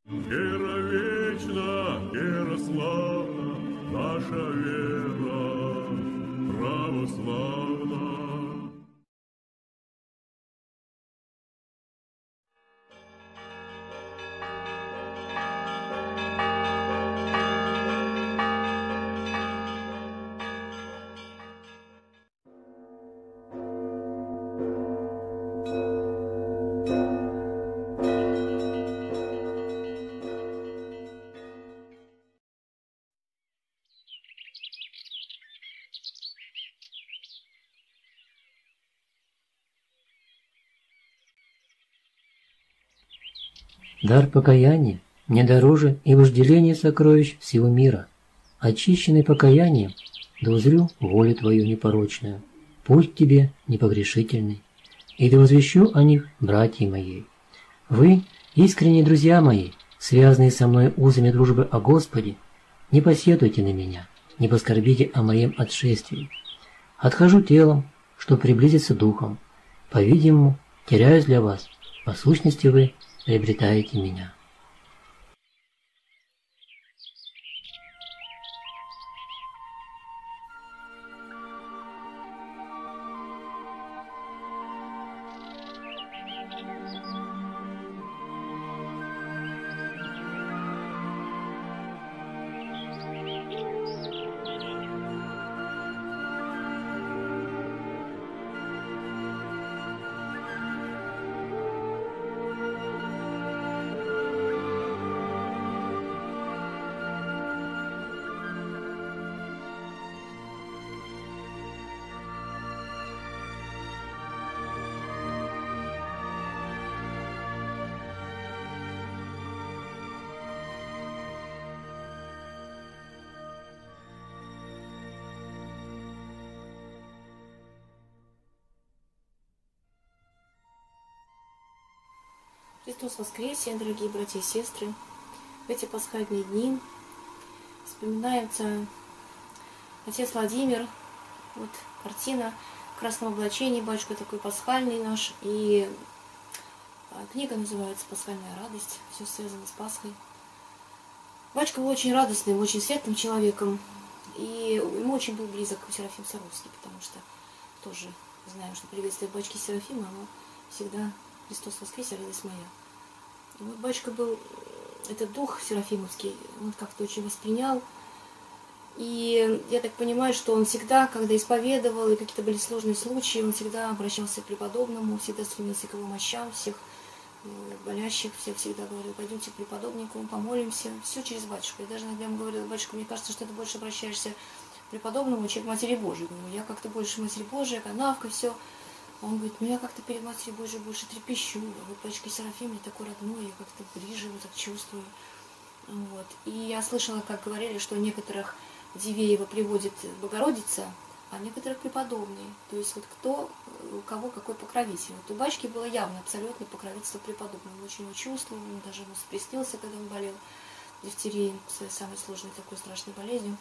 Вера вечна, вера славна, наша вера православна. Дар покаяния мне дороже и вожделение сокровищ всего мира. Очищенный покаянием, да узрю волю Твою непорочную, путь Тебе непогрешительный, и да возвещу о них братьям моей. Вы, искренние друзья мои, связанные со мной узами дружбы о Господе, не посетуйте на меня, не поскорбите о моем отшествии. Отхожу телом, чтобы приблизиться духом. По-видимому, теряюсь для вас, по сущности вы приобретаете меня. Христос воскресе, дорогие братья и сестры! В эти пасхальные дни вспоминается отец Владимир. Вот картина в красном облачении, батюшка такой пасхальный наш. И книга называется «Пасхальная радость». Все связано с Пасхой. Батюшка был очень радостным, очень светлым человеком. И ему очень был близок Серафим Саровский, потому что тоже знаем, что приветствие батюшки Серафима, оно всегда «Христос воскресе, радость моя». И вот батюшка был, этот дух серафимовский, он как-то очень воспринял. И я так понимаю, что он всегда, когда исповедовал, и какие-то были сложные случаи, он всегда обращался к преподобному, всегда стремился к его мощам, всех болящих, всегда говорил: пойдемте к преподобнику, помолимся, все через батюшку. Я даже иногда ему говорила: батюшка, мне кажется, что ты больше обращаешься к преподобному, чем к Матери Божией. Говорю, я как-то больше Матерь Божия, канавка, все. Он говорит: ну я как-то перед Матерью Божией больше трепещу, а вот батюшка Серафим мне такой родной, я как-то ближе его так чувствую. Вот. И я слышала, как говорили, что некоторых Дивеева приводит Богородица, а некоторых преподобные. То есть вот кто, у кого какой покровитель. Вот у батюшки было явно абсолютно покровительство преподобного. Он очень его чувствовал, он даже ему приснился, когда он болел дифтерией, своей самой сложной такой страшной болезнью.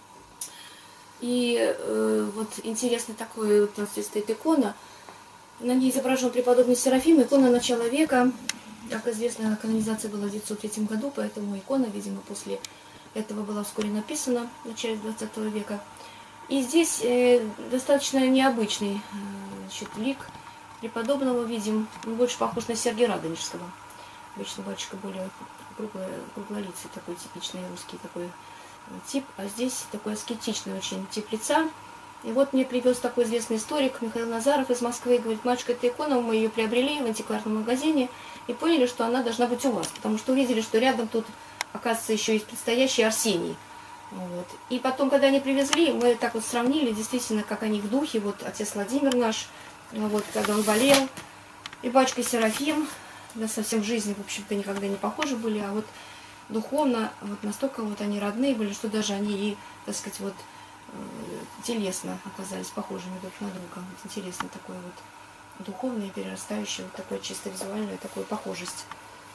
И вот интересно такое, вот у нас здесь стоит икона. На ней изображен преподобный Серафим, икона начала века. Как известно, канонизация была в 903 году, поэтому икона, видимо, после этого была вскоре написана, в начале 20 века. И здесь достаточно необычный лик преподобного видим. Он больше похож на Сергия Радонежского. Обычно батюшка более круглолицый, такой типичный русский такой тип. А здесь такой аскетичный очень тип лица. И вот мне привез такой известный историк Михаил Назаров из Москвы и говорит: матушка, эта икона, мы ее приобрели в антикварном магазине и поняли, что она должна быть у вас, потому что увидели, что рядом тут, оказывается, еще есть предстоящий Арсений. Вот. И потом, когда они привезли, мы так вот сравнили, действительно, как они в духе, вот отец Владимир наш, вот, когда он болел, и батюшка Серафим, да, совсем в жизни, в общем-то, никогда не похожи были, а вот духовно, вот настолько вот они родные были, что даже они и, так сказать, вот телесно оказались похожими друг на друга. Вот интересно, такое вот духовное, перерастающее, вот такое чисто визуальное, такую похожесть.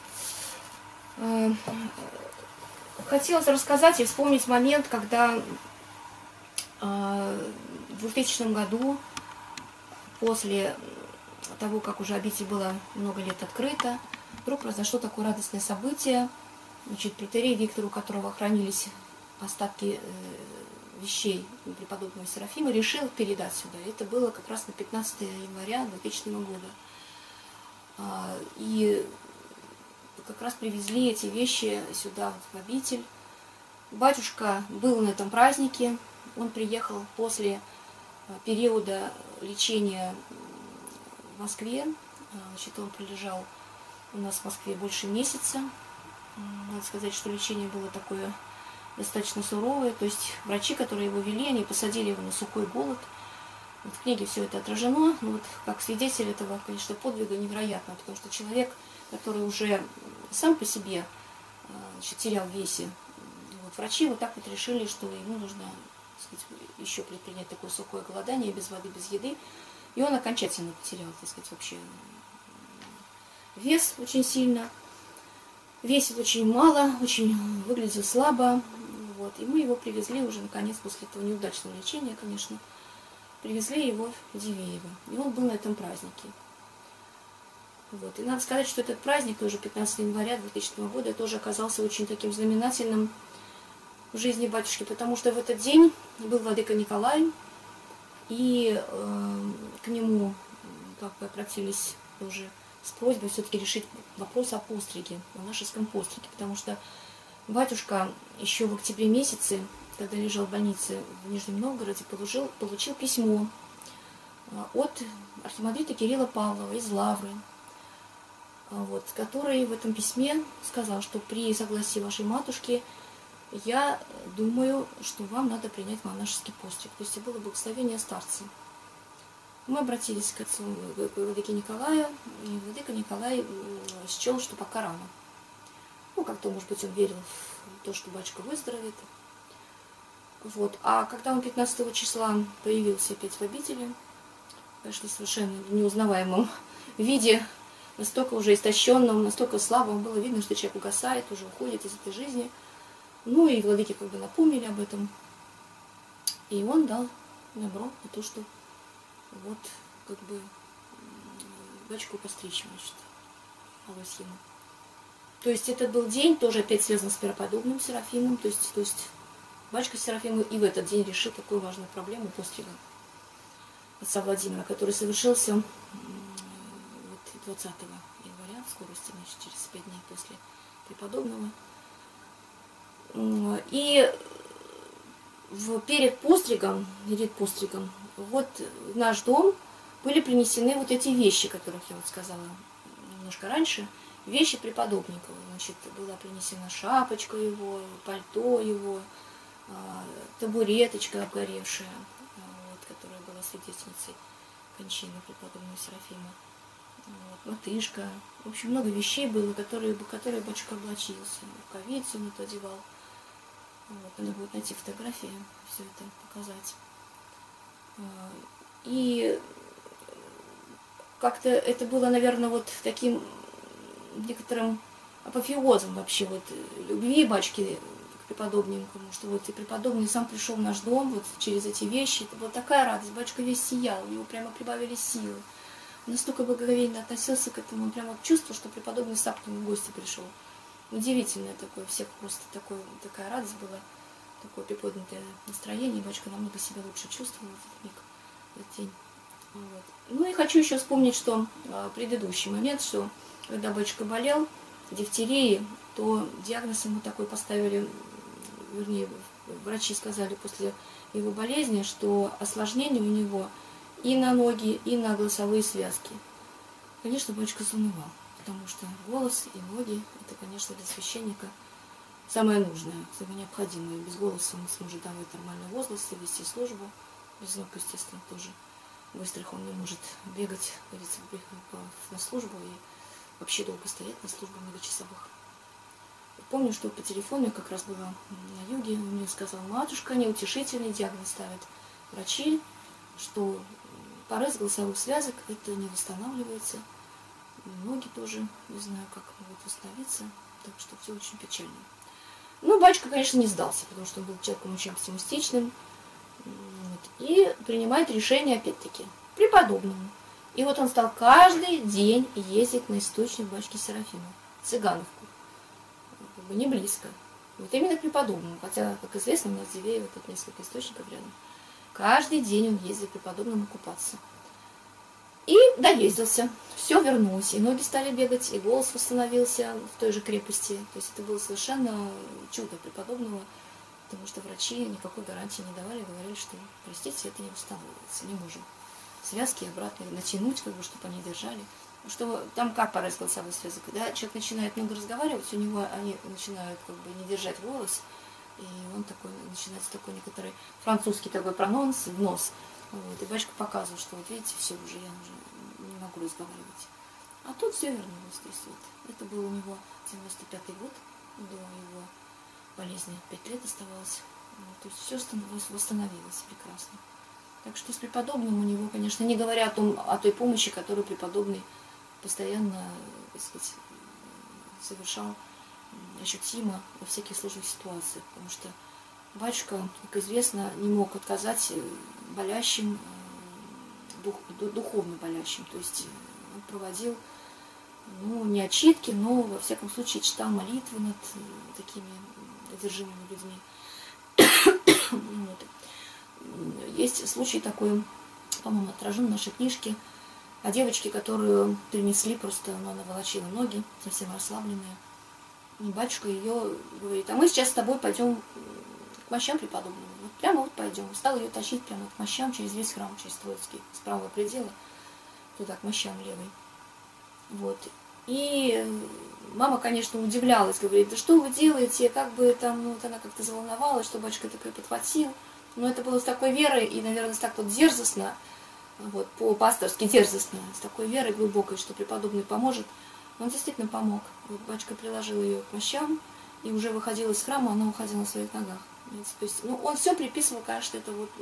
Хотелось рассказать и вспомнить момент, когда в 2000 году, после того, как уже обитель была много лет открыта, вдруг произошло такое радостное событие. Значит, протоиерей Виктор, у которого хранились остатки вещей преподобного Серафима, решил передать сюда. Это было как раз на 15 января 2000 года. И как раз привезли эти вещи сюда, в обитель. Батюшка был на этом празднике. Он приехал после периода лечения в Москве. Значит, он пролежал у нас в Москве больше месяца. Надо сказать, что лечение было такое достаточно суровое. То есть врачи, которые его вели, они посадили его на сухой голод. Вот в книге все это отражено. Но вот как свидетель этого, конечно, подвига невероятно, потому что человек, который уже сам по себе, значит, терял в весе, вот врачи вот так вот решили, что ему нужно, так сказать, еще предпринять такое сухое голодание, без воды, без еды. И он окончательно потерял, так сказать, вообще вес очень сильно. Весит очень мало, очень выглядел слабо. Вот. И мы его привезли уже, наконец, после этого неудачного лечения, конечно, привезли его в Дивеево. И он был на этом празднике. Вот. И надо сказать, что этот праздник, тоже 15 января 2000 года, тоже оказался очень таким знаменательным в жизни батюшки, потому что в этот день был владыка Николай, и к нему как бы обратились уже с просьбой все-таки решить вопрос о постриге, о нашеском постриге, потому что батюшка еще в октябре месяце, когда лежал в больнице в Нижнем Новгороде, получил письмо от архимандрита Кирилла Павлова из Лавры, вот, который в этом письме сказал, что при согласии вашей матушки я думаю, что вам надо принять монашеский постриг. То есть это было благословение старца. Мы обратились к отцу, к владыке Николаю, и владыка Николай счел, что пока рано. Ну, как-то, может быть, он верил в то, что батюшка выздоровеет. Вот. А когда он 15 числа появился опять в обители, конечно, совершенно в неузнаваемом виде, настолько уже истощенном, настолько слабым, было видно, что человек угасает, уже уходит из этой жизни. Ну и владыки как бы напомнили об этом. И он дал добро на то, что вот как бы батюшку постричь, значит, Авосьему. То есть этот был день, тоже опять связан с преподобным Серафимом, то есть батюшка Серафим и в этот день решил такую важную проблему пострига отца Владимира, который совершился вот 20 января, в скорости, значит, через 5 дней после преподобного. И перед постригом, вот в наш дом были принесены вот эти вещи, которых я вот сказала немножко раньше, вещи преподобникова. Значит, была принесена шапочка его, пальто его, табуреточка обгоревшая, вот, которая была свидетельницей кончины преподобного Серафима, вот, матышка. В общем, много вещей было, которые батюшка облачился, рукавицу он это одевал. Вот, надо будет найти фотографии, все это показать. И как-то это было, наверное, вот таким некоторым апофеозом вообще вот любви батюшки к преподобненькому, что вот и преподобный сам пришел в наш дом вот через эти вещи. Это была такая радость, батюшка весь сиял, у него прямо прибавили силы. Он настолько благоговейно относился к этому, он прямо чувствовал, что преподобный сам к нему в гости пришел. Удивительное такое, всех просто такая радость была, такое приподнятое настроение, батюшка намного себя лучше чувствовал в этот миг, в этот день. Вот. Ну и хочу еще вспомнить, что предыдущий момент, что когда батюшка болел дифтерией, то диагноз ему такой поставили, вернее, врачи сказали после его болезни, что осложнение у него и на ноги, и на голосовые связки. Конечно, батюшка заунывал, потому что голос и ноги – это, конечно, для священника самое нужное, самое необходимое. Без голоса он сможет давать нормальный возглас и вести службу. Без ног, естественно, тоже быстрых он не может бегать, на службу и вообще долго стоять на службе многочасовых. Помню, что по телефону я как раз была на юге, он мне сказал: матушка, неутешительный диагноз ставят врачи, что порез голосовых связок это не восстанавливается, ноги тоже не знаю, как могут восстановиться, так что все очень печально. Ну, батюшка, конечно, не сдался, потому что он был человеком очень оптимистичным, вот, и принимает решение, опять-таки, преподобному. И вот он стал каждый день ездить на источник батюшки Серафима, Цыгановку. бы не близко. Вот именно к преподобному, хотя, как известно, у нас в Дивеево тут несколько источников рядом. Каждый день он ездил к преподобному купаться. И доездился, все вернулось, и ноги стали бегать, и голос восстановился в той же крепости. То есть это было совершенно чудо преподобного, потому что врачи никакой гарантии не давали, говорили, что, простите, это не восстанавливается, не можем. Связки обратно натянуть, как бы, чтобы они держали. Что там как порез голосовой связок, когда человек начинает много разговаривать, у него они начинают как бы не держать голос, и он такой, начинается такой некоторый французский такой прононс в нос. Вот, и батюшка показывал, что вот видите, все уже, я уже не могу разговаривать. А тут все вернулось. То есть вот, это был у него 95-й год, до его болезни 5 лет оставалось. Вот, то есть все восстановилось прекрасно. Так что с преподобным у него, конечно, не говоря о той помощи, которую преподобный постоянно, так сказать, совершал ощутимо во всяких сложных ситуациях, потому что батюшка, как известно, не мог отказать болящим, духовно болящим. То есть он проводил, ну, не отчитки, но, во всяком случае, читал молитвы над такими одержимыми людьми. Есть случай такой, по-моему, отражен в нашей книжке, о девочке, которую перенесли, просто она волочила ноги, совсем расслабленная. И батюшка ее говорит: а мы сейчас с тобой пойдем к мощам преподобному. Вот прямо вот пойдем. Стал ее тащить прямо к мощам через весь храм, через Троицкий, с правого предела, туда к мощам левой. Вот. И мама, конечно, удивлялась, говорит: да что вы делаете, как бы там, ну вот она как-то заволновалась, что батюшка такой подхватил. Но это было с такой верой и, наверное, так вот дерзостно, вот, по-пасторски дерзостно, с такой верой глубокой, что преподобный поможет. Он действительно помог. Вот батюшка приложил ее к мощам, и уже выходила из храма, она уходила на своих ногах. То есть, ну, он все приписывал, конечно, это вот,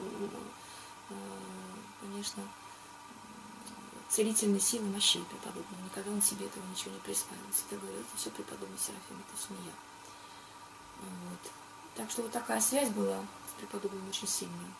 конечно, целительные силы мощей преподобного. Никогда он себе этого ничего не присваивал. Он всегда говорил: это все преподобный Серафим, это все не я. Вот. Так что вот такая связь была с преподобным очень сильная.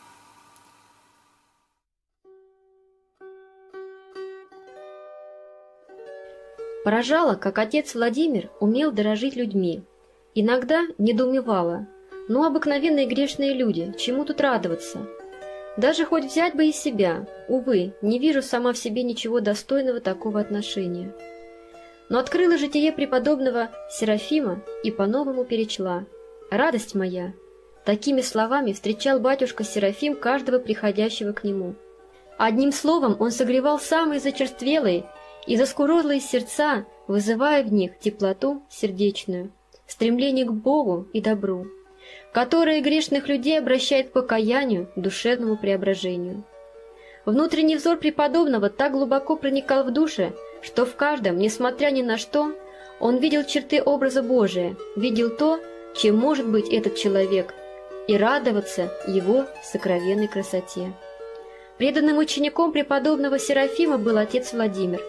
Поражало, как отец Владимир умел дорожить людьми. Иногда недоумевала: ну, обыкновенные грешные люди, чему тут радоваться? Даже хоть взять бы из себя, увы, не вижу сама в себе ничего достойного такого отношения. Но открыла житие преподобного Серафима и по-новому перечла: радость моя! Такими словами встречал батюшка Серафим каждого приходящего к нему. Одним словом, он согревал самые зачерствелые и заскорузлые сердца, вызывая в них теплоту сердечную, стремление к Богу и добру, которое грешных людей обращает к покаянию, душевному преображению. Внутренний взор преподобного так глубоко проникал в душе, что в каждом, несмотря ни на что, он видел черты образа Божия, видел то, чем может быть этот человек, и радоваться его сокровенной красоте. Преданным учеником преподобного Серафима был отец Владимир,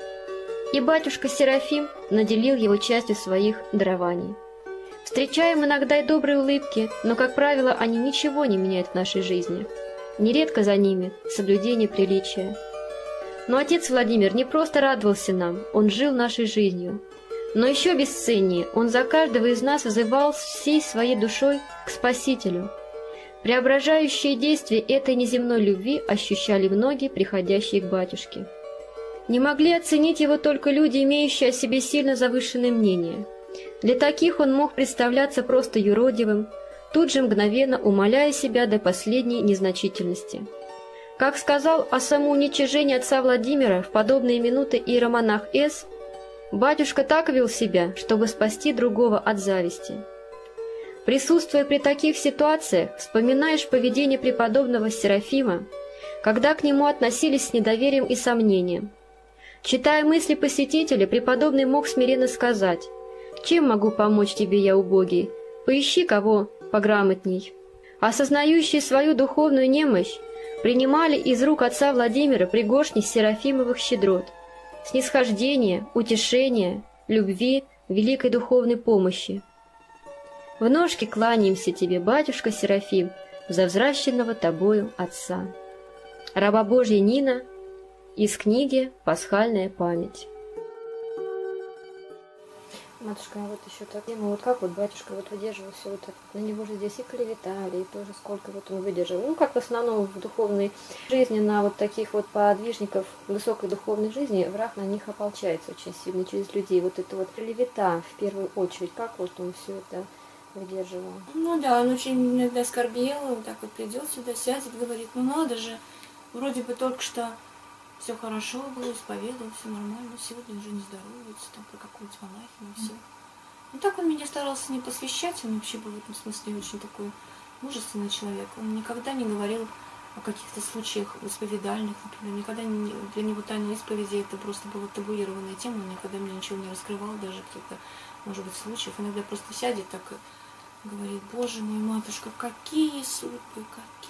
и батюшка Серафим наделил его частью своих дарований. Встречаем иногда и добрые улыбки, но, как правило, они ничего не меняют в нашей жизни. Нередко за ними соблюдение приличия. Но отец Владимир не просто радовался нам, он жил нашей жизнью. Но еще бесценнее, он за каждого из нас взывал всей своей душой к Спасителю. Преображающие действия этой неземной любви ощущали многие, приходящие к батюшке. Не могли оценить его только люди, имеющие о себе сильно завышенное мнение. Для таких он мог представляться просто юродивым, тут же мгновенно умаляя себя до последней незначительности. Как сказал о самоуничижении отца Владимира в подобные минуты иеромонах С., батюшка так вел себя, чтобы спасти другого от зависти. Присутствуя при таких ситуациях, вспоминаешь поведение преподобного Серафима, когда к нему относились с недоверием и сомнением. Читая мысли посетителя, преподобный мог смиренно сказать: «Чем могу помочь тебе, я убогий? Поищи кого пограмотней». Осознающие свою духовную немощь, принимали из рук отца Владимира пригоршни серафимовых щедрот, снисхождения, утешения, любви, великой духовной помощи. В ножки кланяемся тебе, батюшка Серафим, за взращенного тобою отца. Раба Божья Нина из книги «Пасхальная память». Матушка, а вот еще так тема, вот как вот батюшка вот выдерживал все вот это, на него же здесь и клеветали, и тоже сколько вот он выдержал. Ну, как в основном в духовной жизни на вот таких вот подвижников высокой духовной жизни враг на них ополчается очень сильно через людей. Вот это вот клевета в первую очередь, как вот он все это выдерживал? Ну да, он очень иногда скорбел, вот так вот придет сюда, сядет, говорит, ну надо же, вроде бы только что все хорошо было, исповедовал, все нормально, сегодня уже не здоровается, там про какую-то монахиню, все. Ну так он меня старался не посвящать, он вообще был в этом смысле очень такой мужественный человек. Он никогда не говорил о каких-то случаях исповедальных, например, никогда не, для него тайна исповеди это просто была табуированная тема, он никогда мне ничего не раскрывал, даже каких-то, может быть, случаев. Иногда просто сядет так и говорит, боже мой, матушка, какие супы,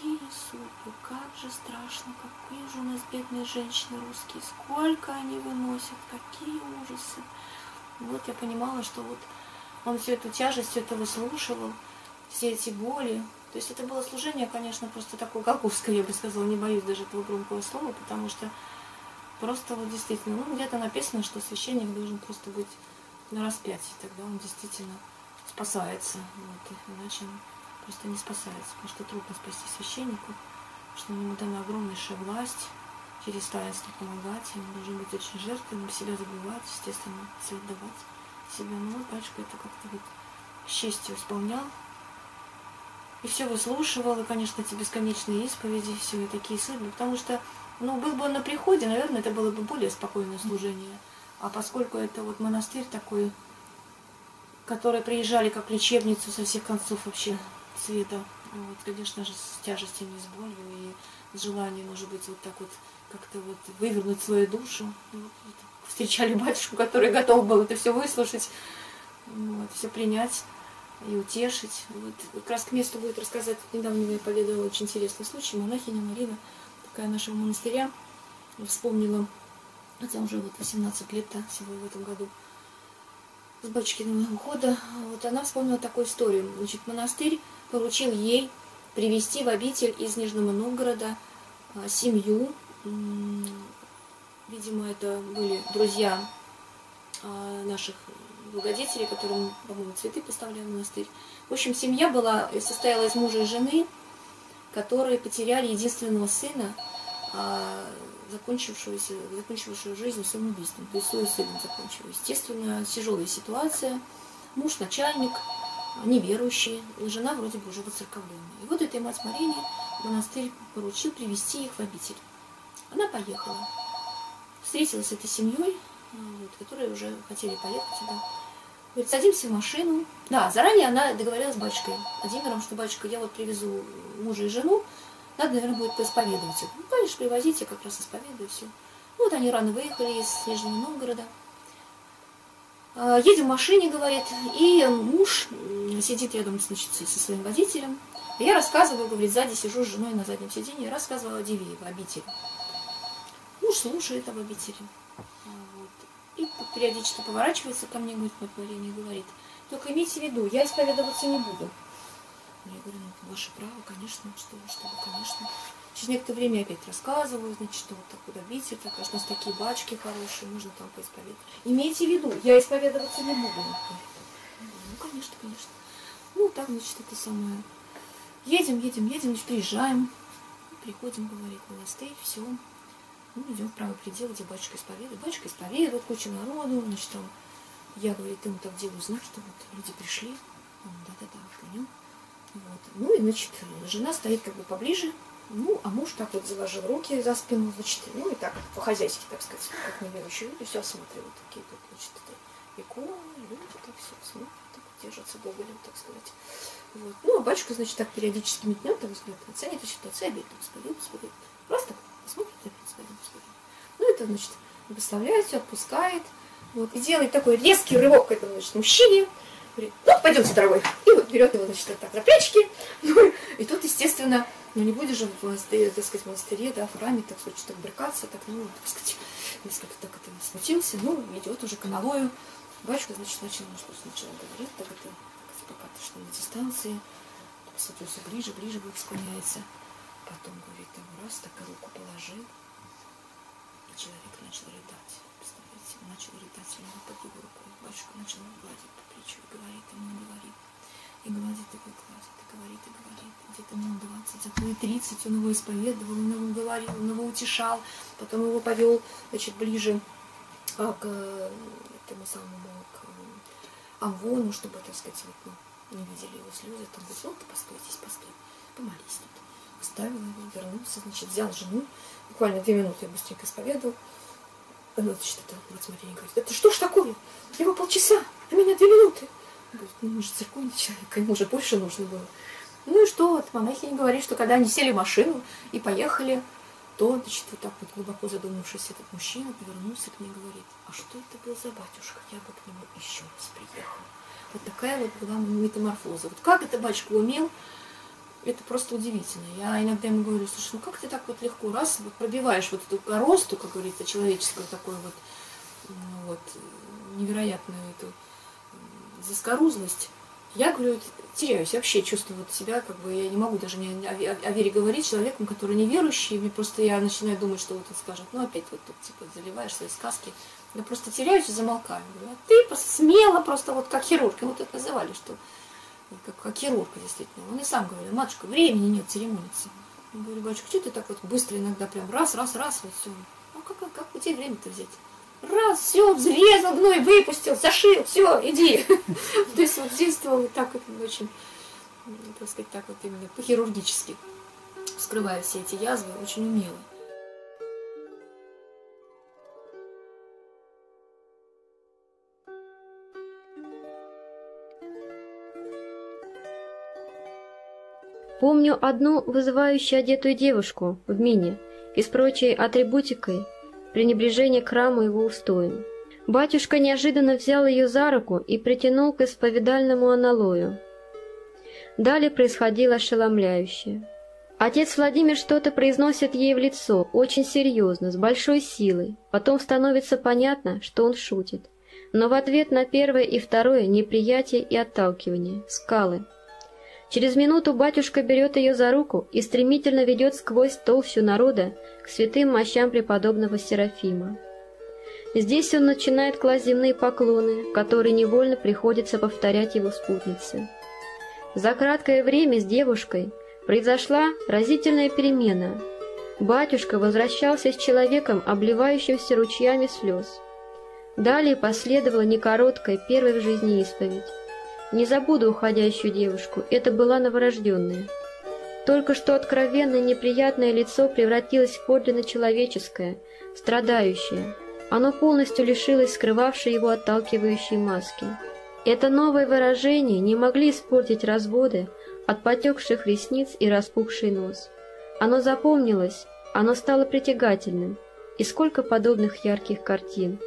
как же страшно, какие же у нас бедные женщины русские, сколько они выносят, какие ужасы. Вот я понимала, что вот он всю эту тяжесть, все это выслушивал, все эти боли. То есть это было служение, конечно, просто такое голгофское, я бы сказала, не боюсь даже этого громкого слова, потому что просто вот действительно, ну где-то написано, что священник должен просто быть на распятии, тогда он действительно спасается, вот, иначе он просто не спасается, потому что трудно спасти священнику, что ему дана огромнейшая власть через таинство помогать, он должен быть очень жертвенным, себя забывать, естественно, все отдавать себя. Ну вот батюшка это как-то вот с честью исполнял, и все выслушивал, и, конечно, эти бесконечные исповеди, все и такие судьбы, потому что, ну, был бы он на приходе, наверное, это было бы более спокойное служение, а поскольку это вот монастырь такой, которые приезжали как в лечебницу со всех концов вообще света. Вот, конечно же, с тяжестями, с болью и с желанием, может быть, вот так вот как-то вот вывернуть свою душу. Вот, встречали батюшку, который готов был это все выслушать, вот, все принять и утешить. Вот, как раз к месту будет рассказать, недавно мне поведала очень интересный случай. Монахиня Марина, такая нашего монастыря, вспомнила, хотя уже вот 18 лет всего в этом году, с батюшкиного ухода, вот она вспомнила такую историю. Значит, монастырь поручил ей привезти в обитель из Нижнего Новгорода семью. Видимо, это были друзья наших благодетелей, которым, по-моему, цветы поставляли в монастырь. В общем, семья состояла из мужа и жены, которые потеряли единственного сына, закончившую жизнь самоубийством, то есть суицидом закончила. Естественно, тяжелая ситуация. Муж начальник, неверующий, жена вроде бы уже воцерковленная. И вот этой мать Марине монастырь поручил привезти их в обитель. Она поехала, встретилась с этой семьей, вот, которые уже хотели поехать сюда. Говорит, садимся в машину. Да, заранее она договорилась с батюшкой Владимиром, что батюшка, я вот привезу мужа и жену, надо, наверное, будет поисповедовать их. Ну, конечно, привозите, как раз исповедую, все. Ну, вот они рано выехали из Нижнего Новгорода. Едем в машине, говорит, и муж сидит рядом, значит, со своим водителем. Я рассказываю, говорит, сзади сижу с женой на заднем сиденье, рассказывала о Дивеево, обители. Муж слушает об обители. Вот. И периодически поворачивается ко мне, говорит, мать Марина, и говорит, только имейте в виду, я исповедоваться не буду. Я говорю, ну, ваше право, конечно, что вы, конечно. Через некоторое время опять рассказываю, значит, что вот так вот обитель, так, у нас такие бачки хорошие, можно там поисповедовать. Имейте в виду, я исповедоваться не буду. Ну, конечно. Ну, так, значит, это самое. Едем, значит, приезжаем, приходим, говорит, в монастырь, все. Ну, идем в правый предел, где батюшка исповедует. Батюшка исповедует, куча народу, значит, там, я, говорит, ему так делаю знак, что вот люди пришли. Он, да, понял. Вот. Ну и, значит, жена стоит как бы поближе, ну, а муж так вот заложил руки за спину, значит, ну и так по-хозяйски, так сказать, как неверующие люди, все осматривают, такие тут, значит, это иконы, люди, так все смотрят, так держатся гоголем, так сказать. Вот. Ну, а батюшка, значит, так периодически метнет, так взгляд, оценит ситуацию, опять так исповедует. Просто так посмотрит, опять исповедует. Ну, это, значит, выставляет все, отпускает, вот, и делает такой резкий рывок к этому, значит, мужчине. Говорит, ну, пойдемте, дорогой. И вот берет его, значит, так за плечики. Ну, и тут, естественно, ну, не будешь же в монастыре, так сказать, в монастыре, да, в храме, так сказать, так брыкаться, так, ну, так сказать, несколько так это смутился, ну, идет уже к аналою. Батюшка, значит, начал, ну, что сначала говорит, так это, пока ты что на дистанции, посмотрелся ближе, Бог склоняется. Потом, говорит, ему раз, так и руку положил, и человек начал рыдать. Представляете? начал ирritательно под его рукой. Батюшка начал гладить по плечу и говорит ему, и гладит, и гладит, и говорит, и говорит. Где-то минут 20, а то и 30 он его исповедовал, он его говорил, он его утешал, потом его повел, значит, ближе к этому самому, к амвону, чтобы, так сказать, вот, ну, не видели его слезы, там говорит, вот ты постой здесь, постой, помолись тут. Оставил его, вернулся, значит, взял жену, буквально 2 минуты я быстренько исповедовал. Значит, это вот смотри, говорит, это что ж такое? Его полчаса, а меня 2 минуты. Говорит, ну, может, церковный человек, ему уже больше нужно было. Ну и что, вот монахиня говорит, что когда они сели в машину и поехали, то, значит, вот так вот глубоко задумавшись, этот мужчина повернулся к ней и говорит, а что это был за батюшка? Я бы к нему еще раз приехал. Вот такая вот была метаморфоза. Вот как это батюшка умел, это просто удивительно. Я иногда ему говорю, слушай, ну как ты так вот легко раз вот пробиваешь вот эту коросту, как говорится, человеческую, такую вот, ну, вот невероятную эту заскорузлость. Я, говорю, теряюсь, вообще чувствую вот себя, как бы я не могу даже о вере говорить человеком, который неверующий, и просто я начинаю думать, что вот он скажет, ну опять вот тут типа заливаешь свои сказки. Я просто теряюсь и замолкаю. Говорю, а ты смело просто вот как хирург, ему так называли, что как хирург действительно. Он и сам говорил, матушка, времени нет церемониться. Я говорю, батюшка, что ты так вот быстро иногда прям раз, вот все. А как у тебя время-то взять? Раз, все, взрезал гной, выпустил, зашил, все, иди. То есть вот действовал вот так вот очень, так сказать, так вот именно по-хирургически, скрывая все эти язвы, очень умело. Помню одну вызывающую одетую девушку в мине и с прочей атрибутикой, пренебрежение к храму его устоям. Батюшка неожиданно взял ее за руку и притянул к исповедальному аналою. Далее происходило ошеломляющее. Отец Владимир что-то произносит ей в лицо, очень серьезно, с большой силой. Потом становится понятно, что он шутит. Но в ответ на первое и второе неприятие и отталкивание — скалы. Через минуту батюшка берет ее за руку и стремительно ведет сквозь толщу народа к святым мощам преподобного Серафима. Здесь он начинает класть земные поклоны, которые невольно приходится повторять его спутнице. За краткое время с девушкой произошла разительная перемена. Батюшка возвращался с человеком, обливающимся ручьями слез. Далее последовала некороткая первая в жизни исповедь. Не забуду уходящую девушку, это была новорожденная. Только что откровенное неприятное лицо превратилось в подлинно человеческое, страдающее. Оно полностью лишилось скрывавшей его отталкивающей маски. Это новое выражение не могли испортить разводы от потекших ресниц и распухший нос. Оно запомнилось, оно стало притягательным. И сколько подобных ярких картин.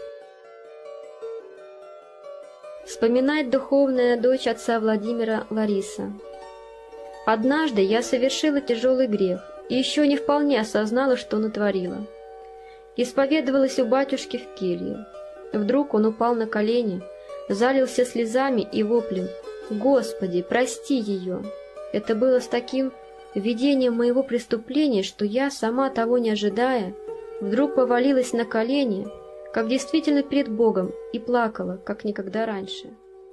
Вспоминает духовная дочь отца Владимира Лариса. «Однажды я совершила тяжелый грех и еще не вполне осознала, что натворила. Исповедовалась у батюшки в келье. Вдруг он упал на колени, залился слезами и воплем: «Господи, прости ее!» Это было с таким видением моего преступления, что я, сама того не ожидая, вдруг повалилась на колени, как действительно перед Богом, и плакала, как никогда раньше.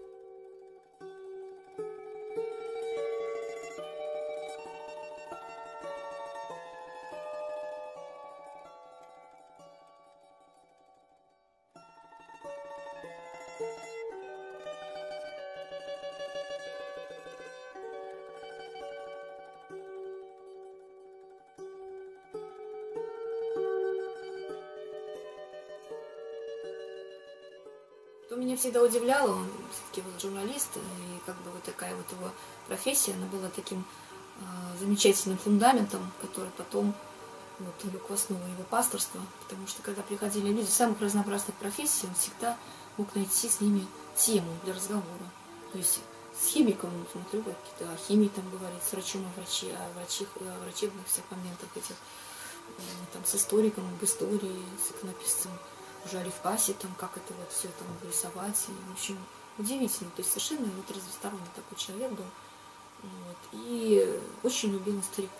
Что меня всегда удивляло, он все-таки был журналист, и как бы вот такая вот его профессия, она была таким замечательным фундаментом, который потом вот лег в основу его пасторства, потому что когда приходили люди самых разнообразных профессий, он всегда мог найти с ними тему для разговора. То есть с химиком, смотрю, какие-то о химии там говорит, с врачом о врачебных всех моментах этих, там, с историком об истории, с иконописцем уже о Левкасе, там, как это вот все там рисовать. И, в общем, удивительно. То есть совершенно вот разносторонний такой человек был. Вот, и очень любил стариков.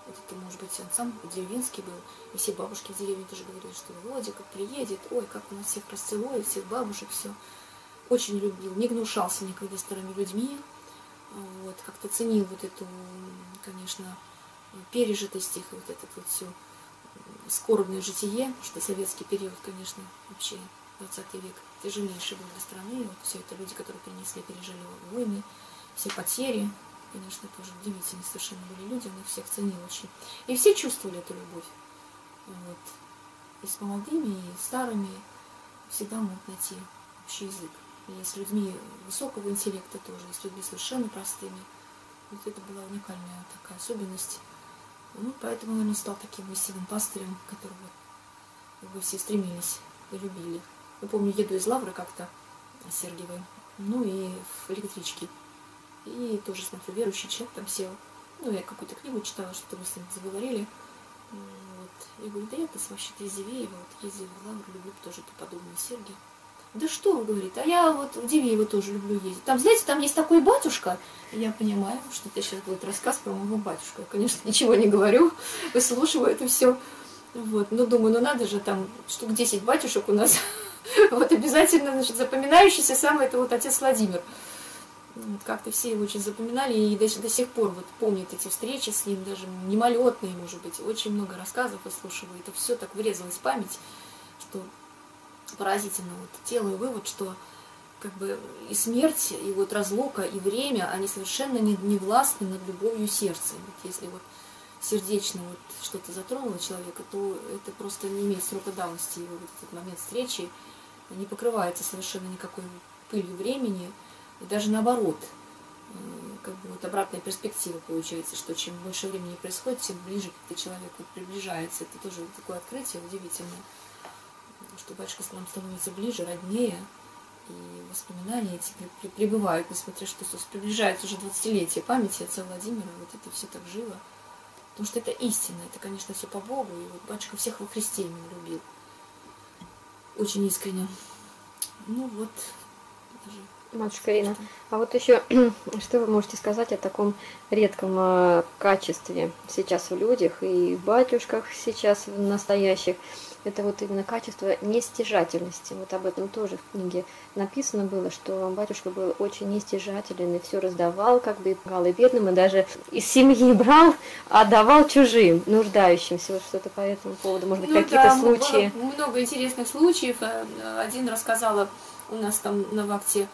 Вот это, может быть, он сам деревенский был, и все бабушки в деревне тоже говорили, что Володя как приедет, ой, как у нас всех расцелует, всех бабушек, все. Очень любил, не гнушался никогда старыми людьми, вот, как-то ценил вот эту, конечно, пережитость их, вот это вот все скорбное житие, что советский период, конечно, вообще 20 век тяжелейший был для страны, вот все это люди, которые пережили войны, все потери, конечно, тоже удивительные совершенно были люди, он их всех ценил очень. И все чувствовали эту любовь. Вот. И с молодыми, и старыми всегда могут найти общий язык. И с людьми высокого интеллекта тоже, и с людьми совершенно простыми. Вот это была уникальная такая особенность. Ну, поэтому, наверное, стал таким истинным пастырем, которого как бы все стремились и любили. Я помню, еду из Лавры как-то, Сергиевой, ну и в электричке. И тоже смотрю, верующий человек там сел. Ну, я какую-то книгу читала, что-то мы с ним заговорили. Вот. Я говорю, да я-то вообще-то из Дивеева, вот ездила в Лавру, люблю тоже подобные Сергии. Да что вы, говорит, а я вот в Дивеево тоже люблю ездить. Там, знаете, там есть такой батюшка. Я понимаю, что это сейчас будет рассказ про моего батюшку. Я, конечно, ничего не говорю, выслушиваю это все. Вот. Но думаю, ну надо же, там штук 10 батюшек у нас. Вот обязательно, значит, запоминающийся самый это вот отец Владимир. Вот, как-то все его очень запоминали и до сих пор вот помнят эти встречи с ним, даже мимолетные, может быть. Очень много рассказов выслушиваю. Это все так врезалось в память, что поразительно. Вот делаю вывод, что как бы и смерть, и вот разлука, и время, они совершенно не властны над любовью сердца. Вот если вот сердечно вот что-то затронуло человека, то это просто не имеет срока давности. И вот этот момент встречи не покрывается совершенно никакой пылью времени. И даже наоборот, как бы вот обратная перспектива получается, что чем больше времени происходит, тем ближе к человеку приближается. Это тоже такое открытие удивительное, что батюшка нам становится ближе, роднее, и воспоминания эти пребывают, несмотря что приближается уже 20-летие памяти отца Владимира, вот это все так живо. Потому что это истина, это, конечно, все по Богу, и вот батюшка всех во Христе именно любил. Очень искренне. Ну вот, даже... Матушка Ирина, а вот еще, что вы можете сказать о таком редком качестве сейчас в людях и в батюшках сейчас в настоящих? Это вот именно качество нестяжательности. Вот об этом тоже в книге написано было, что батюшка был очень нестяжателен и все раздавал, как бы и помогал и бедным, и даже из семьи брал, а давал чужим, нуждающимся. Вот что-то по этому поводу, может быть, какие-то случаи? Было много интересных случаев. Один рассказала у нас там на вахте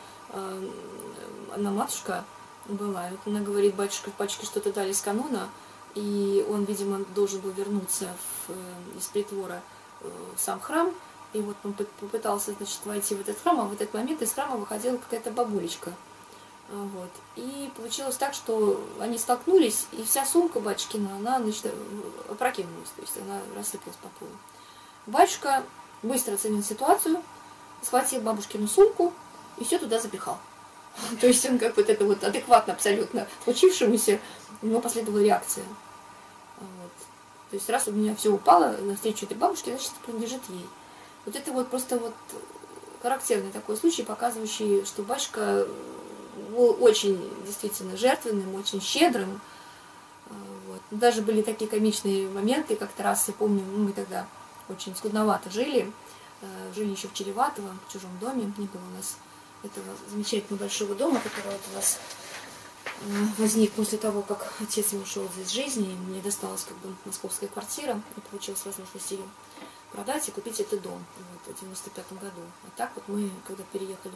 одна матушка была, и вот она говорит, батюшке что-то дали с канона, и он, видимо, должен был вернуться из притвора в сам храм, и вот он попытался, значит, войти в этот храм, а в этот момент из храма выходила какая-то бабулечка. Вот. И получилось так, что они столкнулись, и вся сумка батюшкина, она, значит, опрокинулась, то есть она рассыпалась по полу. Батюшка быстро оценил ситуацию, схватил бабушкину сумку, и все туда запихал. То есть он как вот это вот адекватно абсолютно случившемуся, у него последовала реакция. Вот. То есть раз у меня все упало навстречу этой бабушке, значит, это принадлежит ей. Вот это вот просто вот характерный такой случай, показывающий, что батюшка был очень действительно жертвенным, очень щедрым. Вот. Даже были такие комичные моменты, как-то раз, я помню, мы тогда очень скудновато жили еще в Череватово, в чужом доме, не было у нас этого замечательного большого дома, который вот у нас возник после того, как отец мой ушел из жизни, и мне досталась как бы московская квартира, и получилась возможность ее продать и купить этот дом вот, в 95-м году. А так вот мы, когда переехали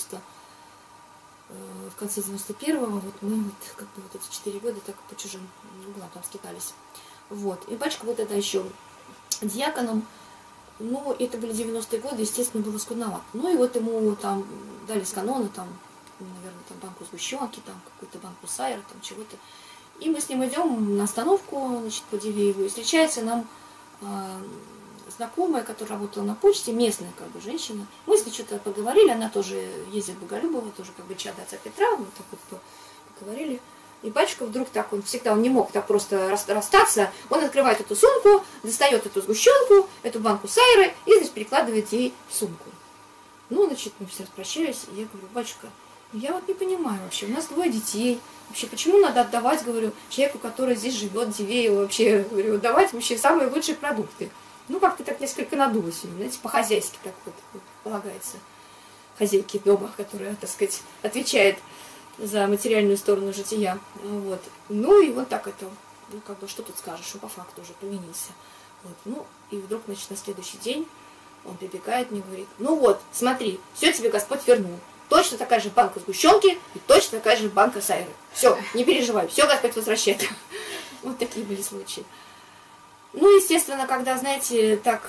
в конце 91-го, вот мы вот, как бы, вот эти 4 года так по чужим углам там скитались. Вот. И батюшка был тогда еще диаконом. Ну, это были 90-е годы, естественно, было скудновато. Ну, и вот ему там дали с канона, там, наверное, там банку сгущенки, там, какую-то банку сайра, там, чего-то. И мы с ним идем на остановку, значит, по Дивееву, и встречается нам знакомая, которая работала на почте, местная, как бы, женщина. Мы с ней что-то поговорили, она тоже ездит в Боголюбово, тоже, как бы, чада отца Петра, вот так вот поговорили. И батюшка вдруг так, он не мог так просто расстаться, он открывает эту сумку, достает эту сгущенку, эту банку сайры и, значит, перекладывает ей в сумку. Ну, значит, мы все распрощались, и я говорю, батюшка, Я вот не понимаю вообще, у нас 2 детей. Вообще, почему надо отдавать, говорю, человеку, который здесь живет, Дивееву, вообще, говорю, давать вообще самые лучшие продукты. Ну, как-то так несколько надулось, знаете, по-хозяйски так вот полагается. Хозяйки дома, которая, так сказать, отвечает за материальную сторону жития. Вот. Ну, и вот так это, ну, как бы, что тут скажешь, он по факту уже поменился. Вот. Ну, и вдруг, значит, на следующий день он прибегает мне и говорит, ну вот, смотри, все тебе Господь вернул. Точно такая же банка сгущенки и точно такая же банка сайры. Все, не переживай, все Господь возвращает. Вот такие были случаи. Ну, естественно, когда, знаете, так,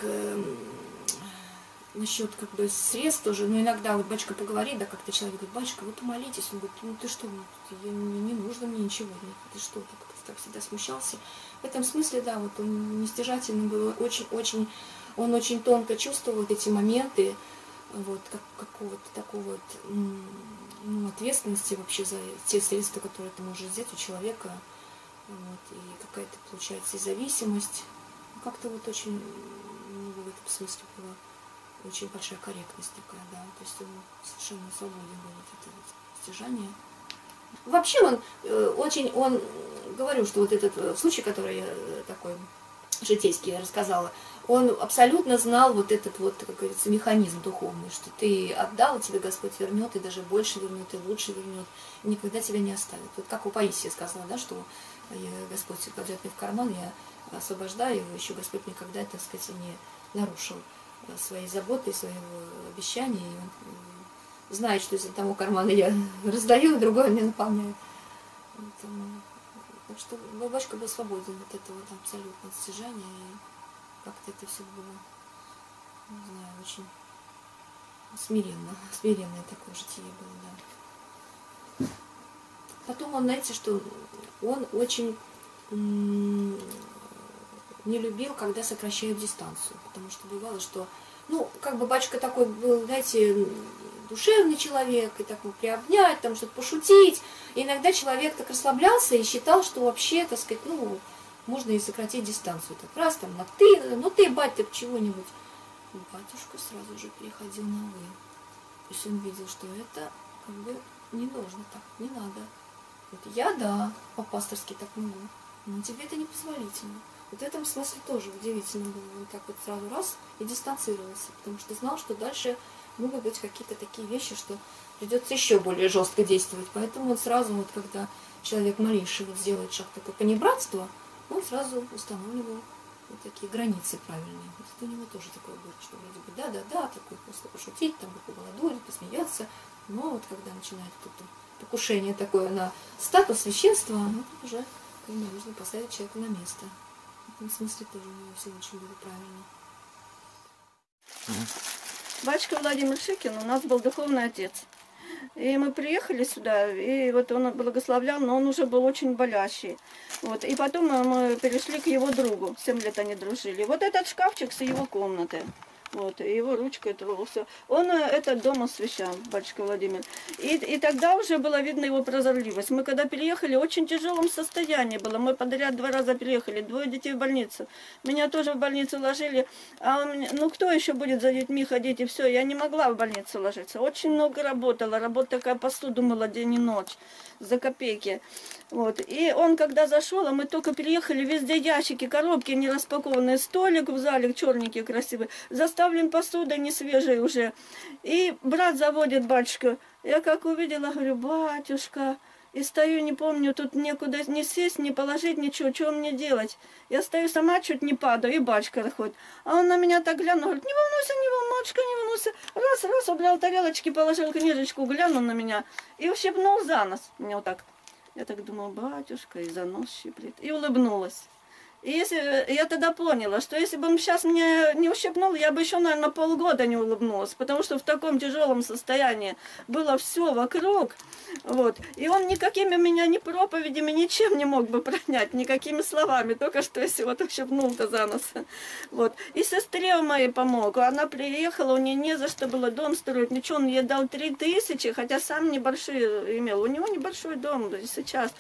насчет как бы средств тоже, но иногда вот батюшка поговорит, да, как-то человек говорит, батюшка, вы помолитесь, он говорит, ну ты что, не нужно мне ничего, ты что, так всегда смущался. В этом смысле, да, вот он нестяжательный был, он очень тонко чувствовал вот эти моменты, вот, какого-то такого вот, ну, ответственности вообще за те средства, которые ты можешь взять у человека, вот, и какая-то, получается, и зависимость. Как-то вот очень, ну, в этом смысле была очень большая корректность такая, да, то есть он совершенно свободен был от этого стяжания. Вообще он говорю, что вот этот случай, который я такой житейский я рассказала, он абсолютно знал вот этот вот, как говорится, механизм духовный, что ты отдал, тебе Господь вернет, и даже больше вернет, и лучше вернет, и никогда тебя не оставит. Вот как у Паисия сказала, да, что Господь кладет мне в карман, я освобождаю его, еще Господь никогда, так сказать, не нарушил своей заботы, своего обещания, и он знает, что из одного кармана я раздаю, другой мне наполняет. Так что батюшка был свободен от этого абсолютно стяжания, и как-то это все было, не знаю, очень смиренное такое житие было, да. Потом он, знаете, что он очень не любил, когда сокращают дистанцию, потому что бывало, что, ну, как бы батюшка такой был, знаете, душевный человек, и так приобнять, там что-то пошутить, и иногда человек так расслаблялся и считал, что вообще, так сказать, ну, можно и сократить дистанцию, так раз там на ты, ну ты, батя, чего-нибудь. Батюшка сразу же переходил на вы. То есть он видел, что это как бы не должно так, не надо. Вот я, да, по-пасторски так могу, но тебе это не позволительно. Вот в этом смысле тоже удивительно было. Он так вот сразу раз и дистанцировался, потому что знал, что дальше могут быть какие-то такие вещи, что придется еще более жестко действовать. Поэтому он сразу, вот когда человек малейший вот сделает шаг такой понебратства, он сразу устанавливал вот такие границы правильные. Вот у него тоже такое было, что вроде бы да, такой просто пошутить, там побаладурить, посмеяться. Но вот когда начинает кто-то покушение такое на статус священства, ну, уже нужно поставить человека на место. В этом смысле тоже у него все очень было правильно. Батюшка Владимир Шикин у нас был духовный отец. И мы приехали сюда, и вот он благословлял, но он уже был очень болящий. Вот. И потом мы перешли к его другу, 7 лет они дружили. Вот этот шкафчик с его комнаты. Вот, и его ручкой трогал, все. Он этот дом освящал, батюшка Владимир. И тогда уже было видно его прозорливость. Мы когда переехали, в очень тяжелом состоянии было. Мы подряд 2 раза переехали, 2 детей в больницу. Меня тоже в больницу ложили. А у меня, ну кто еще будет за детьми ходить, и все. Я не могла в больницу ложиться. Очень много работала. Работа такая, посуду мыла день и ночь. За копейки. Вот. И он, когда зашел, а мы только переехали, везде ящики, коробки не распакованные, столик в зале черненький, красивый, заставлен посудой не свежей уже. И брат заводит, батюшка. Я как увидела, говорю, батюшка, и стою, не помню, тут некуда не сесть, не положить, ничего, что мне делать? Я стою сама, чуть не падаю, и батюшка заходит. А он на меня так глянул, говорит, не волнуйся, матушка, не волнуйся. Раз, убрал тарелочки, положил книжечку, глянул на меня и ущипнул за нос. Мне вот так. Я так думала, батюшка, и за нос щиплет. И улыбнулась. И если я тогда поняла, что если бы он сейчас меня не ущипнул, я бы еще, наверное, полгода не улыбнулась, потому что в таком тяжелом состоянии было все вокруг. Вот. И он никакими меня ни проповедями, ничем не мог бы пронять, никакими словами, только что если вот ущипнул-то за нос. Вот. И сестре моей помог. Она приехала, у нее не за что было дом строить, ничего, он ей дал 3000, хотя сам небольшой имел. У него небольшой дом, да и сейчас.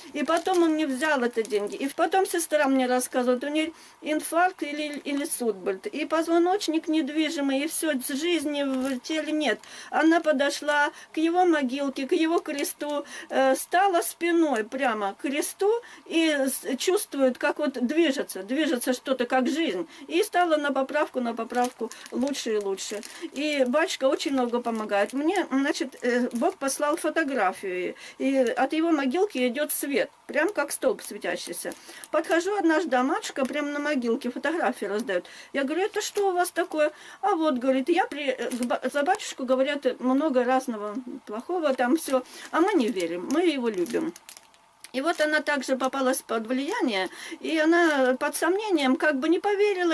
И потом он не взял эти деньги. И потом сестра мне рассказывает, у нее инфаркт или суд был. И позвоночник недвижимый, и все, жизни в теле нет. Она подошла к его могилке, к его кресту, стала спиной прямо к кресту и чувствует, как вот движется что-то, как жизнь. И стала на поправку лучше и лучше. И батюшка очень много помогает. Мне, значит, Бог послал фотографию, и от его могилки идет свет, прям как столб светящийся. Подхожу однажды, а матушка прямо на могилке фотографии раздает. Я говорю, это что у вас такое? А вот, говорит, за батюшку говорят много разного плохого, там все, а мы не верим, мы его любим. И вот она также попалась под влияние, и она под сомнением как бы не поверила,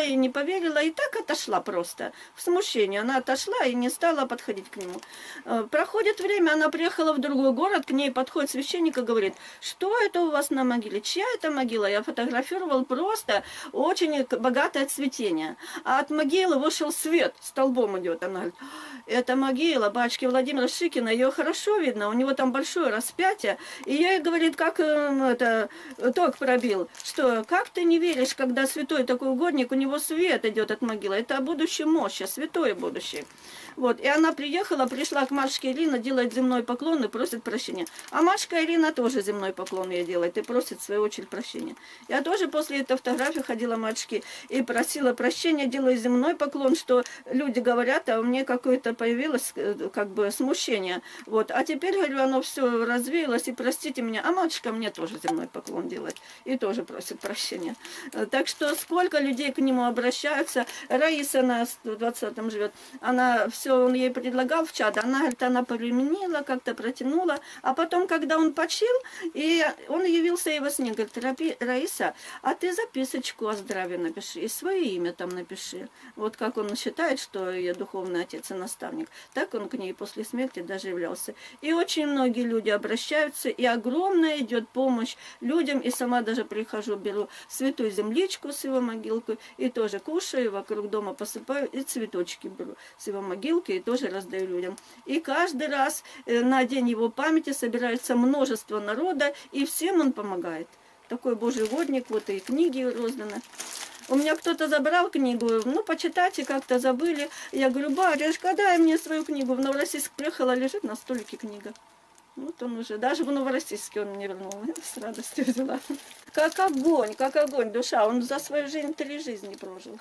и так отошла просто. В смущении она отошла и не стала подходить к нему. Проходит время, она приехала в другой город, к ней подходит священник и говорит, что это у вас на могиле, чья это могила? Я фотографировал просто очень богатое цветение. А от могилы вышел свет, столбом идет. Она говорит, это могила батюшки Владимира Шикина, ее хорошо видно, у него там большое распятие. И ей говорит, как это ток пробил, что как ты не веришь, когда святой такой угодник, у него свет идет от могилы, это о будущем мощи, святое будущее. Вот, и она пришла к матушке Ирине, делает земной поклон и просит прощения. А матушка Ирина тоже земной поклон ей делает и просит в свою очередь прощения. Я тоже после этой фотографии ходила матушке и просила прощения, делаю земной поклон, что люди говорят, а у меня какое-то появилось как бы смущение. Вот, а теперь, говорю, оно все развеялось, и простите меня, а матушка мне тоже земной поклон делает и тоже просит прощения. Так что сколько людей к нему обращаются. Раиса, она в 20-м живет, она все, он ей предлагал в чат, она, говорит, она повременила, как-то протянула, а потом, когда он почил, и он явился и во сне, говорит, Раиса, а ты записочку о здравии напиши, и свое имя там напиши. Вот как он считает, что я духовный отец и наставник, так он к ней после смерти даже являлся. И очень многие люди обращаются, и огромная идет помощь людям, и сама даже прихожу, беру святую земличку с его могилкой, и тоже кушаю, вокруг дома посыпаю, и цветочки беру с его могилки, и тоже раздаю людям. И каждый раз на день его памяти собирается множество народа, и всем он помогает. Такой Божий угодник, вот и книги розданы. У меня кто-то забрал книгу, ну, почитать, и как-то забыли. Я говорю, батюшка, дай мне свою книгу. В Новороссийск приехала, лежит на столике книга. Вот он уже, даже в Новороссийске он мне вернул, с радостью взяла. Как огонь душа, он за свою жизнь 3 жизни прожил.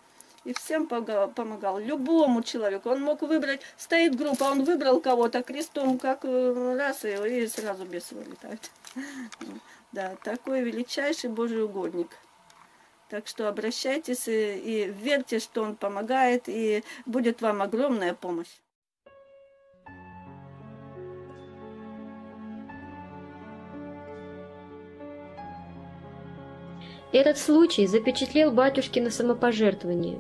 И всем помогал, любому человеку. Он мог выбрать, стоит группа, он выбрал кого-то крестом, как раз, и сразу бесы вылетают. Да, такой величайший Божий угодник. Так что обращайтесь и верьте, что он помогает, и будет вам огромная помощь. Этот случай запечатлел батюшкино самопожертвование.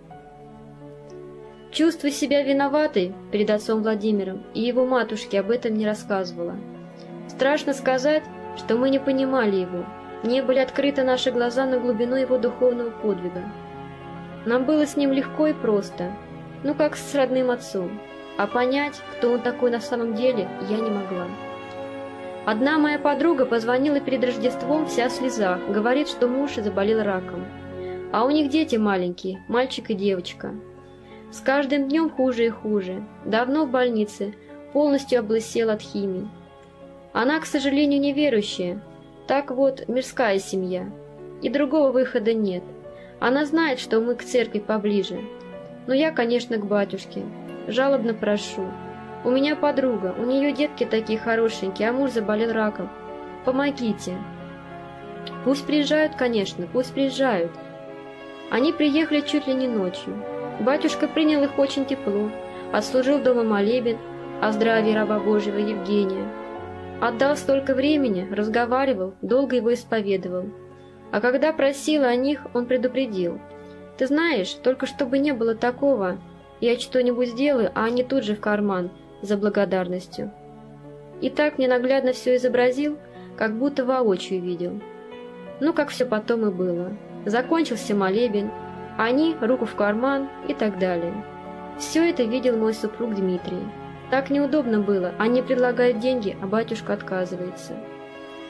Чувствуя себя виноватой перед отцом Владимиром, и его матушке об этом не рассказывала. Страшно сказать, что мы не понимали его, не были открыты наши глаза на глубину его духовного подвига. Нам было с ним легко и просто, ну как с родным отцом, а понять, кто он такой на самом деле, я не могла. Одна моя подруга позвонила перед Рождеством вся в слезах, говорит, что муж заболел раком. А у них дети маленькие, мальчик и девочка. С каждым днем хуже и хуже. Давно в больнице, полностью облысела от химии. Она, к сожалению, неверующая. Так вот, мирская семья. И другого выхода нет. Она знает, что мы к церкви поближе. Но я, конечно, к батюшке. Жалобно прошу. У меня подруга, у нее детки такие хорошенькие, а муж заболел раком. Помогите. Пусть приезжают, конечно, пусть приезжают. Они приехали чуть ли не ночью. Батюшка принял их очень тепло, отслужил дома молебен о здравии раба Божьего Евгения. Отдал столько времени, разговаривал, долго его исповедовал. А когда просила о них, он предупредил. Ты знаешь, только чтобы не было такого, я что-нибудь сделаю, а они тут же в карман, за благодарностью. И так мне наглядно все изобразил, как будто воочию видел. Ну, как все потом и было. Закончился молебен, они руку в карман и так далее. Все это видел мой супруг Дмитрий. Так неудобно было, они предлагают деньги, а батюшка отказывается.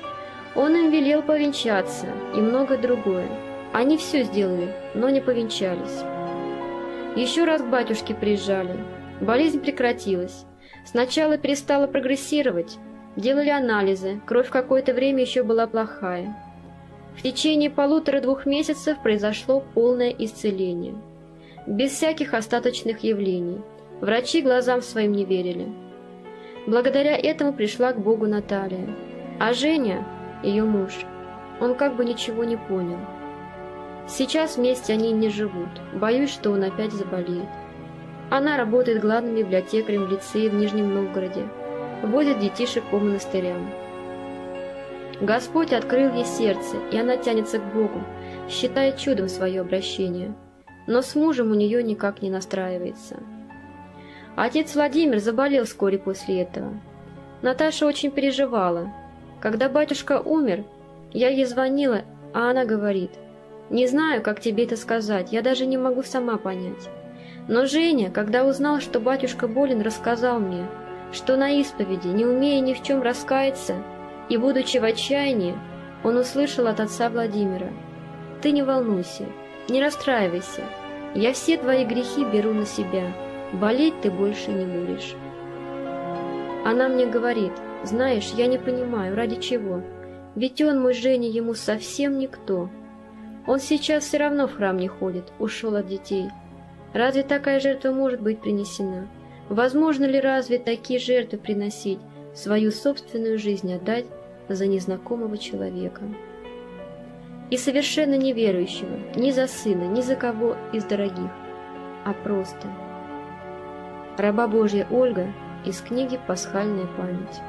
Он им велел повенчаться и многое другое. Они все сделали, но не повенчались. Еще раз к батюшке приезжали. Болезнь прекратилась. Сначала перестала прогрессировать. Делали анализы, кровь какое-то время еще была плохая. В течение 1,5-2 месяцев произошло полное исцеление. Без всяких остаточных явлений. Врачи глазам своим не верили. Благодаря этому пришла к Богу Наталья. А Женя, ее муж, он как бы ничего не понял. Сейчас вместе они не живут. Боюсь, что он опять заболеет. Она работает главным библиотекарем в лицее в Нижнем Новгороде. Возит детишек по монастырям. Господь открыл ей сердце, и она тянется к Богу, считает чудом свое обращение. Но с мужем у нее никак не настраивается. Отец Владимир заболел вскоре после этого. Наташа очень переживала. Когда батюшка умер, я ей звонила, а она говорит: «Не знаю, как тебе это сказать, я даже не могу сама понять». Но Женя, когда узнал, что батюшка болен, рассказал мне, что на исповеди, не умея ни в чем раскаяться, и будучи в отчаянии, он услышал от отца Владимира: «Ты не волнуйся, не расстраивайся, я все твои грехи беру на себя, болеть ты больше не будешь». Она мне говорит: «Знаешь, я не понимаю, ради чего, ведь он, мой Женя, ему совсем никто. Он сейчас все равно в храм не ходит, ушел от детей. Разве такая жертва может быть принесена? Возможно ли разве такие жертвы приносить, свою собственную жизнь отдать за незнакомого человека?» И совершенно неверующего, ни за сына, ни за кого из дорогих, а просто. Раба Божья Ольга из книги «Пасхальная память».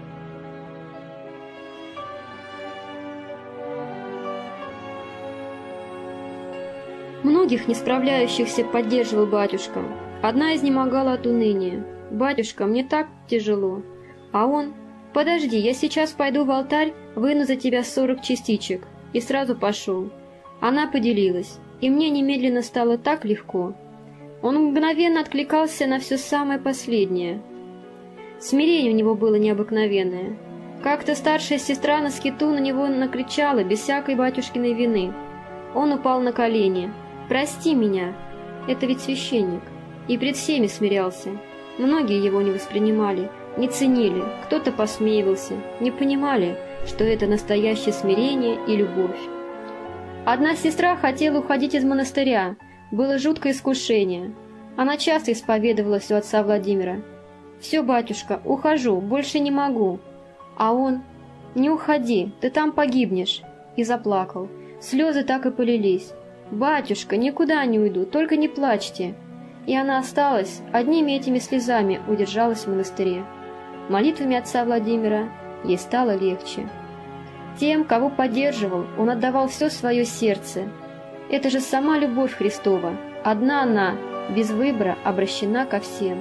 Многих не справляющихся поддерживал батюшка. Одна изнемогала от уныния: «Батюшка, мне так тяжело». А он: «Подожди, я сейчас пойду в алтарь, выну за тебя 40 частичек». И сразу пошел. Она поделилась, и мне немедленно стало так легко. Он мгновенно откликался на все самое последнее. Смирение у него было необыкновенное. Как-то старшая сестра на скиту на него накричала без всякой батюшкиной вины. Он упал на колени: «Прости меня». Это ведь священник. И пред всеми смирялся. Многие его не воспринимали, не ценили, кто-то посмеивался, не понимали, что это настоящее смирение и любовь. Одна сестра хотела уходить из монастыря, было жуткое искушение. Она часто исповедовалась у отца Владимира: «Все, батюшка, ухожу, больше не могу». А он: «Не уходи, ты там погибнешь». И заплакал. Слезы так и полились. «Батюшка, никуда не уйду, только не плачьте». И она осталась, одними этими слезами удержалась в монастыре. Молитвами отца Владимира ей стало легче. Тем, кого поддерживал, он отдавал все свое сердце. Это же сама любовь Христова. Одна она, без выбора, обращена ко всем.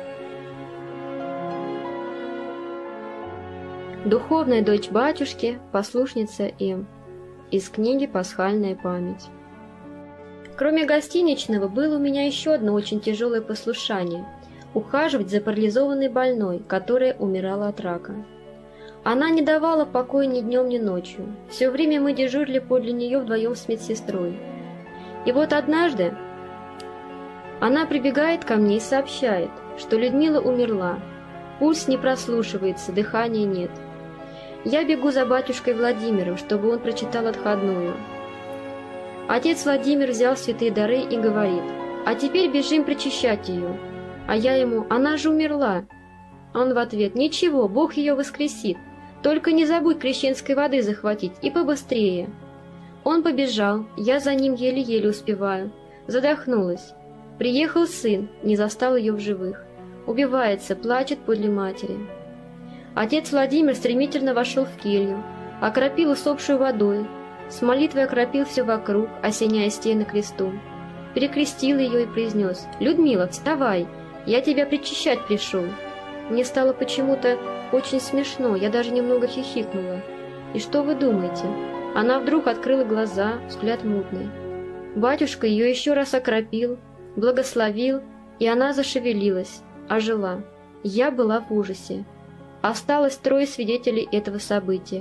Духовная дочь батюшки, послушница М. Из книги «Пасхальная память». Кроме гостиничного, было у меня еще одно очень тяжелое послушание – ухаживать за парализованной больной, которая умирала от рака. Она не давала покоя ни днем, ни ночью. Все время мы дежурили подле нее вдвоем с медсестрой. И вот однажды она прибегает ко мне и сообщает, что Людмила умерла. Пульс не прослушивается, дыхания нет. Я бегу за батюшкой Владимиром, чтобы он прочитал отходную. Отец Владимир взял святые дары и говорит: «А теперь бежим причащать ее». А я ему: «Она же умерла». Он в ответ: «Ничего, Бог ее воскресит. Только не забудь крещенской воды захватить и побыстрее». Он побежал, я за ним еле-еле успеваю. Задохнулась. Приехал сын, не застал ее в живых. Убивается, плачет подле матери. Отец Владимир стремительно вошел в келью, окропил усопшую водой, с молитвой окропил все вокруг, осеняя стены крестом. Перекрестил ее и произнес: «Людмила, вставай, я тебя причащать пришел». Мне стало почему-то очень смешно, я даже немного хихикнула. И что вы думаете? Она вдруг открыла глаза, взгляд мутный. Батюшка ее еще раз окропил, благословил, и она зашевелилась, ожила. Я была в ужасе. Осталось 3 свидетелей этого события.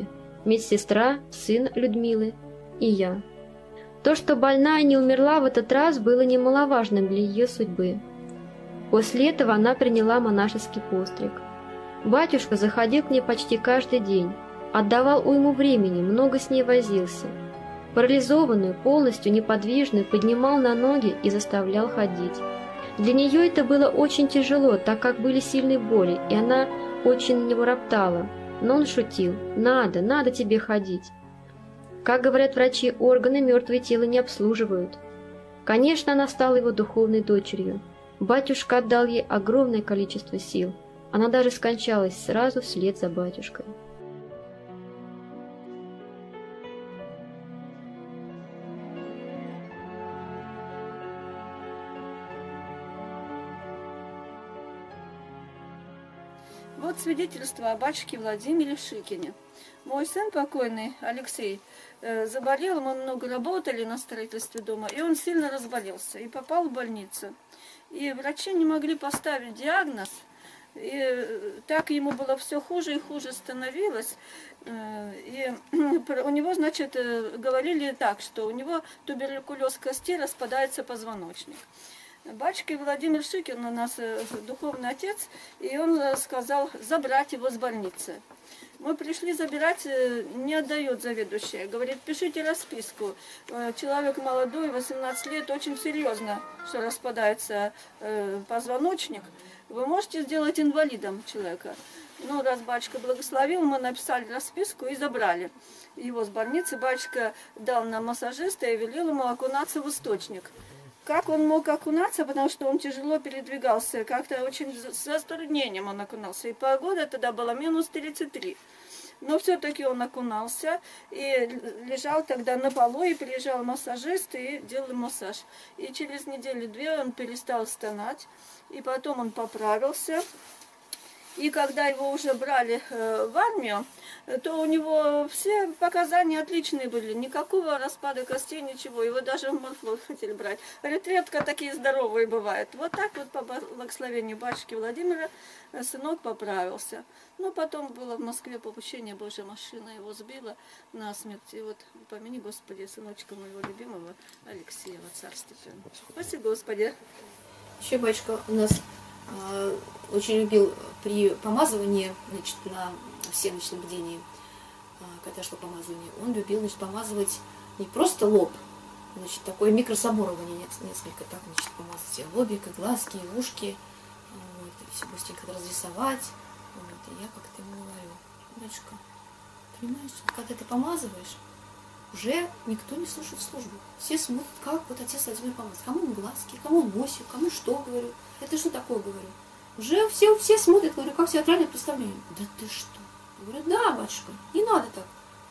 медсестра, сын Людмилы и я. То, что больная не умерла в этот раз, было немаловажным для ее судьбы. После этого она приняла монашеский постриг. Батюшка заходил к ней почти каждый день, отдавал уйму времени, много с ней возился. Парализованную, полностью неподвижную поднимал на ноги и заставлял ходить. Для нее это было очень тяжело, так как были сильные боли, и она очень на него роптала. Но он шутил: надо тебе ходить. Как говорят врачи, органы мертвые тела не обслуживают. Конечно, она стала его духовной дочерью. Батюшка отдал ей огромное количество сил. Она даже скончалась сразу вслед за батюшкой. Вот свидетельство о батюшке Владимире Шикине. Мой сын покойный, Алексей, заболел, мы много работали на строительстве дома, и он сильно разболелся и попал в больницу. И врачи не могли поставить диагноз, и так ему было все хуже и хуже становилось. И у него, значит, говорили так, что у него туберкулез костей, распадается позвоночник. Батюшка Владимир Шикин у нас духовный отец, и он сказал забрать его с больницы. Мы пришли забирать, не отдает заведующая. Говорит, пишите расписку. Человек молодой, 18 лет, очень серьезно, что распадается позвоночник. Вы можете сделать инвалидом человека. Ну, раз батюшка благословил, мы написали расписку и забрали его с больницы. Батюшка дал нам массажиста и велел ему окунаться в источник. Как он мог окунаться, потому что он тяжело передвигался, как-то очень с затруднением он окунался. И погода тогда была минус 33. Но все-таки он окунался и лежал тогда на полу, и приезжал массажист и делал массаж. И через неделю-две он перестал стонать, и потом он поправился. И когда его уже брали в армию, то у него все показания отличные были. Никакого распада костей, ничего. Его даже в морфлот хотели брать. Говорит, редко такие здоровые бывают. Вот так вот по благословению батюшки Владимира сынок поправился. Но потом было в Москве попущение, Божья машина его сбила насмерть. И вот помяни, Господи, сыночка моего любимого Алексея, во царстве. Спасибо, Господи. Еще батюшка у нас очень любил при помазывании, значит, на всеночном бдении, когда шло помазывание, он любил, значит, помазывать не просто лоб, значит, такое микрособорование несколько, так, значит, помазать и лобик, и глазки, и ушки, вот, и все быстренько разрисовать. Вот, и я как-то ему говорю, батюшка, понимаешь, когда ты помазываешь, уже никто не слушает службу. Все смотрят, как вот отец Владимир помазал. Кому он глазки, кому он носик, кому что, говорю. Это что такое, говорю. Уже все смотрят, говорю, как театральное представление. Да ты что? Говорю, да, батюшка, не надо так.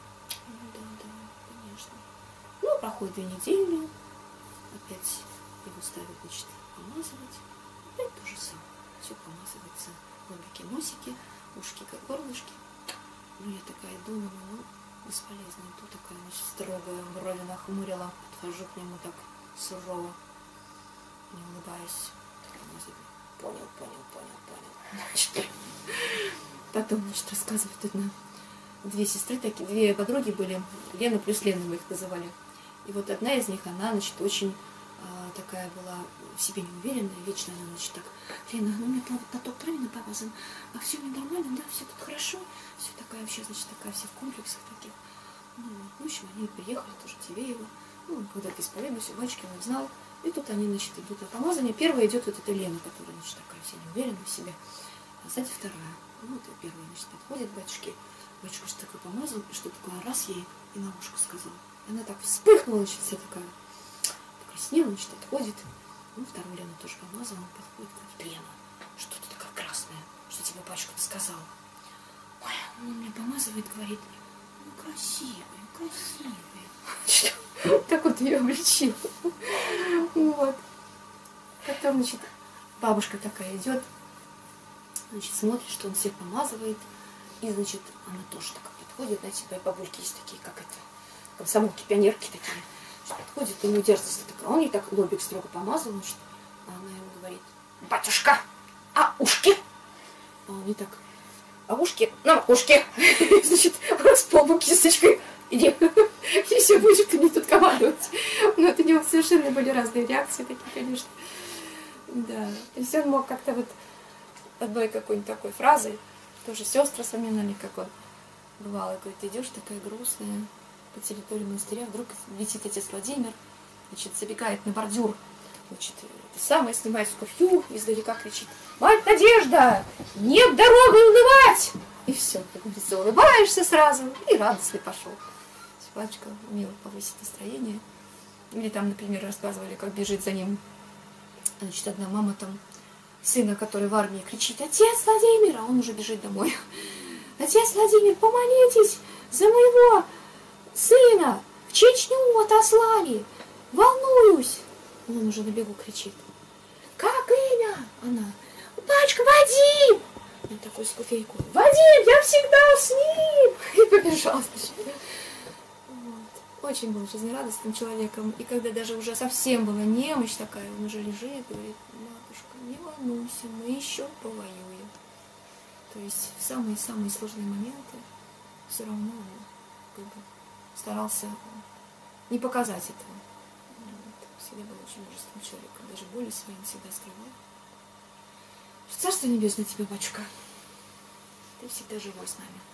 Да, конечно. Ну, проходит 2 недели, опять его ставят, значит, помазывать. Опять то же самое. Все помазывается. Лобики, носики, ушки, как горлышки. Ну, я такая думаю, ну, бесполезно. И тут такая, значит, строгая, брови нахмурила. Подхожу к нему так сурово, не улыбаясь. Понял. Значит, потом, значит, рассказывает одна. 2 сестры такие, 2 подруги были. Лена плюс Лена мы их называли. И вот одна из них, она, значит, очень такая была в себе неуверенная, вечно она, значит, так, Лена, ну, у меня платок правильно помазан, а все у меня нормально, да, все тут хорошо, все такая вообще, значит, такая вся в комплексах таких. Ну, в общем, они приехали тоже в Тивеево, ну, когда-то исповедовались, батюшки он знал, и тут они, значит, идут на помазание. Первая идет вот эта Лена, которая, значит, такая вся неуверенная в себе, а сзади вторая. Ну, вот и первая, значит, подходит к батюшке, батюшка что такое помазал, и что такое раз ей и на ушко сказал. Она так вспыхнула, значит, вся такая, покраснела, значит, отходит. Ну, вторую Лену тоже помазала, он подходит, говорит, Лена, что ты такая красная, что тебе батюшка сказал? Ой, он меня помазывает, говорит, ну, красивая. Так вот ее обличил. Вот. Потом, значит, бабушка такая идет, значит, смотрит, что он всех помазывает. И, значит, она тоже так подходит, знаете, бабульки есть такие, как это, комсомолки, пионерки такие. Значит, подходит и не удерживается. Он ей так лобик строго помазал, значит, а она ему говорит, батюшка, а ушки? А он не так, а ушки на макушке. Значит, с полбуки кисточкой, иди, и все, будешь ты мне тут командовать. Но от него совершенно были разные реакции такие, конечно. Да, то есть он мог как-то вот одной какой-нибудь такой фразой, тоже сестры вспоминали, как он бывало, говорит, идешь такая грустная по территории монастыря, вдруг летит отец Владимир, значит, забегает на бордюр, значит, самое снимает скуфью, издалека кричит: «Мать Надежда, нет дороги унывать!» И все, как говорится, улыбаешься сразу, и радостный пошел. Батюшка умел повысить настроение. Или там, например, рассказывали, как бежит за ним, значит, одна мама там, сына, который в армии, кричит: «Отец Владимир!» А он уже бежит домой. «Отец Владимир, помолитесь за моего сына! В Чечню отослали! Волнуюсь!» Он уже на бегу кричит: «Как имя?» Она: «Батюшка, Вадим!» Он такой с куфейкой: «Вадим, я всегда с ним!» И побежал. Вот. Очень был жизнерадостным человеком. И когда даже уже совсем была немощь такая, он уже лежит, говорит: «Матушка, не волнуйся, мы еще повоюем». То есть в самые-самые сложные моменты все равно он как бы старался не показать этого. Вот. Всегда был очень мужественным человеком. Даже боли свои он всегда скрывал. Царство небесное тебе, батюшка. Ты всегда живой с нами.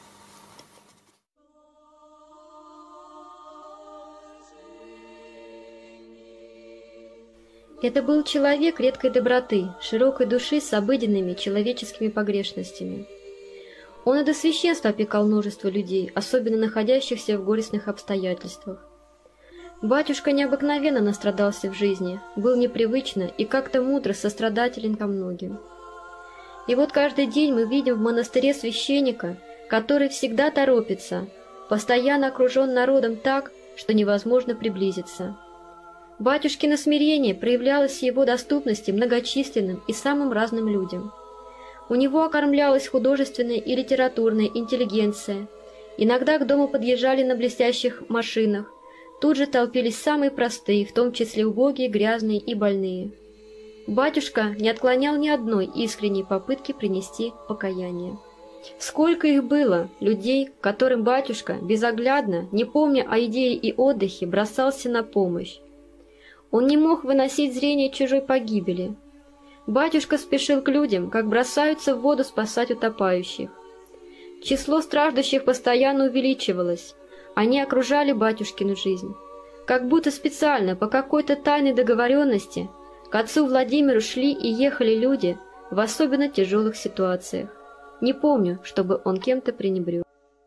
Это был человек редкой доброты, широкой души с обыденными человеческими погрешностями. Он и до священства опекал множество людей, особенно находящихся в горестных обстоятельствах. Батюшка необыкновенно настрадался в жизни, был непривычно и как-то мудро сострадателен ко многим. И вот каждый день мы видим в монастыре священника, который всегда торопится, постоянно окружен народом так, что невозможно приблизиться. Батюшкино смирение проявлялось в его доступности многочисленным и самым разным людям. У него окормлялась художественная и литературная интеллигенция. Иногда к дому подъезжали на блестящих машинах. Тут же толпились самые простые, в том числе убогие, грязные и больные. Батюшка не отклонял ни одной искренней попытки принести покаяние. Сколько их было, людей, которым батюшка, безоглядно, не помня о идее и отдыхе, бросался на помощь. Он не мог выносить зрение чужой погибели. Батюшка спешил к людям, как бросаются в воду спасать утопающих. Число страждущих постоянно увеличивалось. Они окружали батюшкину жизнь. Как будто специально, по какой-то тайной договоренности, к отцу Владимиру шли и ехали люди в особенно тяжелых ситуациях. Не помню, чтобы он кем-то пренебрег.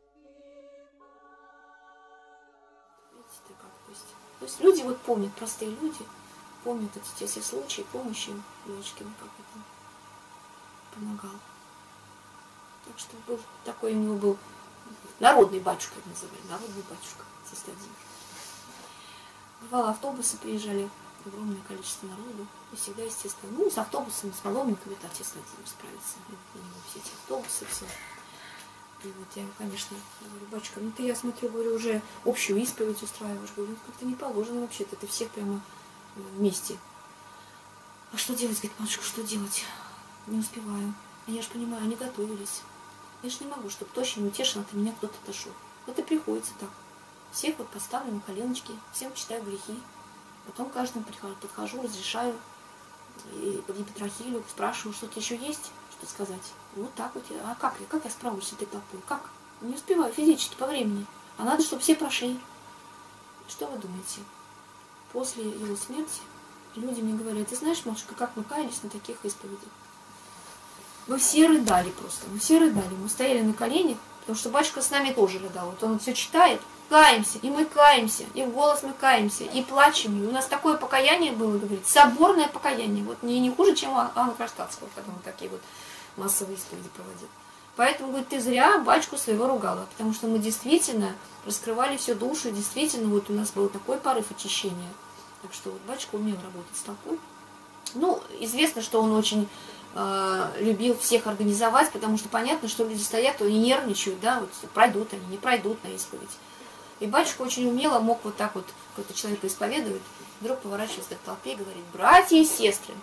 То есть люди вот помнят, простые люди помнят эти все случаи помощи Лёшкину, как это помогал. Так что был такой у него был народный батюшка, это называли, народный батюшка, отец Владимир. Бывало, автобусы приезжали, огромное количество народу, и всегда, естественно, с автобусами, с паломниками, это отец Владимир справится, на него все эти автобусы, все. И вот я, конечно, говорю: «Батюшка, ну ты, я смотрю, говорю, уже общую исповедь устраиваешь». Говорю: «Ну как-то не положено вообще-то, ты всех прямо вместе». «А что делать?» Говорит: «Матушка, что делать? Не успеваю». А я же понимаю, они готовились. Я же не могу, чтобы точно не утешил, от меня кто-то отошел. Вот и приходится так. Всех вот поставлю на коленочки, всем читаю грехи. Потом каждому подхожу, разрешаю. И по Петрохилю спрашиваю: «Что-то еще есть? Что сказать?» Вот так вот. А как я справлюсь с этой толпой? Как? Не успеваю физически по времени. А надо, чтобы все прошли. Что вы думаете? После его смерти люди мне говорят: «Ты знаешь, матушка, как мы каялись на таких исповедях?» Мы все рыдали просто. Мы все рыдали. Мы стояли на коленях, потому что батюшка с нами тоже рыдал. Вот он все читает. Каемся, и мы каемся, и в голос мы каемся, и плачем. И у нас такое покаяние было, говорит, соборное покаяние. Вот не хуже, чем у Анны Кронштадтского, когда он такие вот массовые исповеди проводил. Поэтому, говорит, ты зря батюшку своего ругала, потому что мы действительно раскрывали всю душу, действительно, вот у нас был такой порыв очищения. Так что вот батюшка умел работать с толпой. Ну, известно, что он очень любил всех организовать, потому что понятно, что люди стоят, то они нервничают, да, вот пройдут они, не пройдут на исповедь. И батюшка очень умело мог вот так вот, какой-то человек исповедует, вдруг поворачивается к толпе и говорит: «Братья и сестры,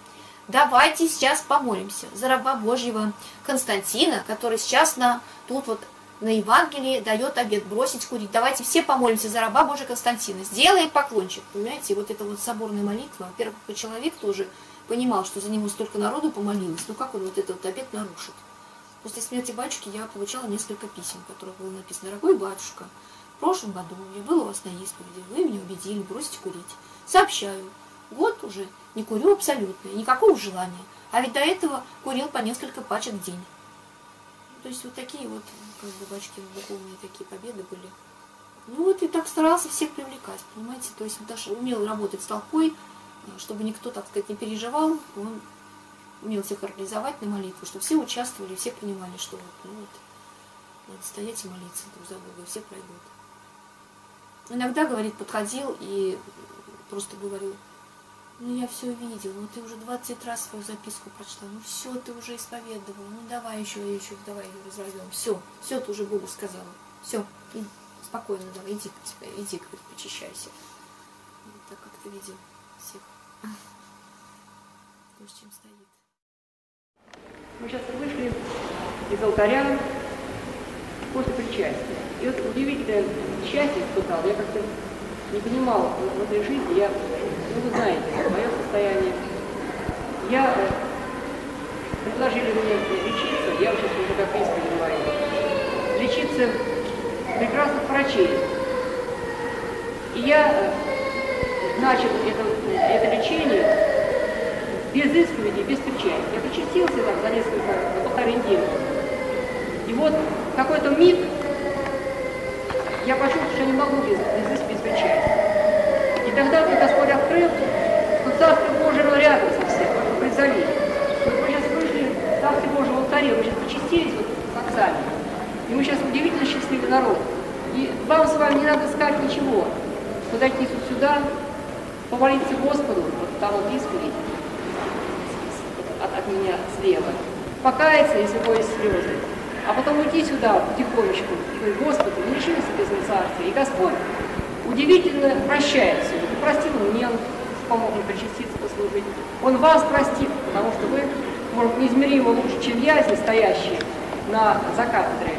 давайте сейчас помолимся за раба Божьего Константина, который сейчас тут вот на Евангелии дает обет бросить курить. Давайте все помолимся за раба Божия Константина. Сделай поклончик. Понимаете, вот эта вот соборная молитва. Во-первых, человек тоже понимал, что за него столько народу помолилось. Ну как он вот этот вот обет нарушит? После смерти батюшки я получала несколько писем, в которых было написано: «Дорогой батюшка, в прошлом году я был у вас на исповеди, вы меня убедили бросить курить. Сообщаю, год уже не курю абсолютно, никакого желания. А ведь до этого курил по несколько пачек в день». То есть вот такие вот, как бы, батюшки духовные такие победы были. Ну вот и так старался всех привлекать, понимаете. То есть даже умел работать с толпой, чтобы никто, так сказать, не переживал. Он умел всех организовать на молитву, чтобы все участвовали, все понимали, что вот, ну вот, надо стоять и молиться друг за друга, и все пройдут. Иногда, говорит, подходил и просто говорил: ну я все видел, ну ты уже 20 раз свою записку прочла, ну все, ты уже исповедовала, ну давай еще давай ее разорвем, все ты уже Богу сказала, все, спокойно давай, иди, говорит, почищайся. Вот так как ты видел всех, кто с чем стоит. Мы сейчас вышли из алтаря после причастия. И вот удивительное счастье испытал. Я как-то не понимал в этой жизни. Ну вы знаете, мое состояние. Предложили мне лечиться, я сейчас уже как исповедь говорю, лечиться прекрасных врачей. И я начал это лечение без исповеди, без печати. Я причастился там за полторы недели. И вот в какой-то миг я почувствовал, что я не могу без исповеди, без печати. И тогда мне Господь открыл, что Царство Божие рядом совсем, в Призоли. Мы сейчас вышли в Царстве Божьем в алтаре, мы сейчас причастились вот с отцами. И мы сейчас удивительно счастливый народ. И вам с вами не надо искать ничего. Подойти сюда, помолиться Господу, вот там вот исповедь, от меня слева, покаяться, если есть слезы, а потом уйти сюда потихонечку и говорить: Господи, не лиши нас Небесного Царства. И Господь удивительно прощает все. Он простил мне, Он помог мне причаститься, послужить. Он вас простит, потому что вы, может, неизмеримо лучше, чем я, здесь стоящие за кафедрой,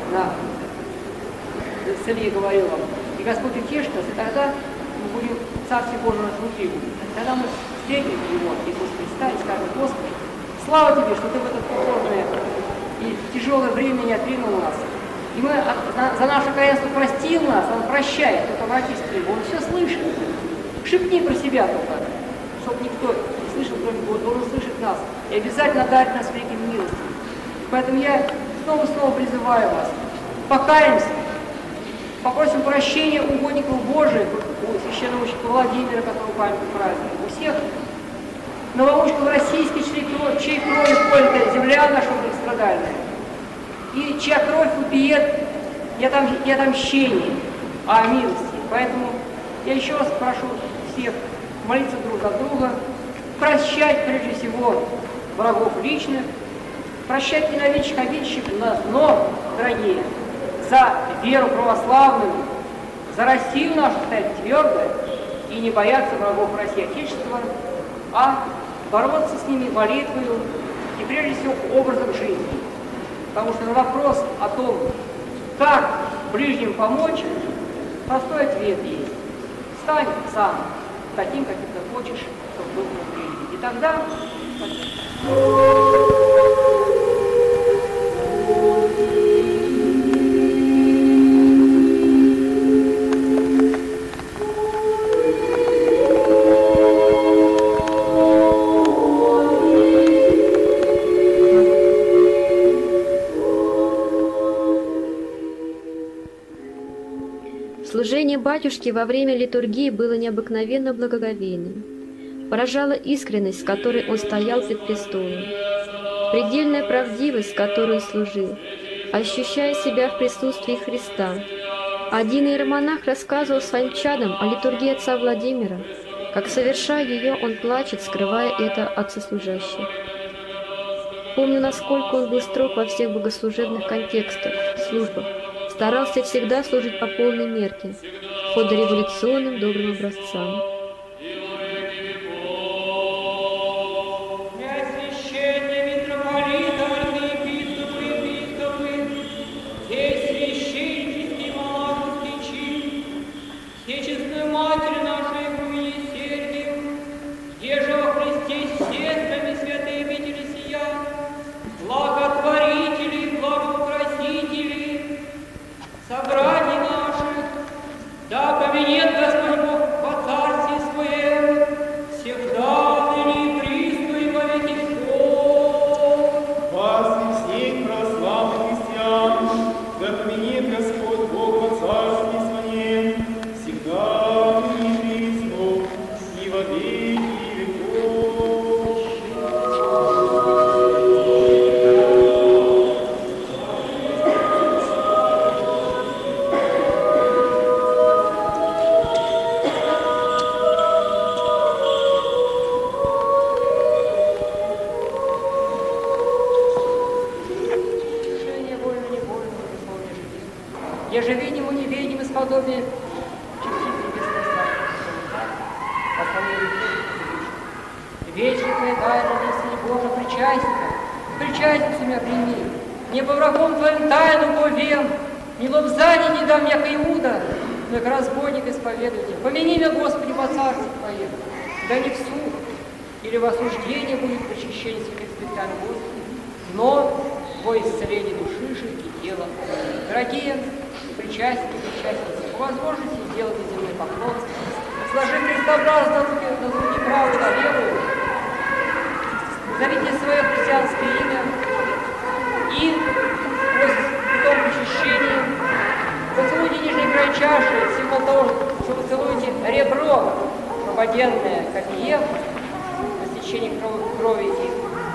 с Ильей говорил вам. И Господь утешит нас, и тогда мы будем в Царстве Божьем внутри будем. Тогда мы встретим Его, Иисуса Христа, и скажем: Господи, слава Тебе, что Ты в это сложное и тяжелое время не отринул нас. И мы за наше каянство простил нас, Он прощает, только обратись к Нему, Он все слышит. Шепни про себя только, чтобы никто не слышал, кроме Бога, должен слышать нас. И обязательно дать нас великим милостью. Поэтому я снова призываю вас: покаемся, попросим прощения у угодников Божиих, у священномученика Владимира, которого памятный праздник, у всех новомучеников российских, чьей кровью пользуется земля наша многострадальная, и чья кровь упиет не отомщение, а милости. Поэтому я еще раз прошу всех молиться друг за друга, прощать прежде всего врагов личных, прощать ненавидящих, обидчиков нас, но, дорогие, за веру православную, за Россию нашу стоять твердо и не бояться врагов России Отечества, а бороться с ними молитвою и прежде всего образом жизни. Потому что на вопрос о том, как ближним помочь, простой ответ есть: стань сам таким, каким ты хочешь, чтобы был твой ближний. И тогда... Служение батюшки во время литургии было необыкновенно благоговейным. Поражала искренность, с которой он стоял пред престолом, предельная правдивость, с которой он служил, ощущая себя в присутствии Христа. Один иеромонах рассказывал своим чадам о литургии отца Владимира, как, совершая ее, он плачет, скрывая это от сослужащих. Помню, насколько он был строг во всех богослужебных контекстах, службах, старался всегда служить по полной мерке, по дореволюционным добрым образцам. Священные митрополиты, архиепископы, епископы, все священные звеньем из подобия частиц небесной славы. Вечная тайна милости Божия причастница меня прими, не по врагом твоим тайну повем, ни лобзани не дам, яко Иуда, но как разбойник исповедуйте. Помяни меня, Господи, по царству Твоему, да не в суд или в осуждение будет причащение святых святан Господи, но во исцеление души же и тела. Дорогие причастники, по возможности сделайте земной поклон, сложи крестообразно руки на груди правую на левую, зовите свое христианское имя и после том причащения поцелуйте нижний край чаши, символ того, что вы целуете ребро, прободенное копьем, на стечение крови и воды.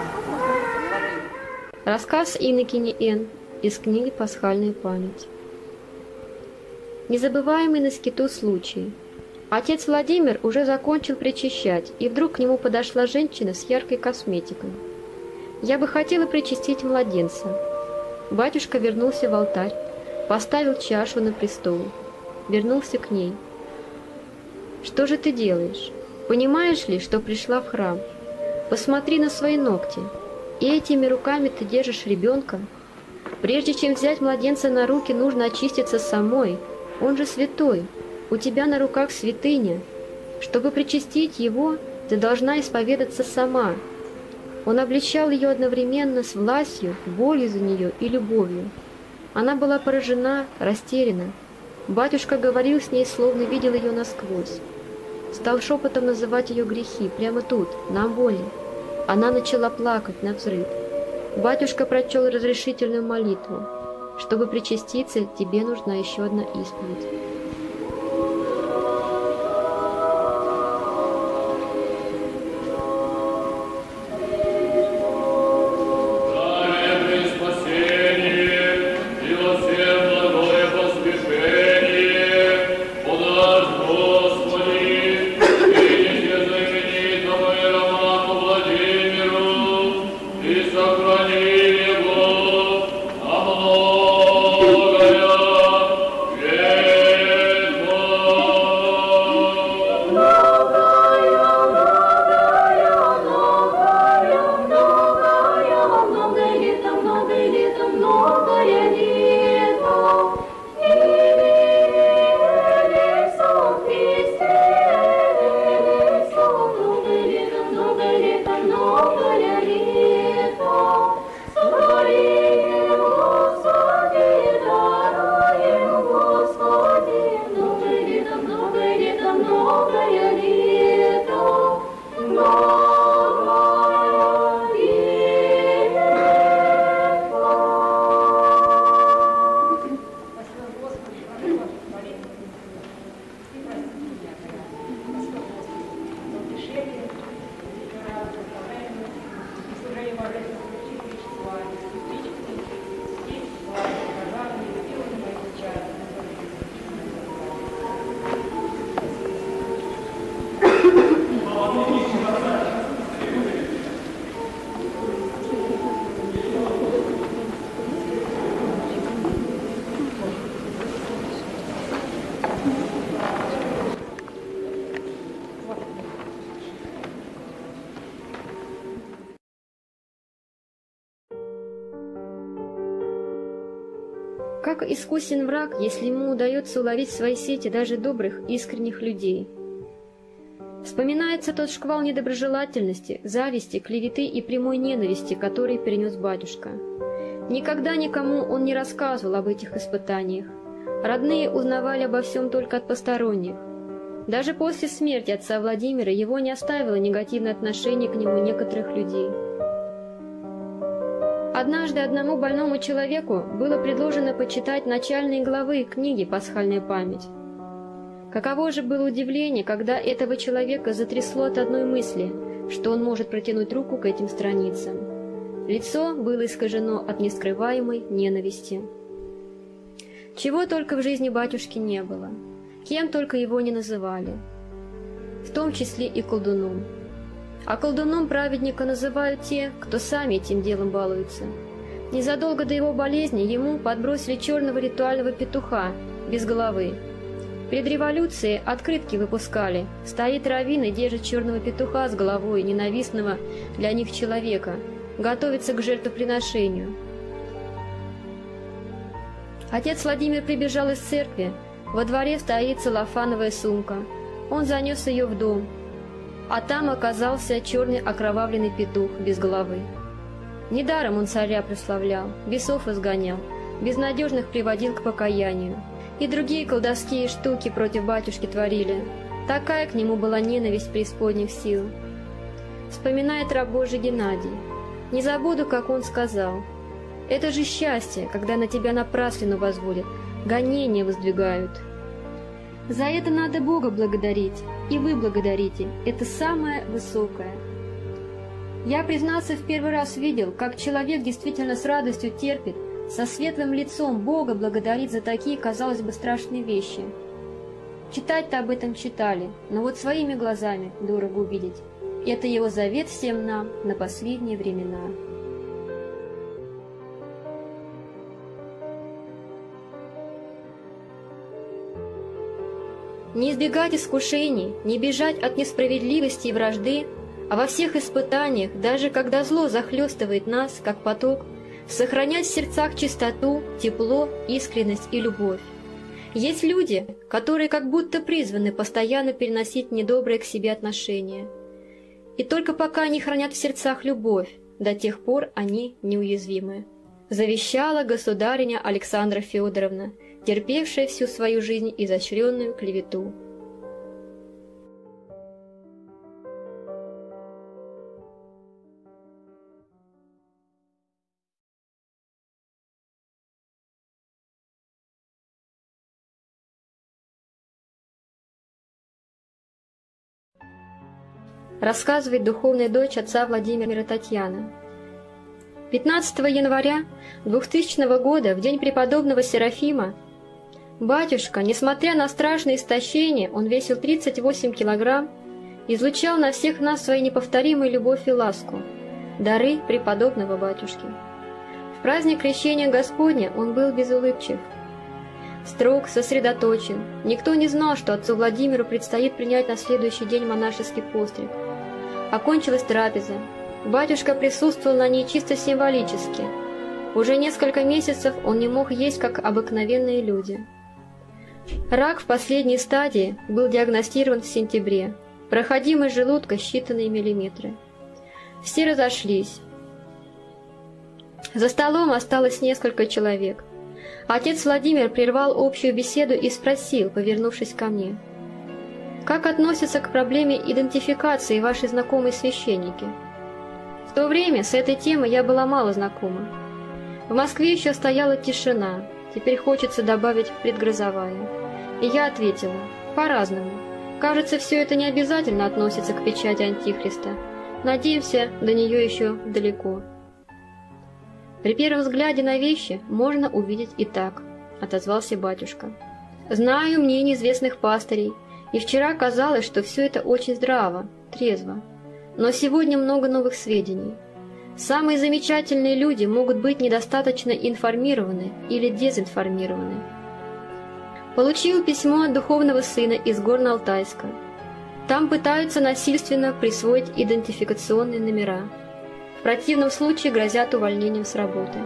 Рассказ инокини Н. из книги «Пасхальная память». Незабываемый на скиту случай. Отец Владимир уже закончил причащать, и вдруг к нему подошла женщина с яркой косметикой. «Я бы хотела причастить младенца». Батюшка вернулся в алтарь, поставил чашу на престол, вернулся к ней. «Что же ты делаешь? Понимаешь ли, что пришла в храм? Посмотри на свои ногти. И этими руками ты держишь ребенка? Прежде чем взять младенца на руки, нужно очиститься самой. Он же святой. У тебя на руках святыня. Чтобы причастить его, ты должна исповедаться сама». Он обличал ее одновременно с властью, болью за нее и любовью. Она была поражена, растеряна. Батюшка говорил с ней, словно видел ее насквозь. Стал шепотом называть ее грехи, прямо тут, на амбоне. Она начала плакать навзрыд. Батюшка прочел разрешительную молитву. «Чтобы причаститься, тебе нужна еще одна исповедь». Как искусен враг, если ему удается уловить в свои сети даже добрых, искренних людей. Вспоминается тот шквал недоброжелательности, зависти, клеветы и прямой ненависти, который перенес батюшка. Никогда никому он не рассказывал об этих испытаниях. Родные узнавали обо всем только от посторонних. Даже после смерти отца Владимира его не оставило негативное отношение к нему некоторых людей. Однажды одному больному человеку было предложено почитать начальные главы книги «Пасхальная память». Каково же было удивление, когда этого человека затрясло от одной мысли, что он может протянуть руку к этим страницам. Лицо было искажено от нескрываемой ненависти. Чего только в жизни батюшки не было, кем только его не называли, в том числе и колдуном. А колдуном праведника называют те, кто сами этим делом балуются. Незадолго до его болезни ему подбросили черного ритуального петуха, без головы. Перед революцией открытки выпускали. Стоит раввин и держит черного петуха с головой ненавистного для них человека. Готовится к жертвоприношению. Отец Владимир прибежал из церкви. Во дворе стоит целлофановая сумка. Он занес ее в дом. А там оказался черный окровавленный петух без головы. Недаром он царя прославлял, бесов изгонял, безнадежных приводил к покаянию. И другие колдовские штуки против батюшки творили. Такая к нему была ненависть преисподних сил. Вспоминает раб Божий Геннадий. Не забуду, как он сказал: «Это же счастье, когда на тебя напраслину возводят, гонения воздвигают». За это надо Бога благодарить, и вы благодарите, это самое высокое. Я, признаться, в первый раз видел, как человек действительно с радостью терпит, со светлым лицом Бога благодарит за такие, казалось бы, страшные вещи. Читать-то об этом читали, но вот своими глазами дорого увидеть. Это его завет всем нам на последние времена. Не избегать искушений, не бежать от несправедливости и вражды, а во всех испытаниях, даже когда зло захлестывает нас, как поток, сохранять в сердцах чистоту, тепло, искренность и любовь. Есть люди, которые как будто призваны постоянно переносить недобрые к себе отношения. И только пока они хранят в сердцах любовь, до тех пор они неуязвимы. Завещала государиня Александра Федоровна, терпевшая всю свою жизнь изощренную клевету. Рассказывает духовная дочь отца Владимира Татьяна. 15 января 2000 года, в день преподобного Серафима, батюшка, несмотря на страшное истощение, он весил 38 килограмм, излучал на всех нас свою неповторимую любовь и ласку, дары преподобного батюшки. В праздник Крещения Господня он был безулыбчив, строг, сосредоточен. Никто не знал, что отцу Владимиру предстоит принять на следующий день монашеский постриг. Окончилась трапеза. Батюшка присутствовал на ней чисто символически. Уже несколько месяцев он не мог есть, как обыкновенные люди. Рак в последней стадии был диагностирован в сентябре. Проходимость желудка считанные миллиметры. Все разошлись. За столом осталось несколько человек. Отец Владимир прервал общую беседу и спросил, повернувшись ко мне: «Как относятся к проблеме идентификации ваши знакомые священники?» В то время с этой темой я была мало знакома. В Москве еще стояла тишина, теперь хочется добавить предгрозовая. И я ответила: по-разному. Кажется, все это не обязательно относится к печати Антихриста. Надеемся, до нее еще далеко. При первом взгляде на вещи можно увидеть и так, отозвался батюшка. Знаю мнение известных пастырей, и вчера казалось, что все это очень здраво, трезво. Но сегодня много новых сведений. Самые замечательные люди могут быть недостаточно информированы или дезинформированы. Получил письмо от духовного сына из Горно-Алтайска. Там пытаются насильственно присвоить идентификационные номера. В противном случае грозят увольнением с работы.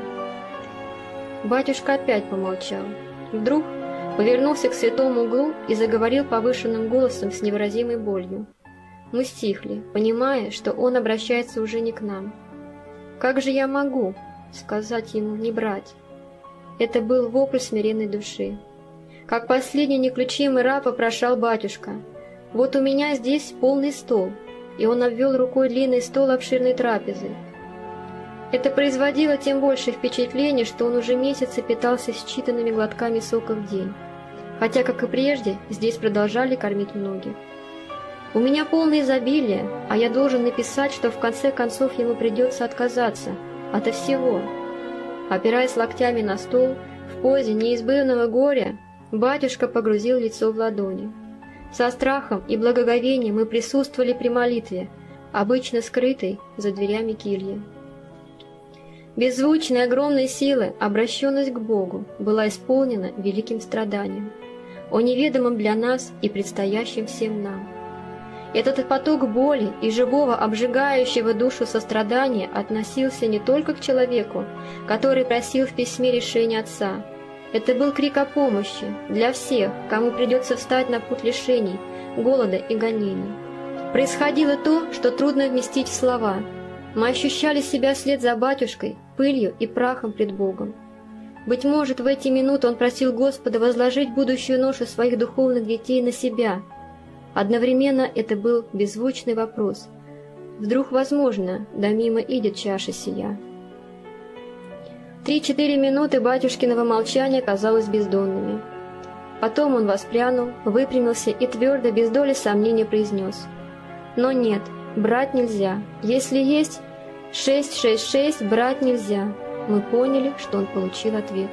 Батюшка опять помолчал. Вдруг повернулся к святому углу и заговорил повышенным голосом с невыразимой болью. Мы стихли, понимая, что он обращается уже не к нам. Как же я могу сказать ему не брать? Это был вопль смиренной души. Как последний неключимый раб вопрошал батюшка: «Вот у меня здесь полный стол», и он обвел рукой длинный стол обширной трапезы. Это производило тем больше впечатление, что он уже месяцы питался считанными глотками сока в день, хотя, как и прежде, здесь продолжали кормить многих. У меня полное изобилие, а я должен написать, что в конце концов ему придется отказаться ото всего. Опираясь локтями на стол, в позе неизбывного горя, батюшка погрузил лицо в ладони. Со страхом и благоговением мы присутствовали при молитве, обычно скрытой за дверями кельи. Беззвучная огромной силы обращенность к Богу была исполнена великим страданием, о неведомом для нас и предстоящем всем нам. Этот поток боли и живого, обжигающего душу сострадания относился не только к человеку, который просил в письме решения Отца. Это был крик о помощи для всех, кому придется встать на путь лишений, голода и гонений. Происходило то, что трудно вместить в слова. Мы ощущали себя вслед за батюшкой, пылью и прахом пред Богом. Быть может, в эти минуты он просил Господа возложить будущую ношу своих духовных детей на себя. Одновременно это был беззвучный вопрос. Вдруг возможно, да мимо идет чаша сия? 3-4 минуты батюшкиного молчания казалось бездонными. Потом он воспрянул, выпрямился и твердо, без доли сомнения произнес: «Но нет, брать нельзя. Если есть 666, брать нельзя». Мы поняли, что он получил ответ.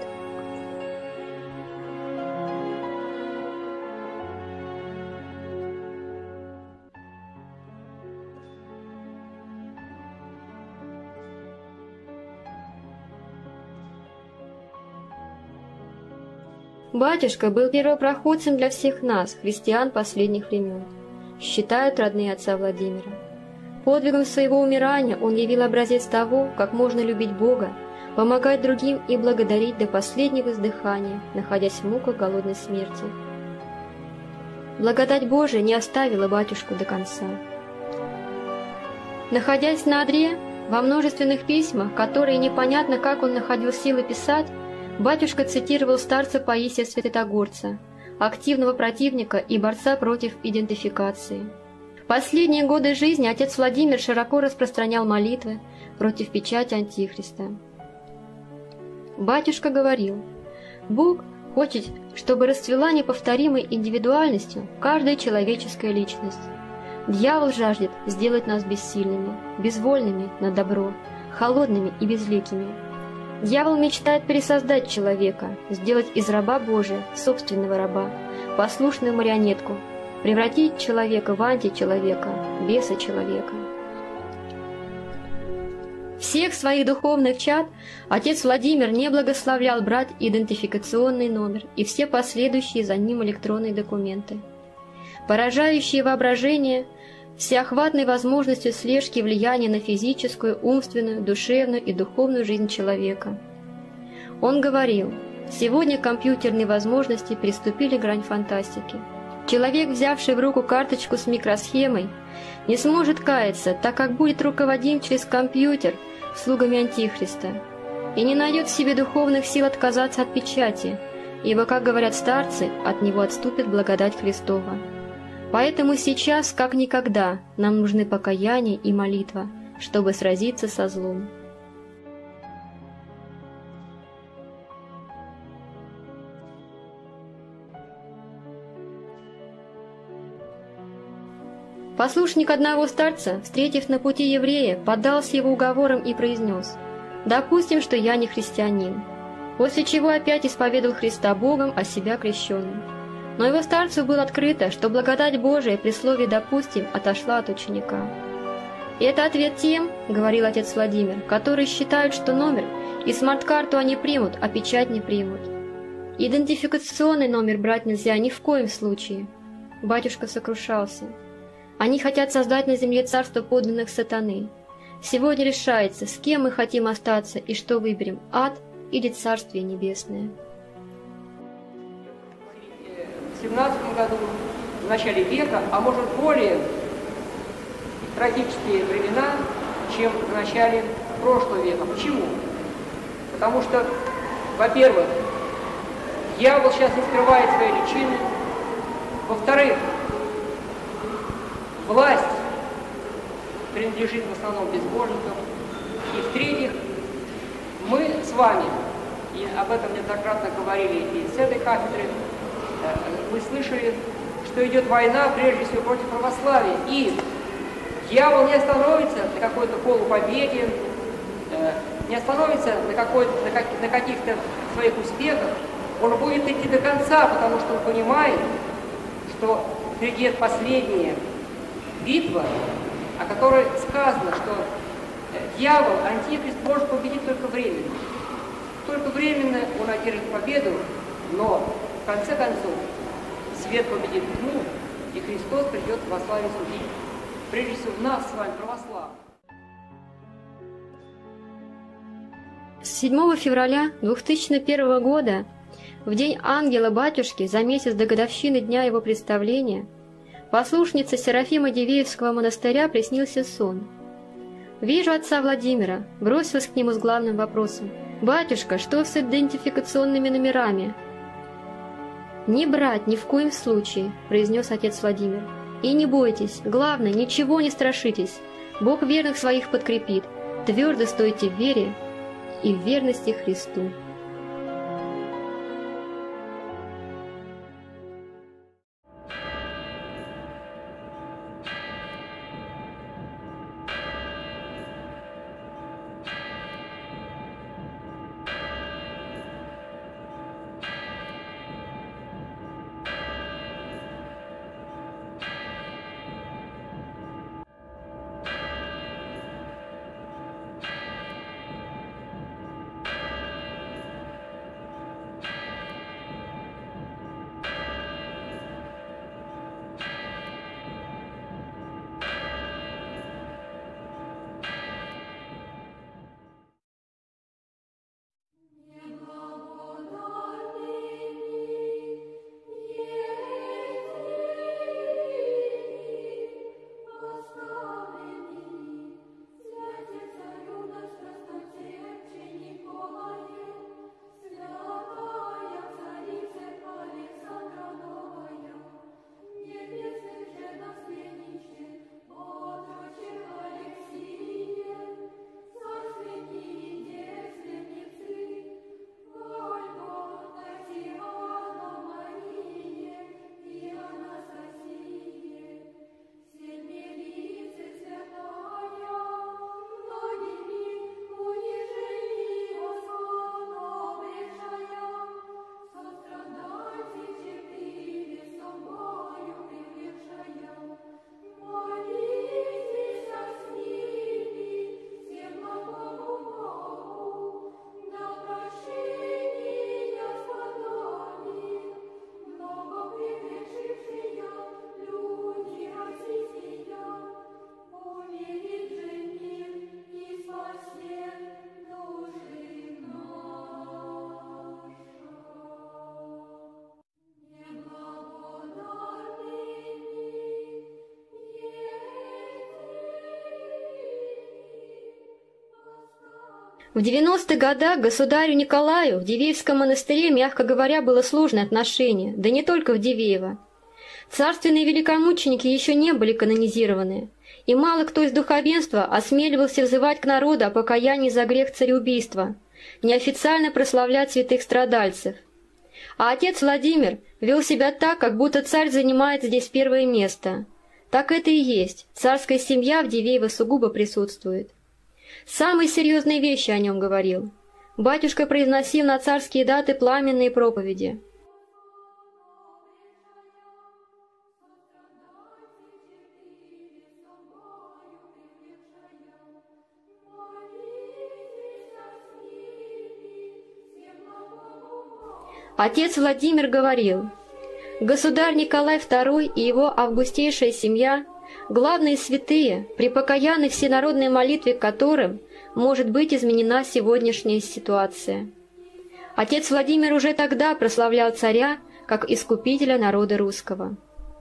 Батюшка был первопроходцем для всех нас, христиан последних времен, считают родные отца Владимира. Подвигом своего умирания он явил образец того, как можно любить Бога, помогать другим и благодарить до последнего издыхания, находясь в муках голодной смерти. Благодать Божия не оставила батюшку до конца. Находясь на одре, во множественных письмах, которые непонятно, как он находил силы писать, батюшка цитировал старца Паисия Святогорца, активного противника и борца против идентификации. В последние годы жизни отец Владимир широко распространял молитвы против печати Антихриста. Батюшка говорил: «Бог хочет, чтобы расцвела неповторимой индивидуальностью каждая человеческая личность. Дьявол жаждет сделать нас бессильными, безвольными на добро, холодными и безликими. Дьявол мечтает пересоздать человека, сделать из раба Божия собственного раба, послушную марионетку, превратить человека в античеловека, беса человека». Всех своих духовных чад отец Владимир не благословлял брать идентификационный номер и все последующие за ним электронные документы. Поражающие воображение, всеохватной возможностью слежки влияния на физическую, умственную, душевную и духовную жизнь человека. Он говорил: «Сегодня компьютерные возможности переступили грань фантастики. Человек, взявший в руку карточку с микросхемой, не сможет каяться, так как будет руководим через компьютер слугами Антихриста, и не найдет в себе духовных сил отказаться от печати, ибо, как говорят старцы, от него отступит благодать Христова. Поэтому сейчас, как никогда, нам нужны покаяние и молитва, чтобы сразиться со злом». Послушник одного старца, встретив на пути еврея, поддался его уговорам и произнес: «Допустим, что я не христианин», после чего опять исповедовал Христа Богом, а себя крещенным. Но его старцу было открыто, что благодать Божия при слове «допустим» отошла от ученика. «И это ответ тем, — говорил отец Владимир, — которые считают, что номер и смарт-карту они примут, а печать не примут. Идентификационный номер брать нельзя ни в коем случае». Батюшка сокрушался. «Они хотят создать на земле царство подданных сатаны. Сегодня решается, с кем мы хотим остаться и что выберем, ад или Царствие Небесное». В 17 году, в начале века, а может более трагические времена, чем в начале прошлого века. Почему? Потому что, во-первых, дьявол сейчас не скрывает своей личины. Во-вторых, власть принадлежит в основном безбожникам. И в-третьих, мы с вами, и об этом неоднократно говорили и с этой кафедры, мы слышали, что идет война прежде всего против православия. И дьявол не остановится на какой-то полупобеде, не остановится на каких-то своих успехах. Он будет идти до конца, потому что он понимает, что впереди последняя битва, о которой сказано, что Дьявол, антихрист может победить только временно. Только временно он одержит победу, но в конце концов свет победит тьму, и Христос придет во славе судить. Прежде всего в нас с вами, православных. С 7 февраля 2001 года, в день Ангела-Батюшки, за месяц до годовщины дня его представления, послушнице Серафима Дивеевского монастыря приснился сон. «Вижу отца Владимира», бросилась к нему с главным вопросом. «Батюшка, что с идентификационными номерами?» «Не брать ни в коем случае», — произнес отец Владимир. «И не бойтесь, главное, ничего не страшитесь. Бог верных своих подкрепит. Твердо стойте в вере и в верности Христу». В 90-х годах государю Николаю в Дивеевском монастыре, мягко говоря, было сложное отношение, да не только в Дивеево. Царственные великомученики еще не были канонизированы, и мало кто из духовенства осмеливался взывать к народу о покаянии за грех цареубийства, неофициально прославлять святых страдальцев. А отец Владимир вел себя так, как будто царь занимает здесь первое место. Так это и есть, царская семья в Дивеево сугубо присутствует. Самые серьезные вещи о нем говорил. Батюшка произносил на царские даты пламенные проповеди. Отец Владимир говорил: «Государь Николай II и его августейшая семья – главные святые, при покаянной всенародной молитве к которым может быть изменена сегодняшняя ситуация». Отец Владимир уже тогда прославлял царя как искупителя народа русского.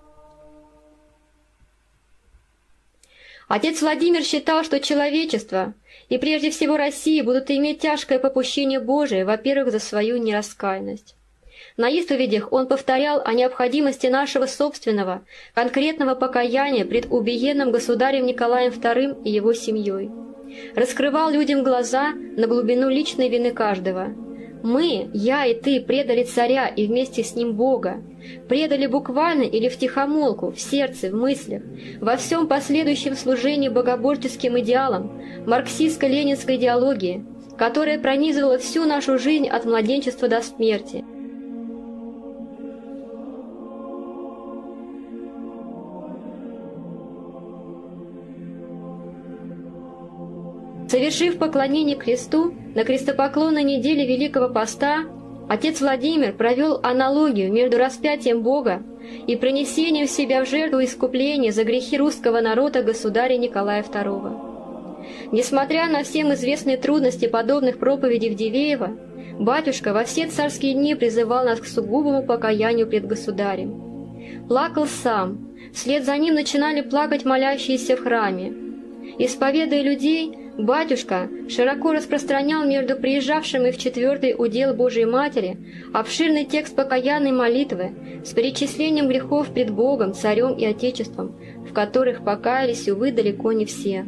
Отец Владимир считал, что человечество, и прежде всего Россия, будут иметь тяжкое попущение Божие, во-первых, за свою нераскаянность. На исповедях он повторял о необходимости нашего собственного, конкретного покаяния пред убиенным государем Николаем II и его семьей. Раскрывал людям глаза на глубину личной вины каждого. Мы, я и ты, предали царя и вместе с ним Бога. Предали буквально или втихомолку, в сердце, в мыслях, во всем последующем служении богоборческим идеалам, марксистско-ленинской идеологии, которая пронизывала всю нашу жизнь от младенчества до смерти. Совершив поклонение кресту на крестопоклонной неделе Великого Поста, отец Владимир провел аналогию между распятием Бога и принесением себя в жертву искупления за грехи русского народа государя Николая II. Несмотря на всем известные трудности подобных проповедей Вдивеева, батюшка во все царские дни призывал нас к сугубому покаянию пред государем. Плакал сам, вслед за ним начинали плакать молящиеся в храме. Исповедуя людей, батюшка широко распространял между приезжавшими в 4-й удел Божией Матери обширный текст покаянной молитвы с перечислением грехов пред Богом, царем и Отечеством, в которых покаялись, увы, далеко не все.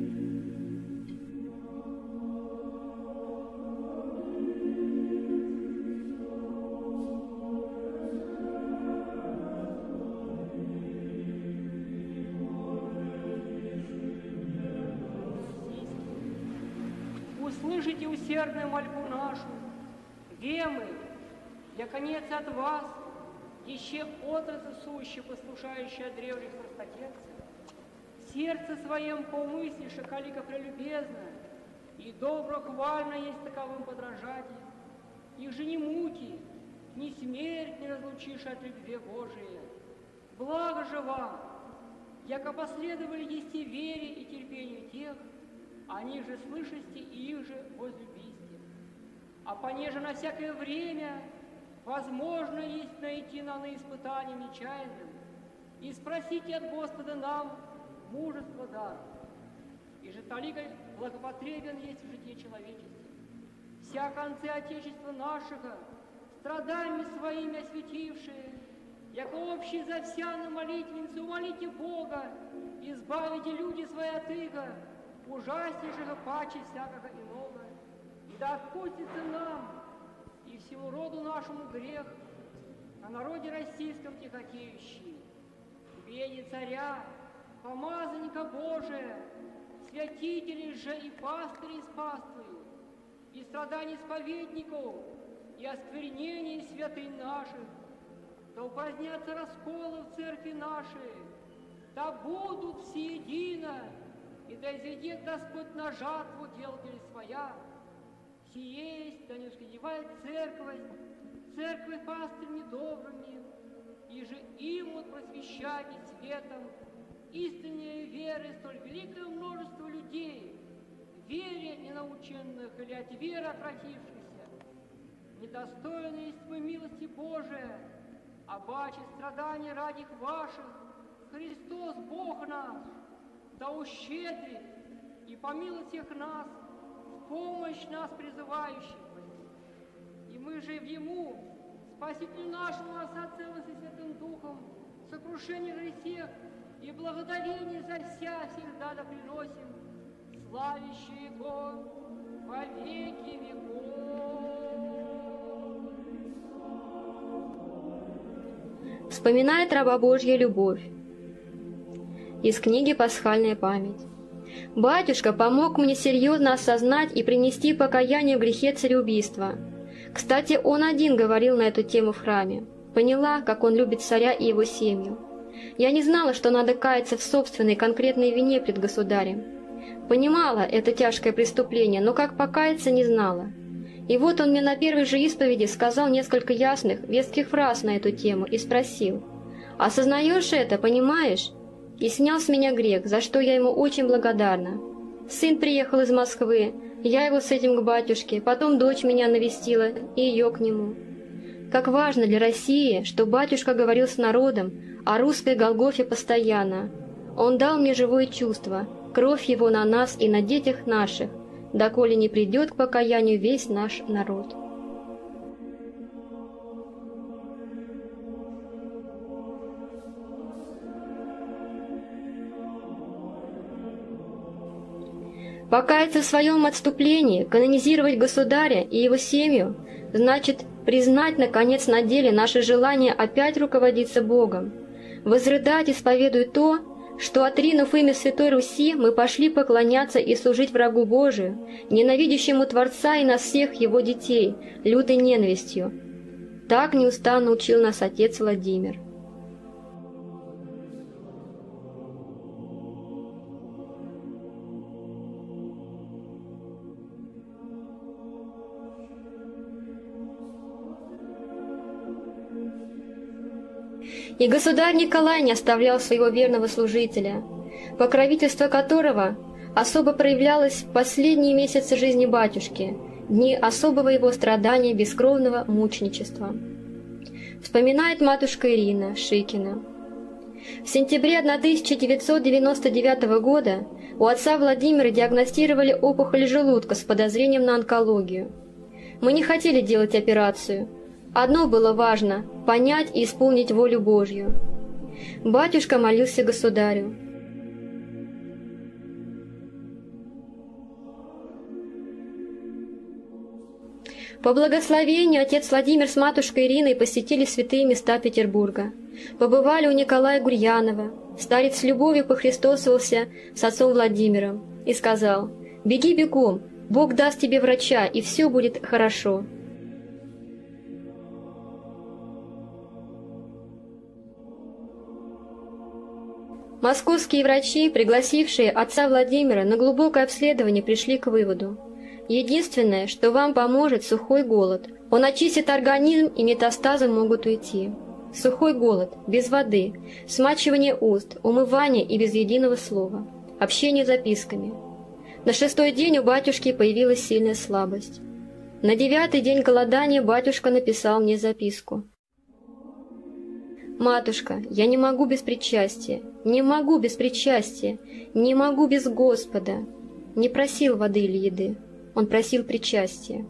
Услышите усердную мольбу нашу, вемы, я конец от вас, еще отрасль сущая, послушающая древних страстотерцев, сердце своем помыслише, калика прелюбезно, и добро хвально есть таковым подражание, их же ни муки, ни смерть не разлучишь от любви Божией. Благо же вам, яко последовали есть и вере, и терпению тех, они же слышасти и их же возлюбисти. А понеже на всякое время возможно есть найти на испытание нечаянным, и спросите от Господа нам мужество дар. И же толикой благопотребен есть в житии человечестве. Вся концы Отечества нашего, страданиями своими осветившие, яко общий за вся на молитвеннице, умолите Бога, избавите люди свои от иго, ужаснейшего паче всякого иного, и да отпустится нам и всему роду нашему грех, на народе российском тяготеющий. Бени царя, помазанника Божия, святителей же и пастырей спаствуют, и страданий исповедников, и осквернений святынь наших, да упразднятся расколы в церкви нашей, да будут всеедино, и да изведет Господь на жатву делателей своя. Сие есть, да не ускоревает церковь пастырями добрыми, и же им вот просвещайте светом истиннее веры столь великое множество людей, вере ненаученных или от веры отвратившихся. Недостойны есть мы милости Божия, а бачит страдания ради ваших, Христос Бог наш, да ущедрит и помилует всех нас, в помощь нас призывающих. И мы же в Ему, Спасителю нашему, Отца Целым и Святым Духом, сокрушение грехов и благодарение за вся всегда да приносим, славящий Его во веки веков. Вспоминает раба Божья любовь. Из книги «Пасхальная память». Батюшка помог мне серьезно осознать и принести покаяние в грехе цареубийства. Кстати, он один говорил на эту тему в храме. Поняла, как он любит царя и его семью. Я не знала, что надо каяться в собственной конкретной вине пред государем. Понимала это тяжкое преступление, но как покаяться не знала. И вот он мне на первой же исповеди сказал несколько ясных, веских фраз на эту тему и спросил: «Осознаешь это, понимаешь?» И снял с меня грех, за что я ему очень благодарна. Сын приехал из Москвы, я его с этим к батюшке, потом дочь меня навестила и ее к нему. Как важно для России, что батюшка говорил с народом о русской Голгофе постоянно. Он дал мне живое чувство, кровь его на нас и на детях наших, доколе не придет к покаянию весь наш народ. Покаяться в своем отступлении, канонизировать государя и его семью, значит признать, наконец, на деле наше желание опять руководиться Богом, возрыдать, исповедуя то, что, отринув имя Святой Руси, мы пошли поклоняться и служить врагу Божию, ненавидящему Творца и нас всех его детей, лютой ненавистью. Так неустанно учил нас отец Владимир. И государь Николай не оставлял своего верного служителя, покровительство которого особо проявлялось в последние месяцы жизни батюшки, дни особого его страдания бескровного мученичества. Вспоминает матушка Ирина Шикина. В сентябре 1999 года у отца Владимира диагностировали опухоль желудка с подозрением на онкологию. Мы не хотели делать операцию. Одно было важно – понять и исполнить волю Божью. Батюшка молился государю. По благословению отец Владимир с матушкой Ириной посетили святые места Петербурга. Побывали у Николая Гурьянова. Старец с любовью похристосовался с отцом Владимиром и сказал: «Беги бегом, Бог даст тебе врача, и все будет хорошо». Московские врачи, пригласившие отца Владимира на глубокое обследование, пришли к выводу: единственное, что вам поможет, сухой голод. Он очистит организм, и метастазы могут уйти. Сухой голод, без воды, смачивание уст, умывание и без единого слова, общение записками. На 6-й день у батюшки появилась сильная слабость. На 9-й день голодания батюшка написал мне записку. «Матушка, я не могу без причастия, не могу без причастия, не могу без Господа». Не просил воды или еды, он просил причастия.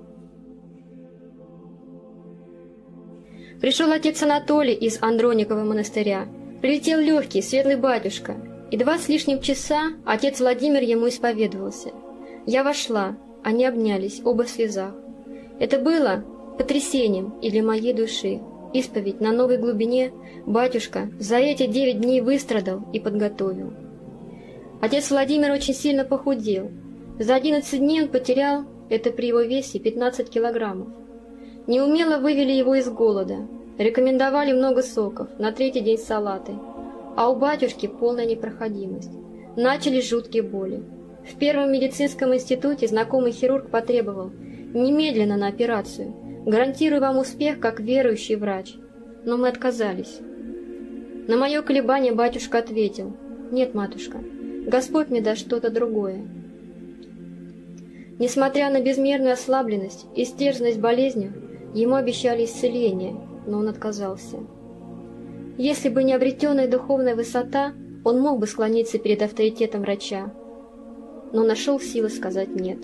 Пришел отец Анатолий из Андроникова монастыря. Прилетел легкий, светлый батюшка, и 2 с лишним часа отец Владимир ему исповедовался. Я вошла, они обнялись, оба в слезах. Это было потрясением и для моей души. Исповедь на новой глубине батюшка за эти 9 дней выстрадал и подготовил. Отец Владимир очень сильно похудел. За 11 дней он потерял, это при его весе, 15 килограммов. Неумело вывели его из голода, рекомендовали много соков, на 3-й день салаты, а у батюшки полная непроходимость. Начались жуткие боли. В первом медицинском институте знакомый хирург потребовал: немедленно на операцию, гарантирую вам успех как верующий врач. Но мы отказались. На мое колебание батюшка ответил: нет, матушка, Господь мне даст что-то другое. Несмотря на безмерную ослабленность и стерзанность болезнью, ему обещали исцеление, но он отказался. Если бы не обретенная духовная высота, он мог бы склониться перед авторитетом врача, но нашел силы сказать «нет».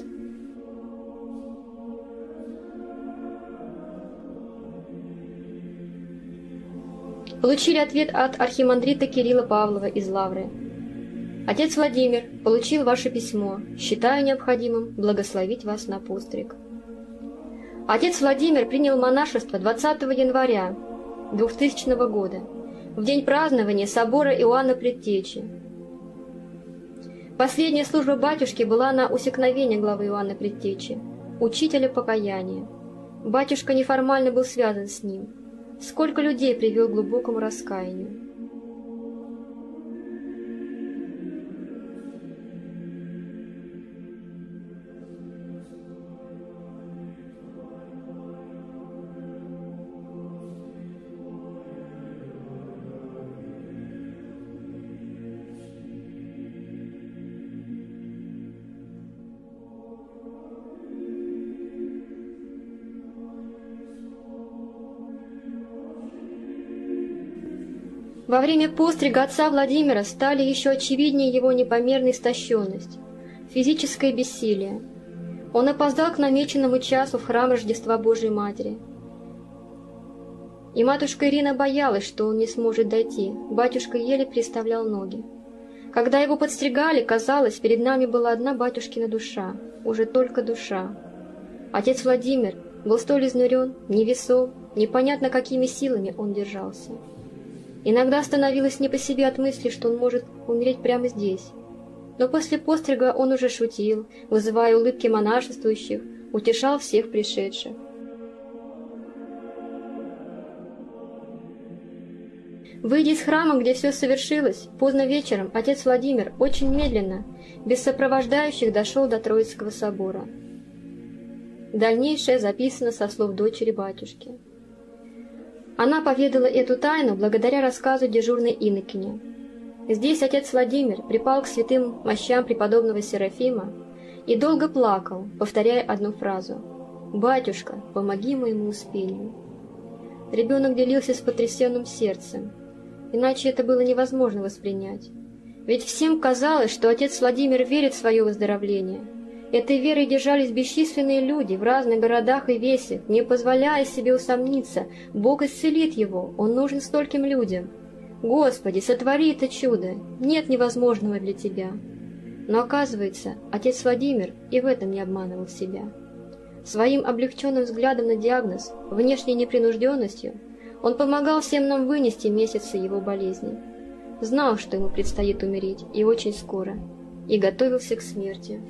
Получили ответ от архимандрита Кирилла Павлова из Лавры. «Отец Владимир, получил ваше письмо. Считаю необходимым благословить вас на постриг». Отец Владимир принял монашество 20 января 2000 года, в день празднования собора Иоанна Предтечи. Последняя служба батюшки была на усекновение главы Иоанна Предтечи, учителя покаяния. Батюшка неформально был связан с ним. Сколько людей привел к глубокому раскаянию. Во время пострига отца Владимира стали еще очевиднее его непомерная истощенность, физическое бессилие. Он опоздал к намеченному часу в храм Рождества Божией Матери. И матушка Ирина боялась, что он не сможет дойти. Батюшка еле переставлял ноги. Когда его подстригали, казалось, перед нами была одна батюшкина душа, уже только душа. Отец Владимир был столь изнурен, невесом, непонятно какими силами он держался. Иногда становилось не по себе от мысли, что он может умереть прямо здесь. Но после пострига он уже шутил, вызывая улыбки монашествующих, утешал всех пришедших. Выйдя из храма, где все совершилось, поздно вечером отец Владимир очень медленно, без сопровождающих, дошел до Троицкого собора. Дальнейшее записано со слов дочери батюшки. Она поведала эту тайну благодаря рассказу дежурной инокине. Здесь отец Владимир припал к святым мощам преподобного Серафима и долго плакал, повторяя одну фразу: «Батюшка, помоги моему успению». Ребенок делился с потрясенным сердцем, иначе это было невозможно воспринять. Ведь всем казалось, что отец Владимир верит в свое выздоровление. Этой верой держались бесчисленные люди в разных городах и весях, не позволяя себе усомниться: Бог исцелит его, он нужен стольким людям. Господи, сотвори это чудо, нет невозможного для Тебя. Но оказывается, отец Владимир и в этом не обманывал себя. Своим облегченным взглядом на диагноз, внешней непринужденностью, он помогал всем нам вынести месяцы его болезни. Знал, что ему предстоит умереть, и очень скоро, и готовился к смерти.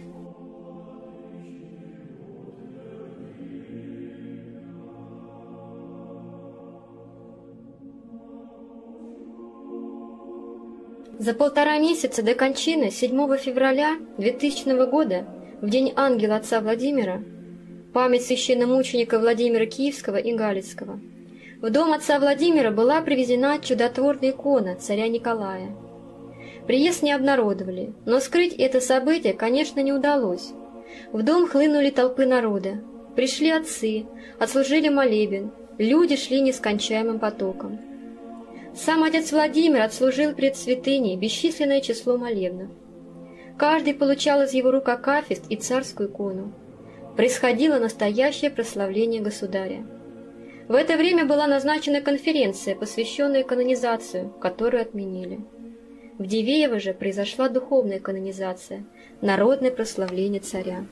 За 1,5 месяца до кончины 7 февраля 2000 года, в день ангела отца Владимира, память священномученика Владимира Киевского и Галицкого, в дом отца Владимира была привезена чудотворная икона царя Николая. Приезд не обнародовали, но скрыть это событие, конечно, не удалось. В дом хлынули толпы народа, пришли отцы, отслужили молебен, люди шли нескончаемым потоком. Сам отец Владимир отслужил пред святыней бесчисленное число молебнов. Каждый получал из его рук акафист и царскую икону. Происходило настоящее прославление государя. В это время была назначена конференция, посвященная канонизацию, которую отменили. В Дивеево же произошла духовная канонизация, народное прославление царя.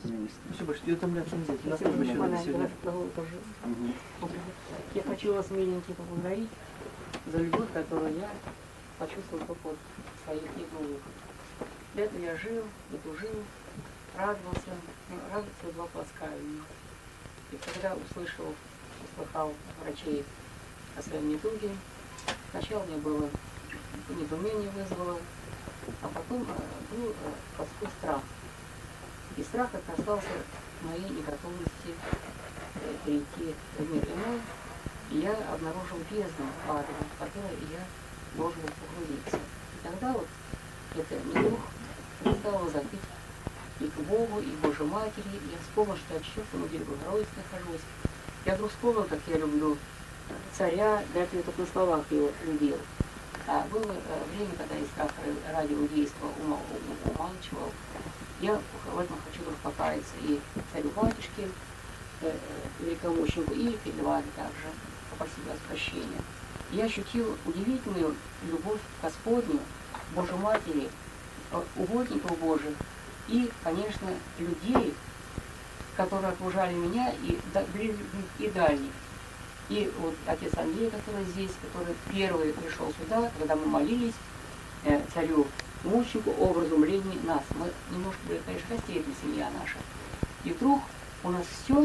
Я хочу вас, миленькие, поблагодарить за любовь, которую я почувствовал только от своих идолов. Для этого я жил, не тужил, радовался, радоваться два плоскания. И когда услыхал врачей о своем недуге, сначала мне было недоумение вызвало, а потом был плоской страх. И страх это касался моей неготовности перейти в мир иной, и я обнаружил бездну ада, в которой я должен был погрузиться. И тогда вот это недуг стало возопить и к Богу, и к Божьей Матери. Я вспомнил, что я чувствую, где Богородице нахожусь. Я вдруг вспомнил, как я люблю царя, для этого я только на словах его любил. А было время, когда я страх ради иудейства умалчивал. Я в этом хочу вдруг покаяться и царю-батюшке, великомученику, и перед вами также попросить вас прощения. Я ощутил удивительную любовь Господню, Божьей Матери, угодников Божьих и, конечно, людей, которые окружали меня, и дальних. И вот отец Андрей, который здесь, который первый пришел сюда, когда мы молились царю-мученику о вразумлении нас. Мы немножко были, конечно, растеряны, семья наша. И вдруг у нас все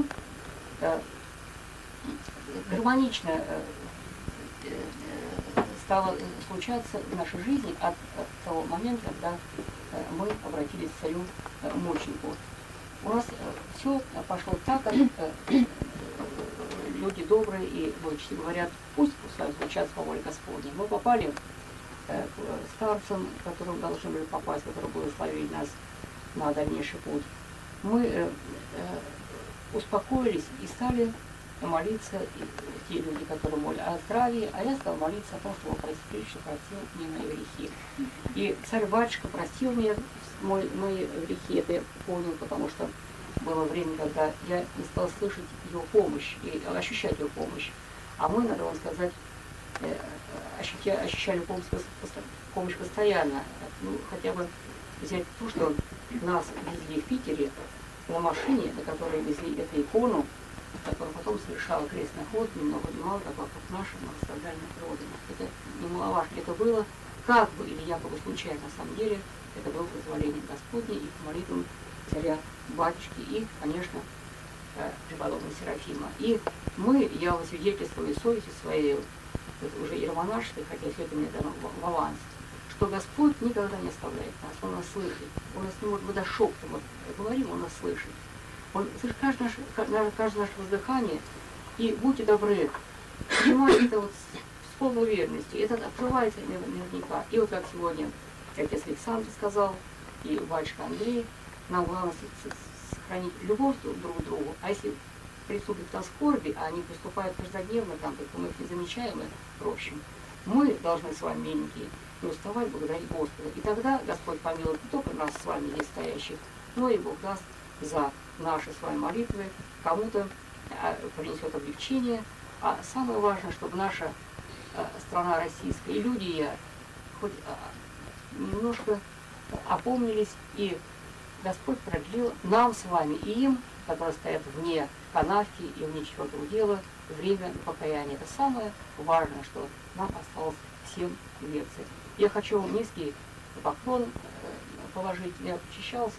гармонично стало случаться в нашей жизни от того момента, когда мы обратились к царю-мученику. У нас все пошло так, как люди добрые и благочестивые говорят: пусть случается по воле Господней. Мы попали к старцам, к которым должны были попасть, которые благословили нас на дальнейший путь. Мы успокоились и стали молиться, и те люди, которые молят о здравии, а я стал молиться о том, что простил, что простил мне мои грехи. И царь-батюшка простил мне мои грехи, это я понял, потому что было время, когда я не стал слышать его помощь и ощущать его помощь. А мы, надо вам сказать, ощущали помощь постоянно. Ну, хотя бы взять то, что нас везли в Питере на машине, на которой везли эту икону, которая потом совершала крестный ход, ни много ни мало, как вокруг нашей многострадальной родины. Это немаловажно. Это было как бы или якобы случайно, на самом деле, это было позволение Господне и молитвам царя-батюшки и, конечно, преподобного Серафима. И мы, я вот свидетельствую совестью своей, уже иеромонашеской, хотя все это мне дано в аванс, что Господь никогда не оставляет нас, Он нас слышит. Он нас не может, мы даже шепотом вот говорим, Он нас слышит. Он слышит каждое наше воздыхание, и будьте добры, принимать это вот с полной уверенностью. Это открывается наверняка. И вот как сегодня отец Александр сказал, и батюшка Андрей, нам главное сохранить любовь друг к другу. А если приступит к скорби, а они приступают каждодневно, там, только мы их не замечаем, и прочим, мы должны с вами, миленькие, не уставать благодарить Господа. И тогда Господь помилует не только нас с вами здесь стоящих, но и Бог даст за наши с вами молитвы, кому-то принесет облегчение. А самое важное, чтобы наша страна российская и люди ее хоть немножко опомнились, и Господь продлил нам с вами и им, которые стоят вне канавки и вне чего-то дела, время покаяния. Это самое важное, что нам осталось всем в Греции. Я хочу вам низкий поклон положить. Я причащался,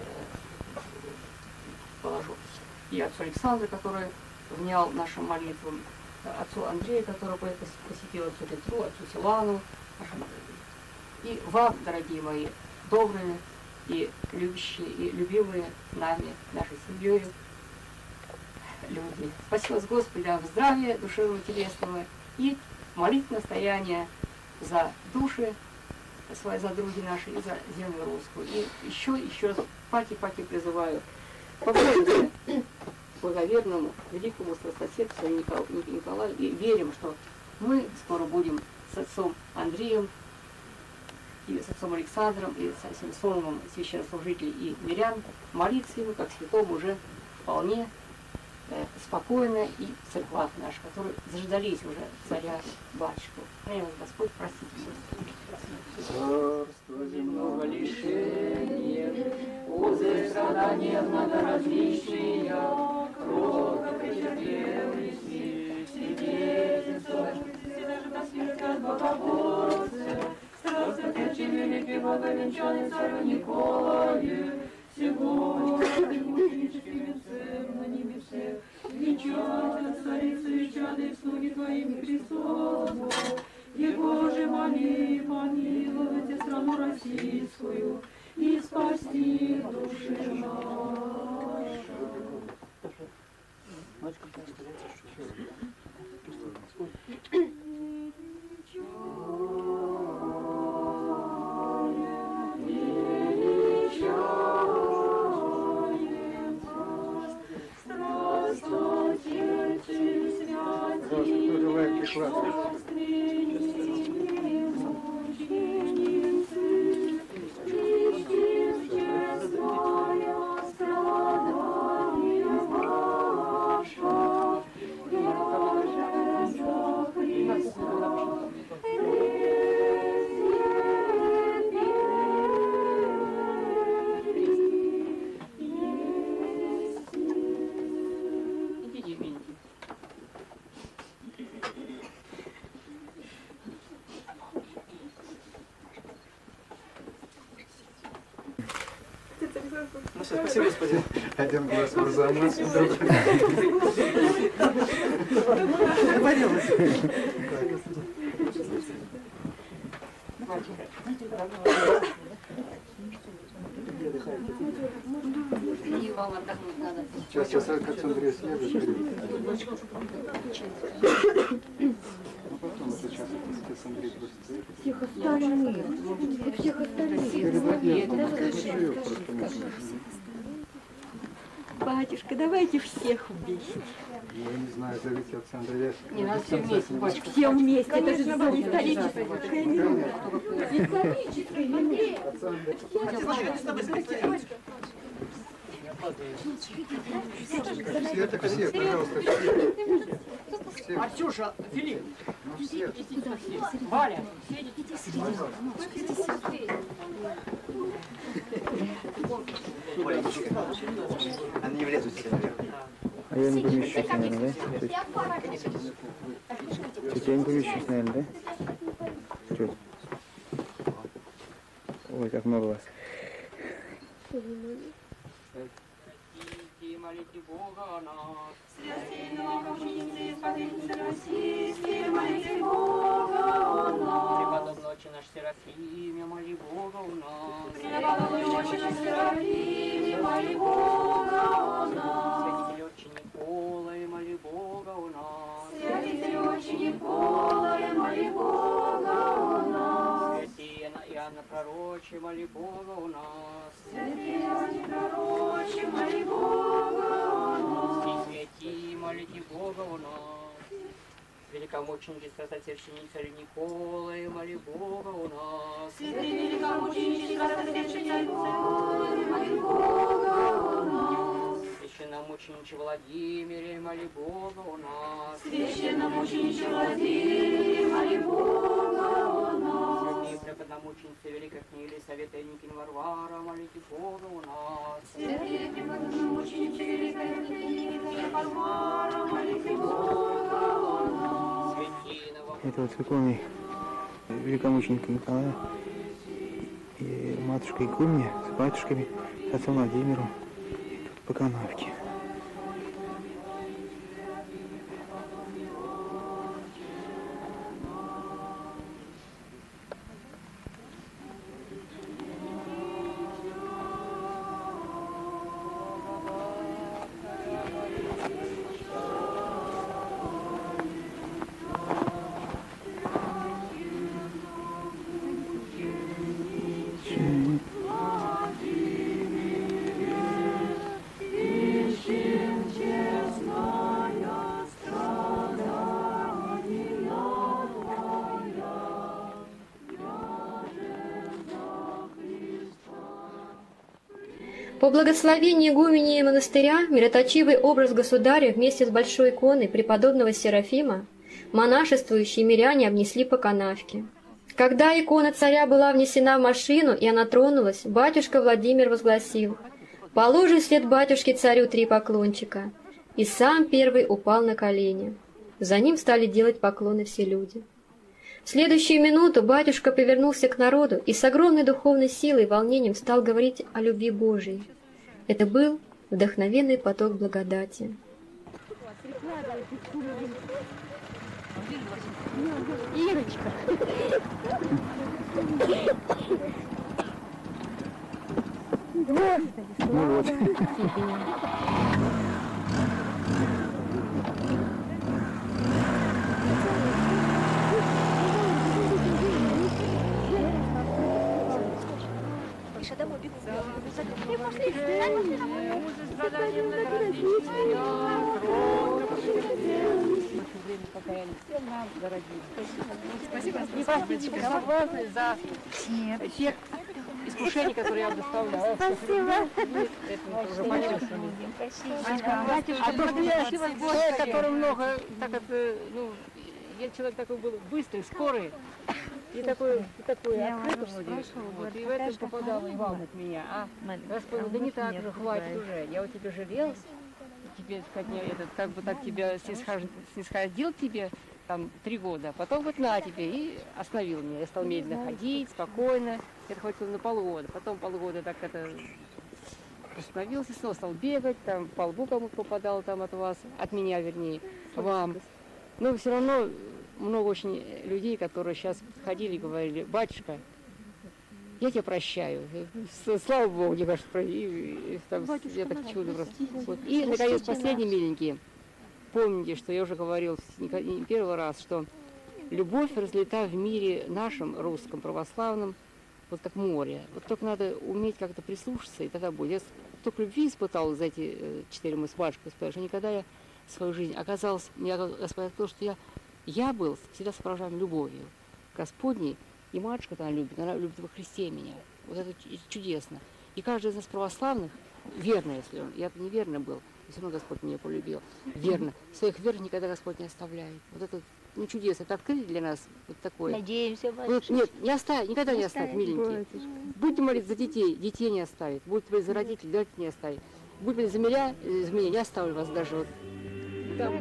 положу и отцу Александру, который внял нашим молитвам, отцу Андрею, который посетил, отцу Петру, отцу Силану, и вам, дорогие мои, добрые и любящие, и любимые нами, нашей семьей люди. Спасибо вас, Господи, вам здравия душевного, телесного и молитвенное настояние за души свои, за други наши и за землю русскую. И еще раз паки призываю помолимся благоверному, великому страстоседцу Николаю, и верим, что мы скоро будем с отцом Андреем и с отцом Александром и с Самсоновым, священнослужителей и мирян, молиться ему как святому уже вполне спокойно, и церковь наша, которые заждались уже царя батюшку. Храни Господь, простите нас. Царство земного лишения, узы страдания многоразличные, кротко претерпел неси, свидетельство, даже до смерти от богоборца, страстно кричи великий боговенчанный царю Николаю, всего мученическим венцем на небесе, венчать царицы венчанных слуги Твоими Христом. Его же моли, помилуйте страну российскую и спаси души наши. Ну все, спасибо, господин. Один глаз за нас, другой. Сейчас отец Андрей следует. Ну потом сейчас отец Андрей просто. Всех остальных. Всех остальных. Батюшка, давайте всех вместе. Я не знаю, зовите отца Андрея. Не, надо все вместе, батюшка. Все вместе. Это же историческая минута. Историческая Все, все, пожалуйста, все. Артюша, Филипп, Ну, все. Валя, Они не влезут все наверх. А я не помещусь, наверное, да? Тетя, я не помещусь, наверное, да? Тетя. Ой, как много вас. молите Бога нас. Святые новомученицы, Спасительницы российские, молите Бога о нас. Преподобный отче наш Серафиме, моли Бога у нас. Преподобный отче наш Серафиме, моли Бога о нас. Святитель отче Николай, моли Бога у нас. Святитель отче Николай, Николай, моли Бога у нас. Святые Иоанна Пророче, моли Бога у нас. Святые Иоанне Пророче, моли Бога у нас. И святые, молите Бога у нас. Великомученики святосвященник Николай, моли Бога у нас. Святые великомученики святосвященник Николай, моли Бога у нас. Священномучениче Владимире, моли Бога у нас. Священномучениче Владимире, моли Бога у нас. Святые преподномученицы Великой книги Совета Никин Варвара, молите Бога у нас. Святые преподномученицы Великой книги Варвара, молите Бога у нас. Это вот церковный великомученика Николая и матушка Игумня с батюшками, с отцом Владимиром тут по канавке. По благословению игумени монастыря мироточивый образ государя вместе с большой иконой преподобного Серафима монашествующие миряне обнесли по канавке. Когда икона царя была внесена в машину и она тронулась, батюшка Владимир возгласил: «Положим вслед батюшке царю 3 поклончика». И сам первый упал на колени. За ним стали делать поклоны все люди. В следующую минуту батюшка повернулся к народу и с огромной духовной силой и волнением стал говорить о любви Божией. Это был вдохновенный поток благодати. Ирочка! Ну вот. Домой бегу. Спасибо. Не важно за те искушения, которые я вам доставляла. Спасибо. Это уже батюшка. Человек, который много, так это, ну, я человек такой был быстрый, скорый. И такой открытый вроде. Вот, и в этом попадало и вам от меня. А Господь, да не так же, хватит уже. Я у тебя жалел. Тебе, как бы так тебя снисходил тебе там 3 года. Потом вот на тебе и остановил меня. Я стал медленно ходить, спокойно. Это хватило на полгода. Потом полгода так это остановился, снова стал бегать, там по лбу кому-то попадал там от вас, от меня вернее, вам. Но все равно много очень людей, которые сейчас ходили и говорили: батюшка, я тебя прощаю. Слава Богу, мне кажется, и там, я так чудо просто. Вот. И, наконец, последний миленький. Помните, что я уже говорил не первый раз, что любовь разлита в мире нашем, русском, православном, вот как море. Вот только надо уметь как-то прислушаться, и тогда будет. Я столько любви испытал за эти 4 мы с батюшкой, что никогда я свою жизнь оказалось, я Господь то, что я был всегда сопровождаем любовью Господней, и матушка-то она любит во Христе меня. Вот это чудесно. И каждый из нас православных, верно, если он, я-то неверно был, все равно Господь меня полюбил, верно. Своих верных никогда Господь не оставляет. Вот это, ну, чудесно, это открытие для нас вот такое. Надеемся, вот, нет, не оставит, никогда не оставит, миленькие. Будьте молиться за детей, детей не оставит. Будьте молиться за родителей, родителей не оставит. Будьте молиться за меня не оставлю вас даже вот. Там.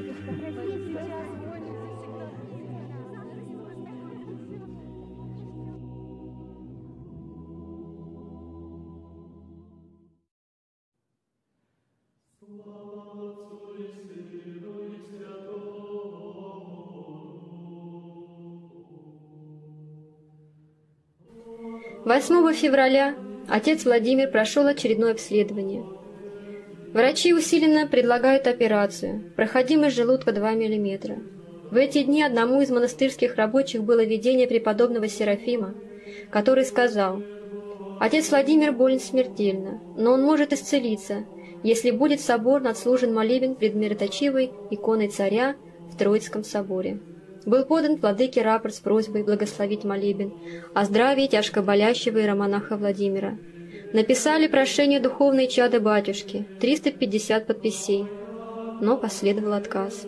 8 февраля отец Владимир прошел очередное обследование. Врачи усиленно предлагают операцию, проходимость желудка 2 мм. В эти дни одному из монастырских рабочих было видение преподобного Серафима, который сказал: «Отец Владимир болен смертельно, но он может исцелиться, если будет соборно отслужен молебен пред мироточивой иконой царя в Троицком соборе». Был подан владыке рапорт с просьбой благословить молебен о здравии тяжко болящего иеромонаха Владимира. Написали прошение духовные чады батюшки, 350 подписей, но последовал отказ.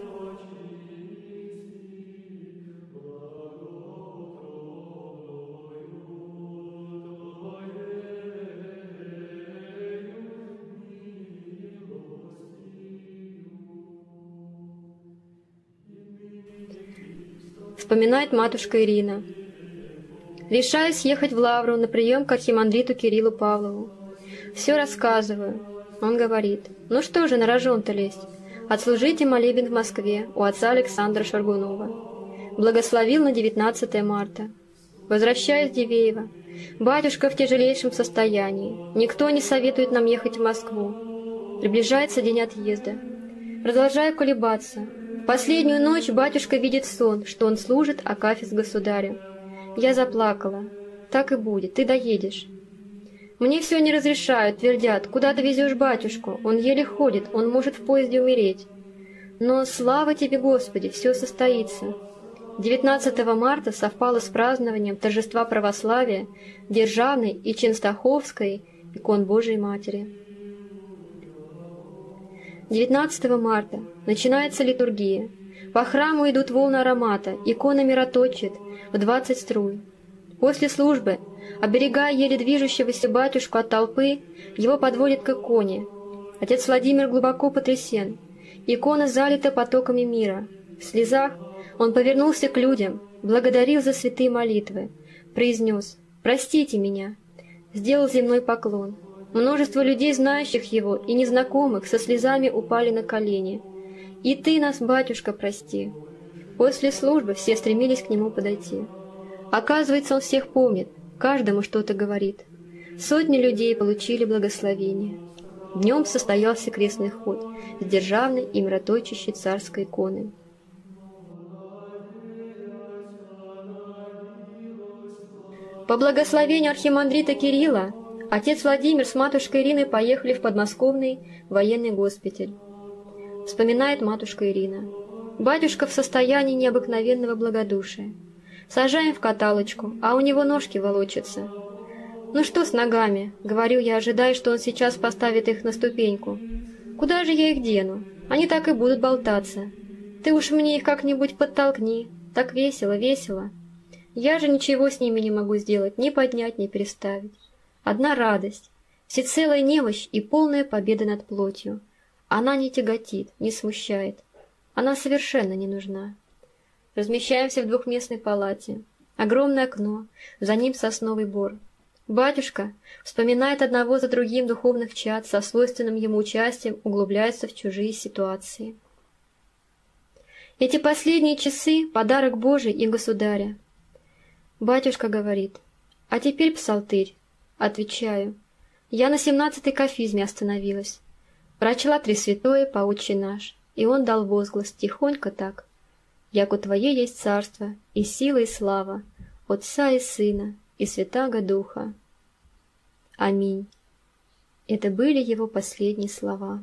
Вспоминает матушка Ирина. Решаюсь ехать в Лавру на прием к архимандриту Кириллу Павлову. Все рассказываю. Он говорит: ну что же на рожон-то лезть? Отслужите молебен в Москве у отца Александра Шаргунова. Благословил на 19 марта. Возвращаюсь в Дивеево. Батюшка в тяжелейшем состоянии. Никто не советует нам ехать в Москву. Приближается день отъезда. Продолжаю колебаться. В последнюю ночь батюшка видит сон, что он служит акафист государю. Я заплакала. Так и будет, ты доедешь. Мне все не разрешают, твердят: куда ты везешь батюшку? Он еле ходит, он может в поезде умереть. Но слава тебе, Господи, все состоится. 19 марта совпало с празднованием торжества православия Державной и Ченстаховской икон Божией Матери. 19 марта начинается литургия. По храму идут волны аромата, икона мироточит в 20 струй. После службы, оберегая еле движущегося батюшку от толпы, его подводят к иконе. Отец Владимир глубоко потрясен. Икона залита потоками мира. В слезах он повернулся к людям, благодарил за святые молитвы, произнес: «Простите меня», сделал земной поклон. Множество людей, знающих его и незнакомых, со слезами упали на колени. «И ты нас, батюшка, прости». После службы все стремились к нему подойти. Оказывается, он всех помнит, каждому что-то говорит. Сотни людей получили благословение. Днем состоялся крестный ход с державной и мироточащей царской иконы. По благословению архимандрита Кирилла отец Владимир с матушкой Ириной поехали в подмосковный военный госпиталь. Вспоминает матушка Ирина. Батюшка в состоянии необыкновенного благодушия. Сажаем в каталочку, а у него ножки волочатся. «Ну что с ногами?» — говорю я, ожидая, что он сейчас поставит их на ступеньку. «Куда же я их дену? Они так и будут болтаться. Ты уж мне их как-нибудь подтолкни. Так весело, весело. Я же ничего с ними не могу сделать, ни поднять, ни переставить. Одна радость, всецелая немощь и полная победа над плотью. Она не тяготит, не смущает. Она совершенно не нужна. Размещаемся в двухместной палате. Огромное окно, за ним сосновый бор. Батюшка вспоминает одного за другим духовных чад, со свойственным ему участием углубляется в чужие ситуации. Эти последние часы — подарок Божий и Государя. Батюшка говорит: «А теперь псалтырь». Отвечаю: «Я на 17-й кафизме остановилась». Прочла Пресвятое по Отче наш, и он дал возглас тихонько так: «Яко Твое есть царство, и сила, и слава, Отца и Сына, и Святаго Духа. Аминь». Это были его последние слова.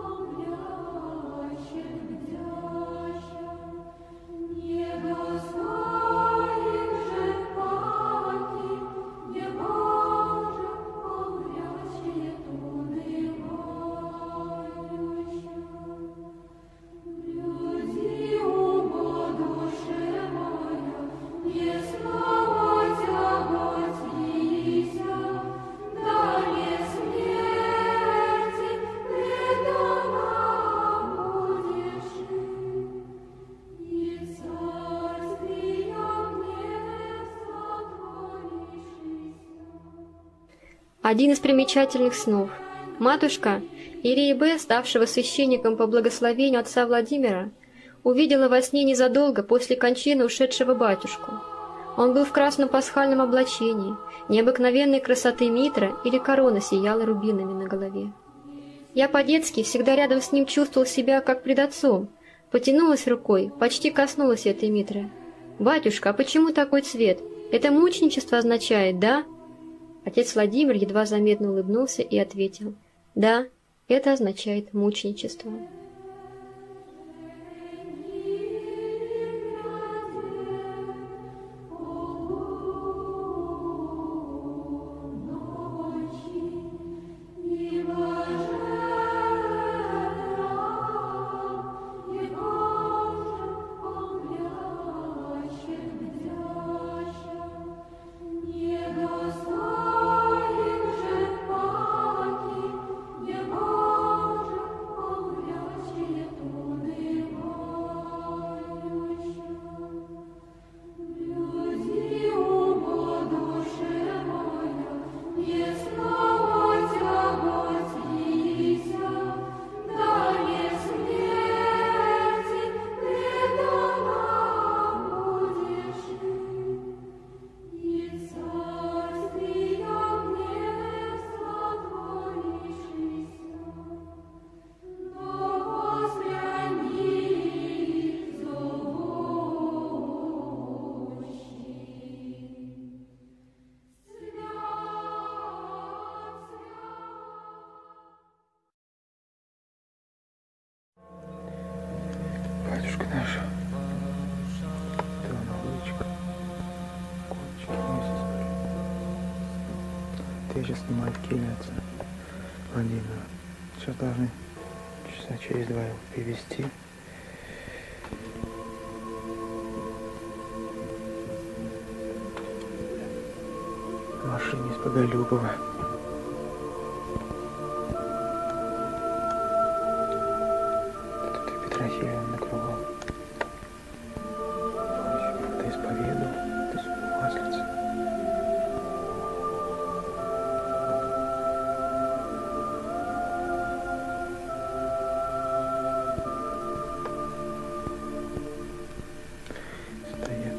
Господи. Один из примечательных снов. Матушка Ирия Б., ставшего священником по благословению отца Владимира, увидела во сне незадолго после кончины ушедшего батюшку. Он был в красном пасхальном облачении, необыкновенной красоты митра или корона сияла рубинами на голове. Я по-детски всегда рядом с ним чувствовал себя как пред отцом, потянулась рукой, почти коснулась этой митры. «Батюшка, а почему такой цвет? Это мученичество означает, да?» Отец Владимир едва заметно улыбнулся и ответил: «Да, это означает мученичество». Батюшка наш, ты лычка, кончики месяц. Ты сейчас снимать кинется, Владимир. Сейчас должны часа через 2 его привезти. В машине из Боголюбова. Трофеевна на кругу. Ты исповедовал, ты маслица. Стоят.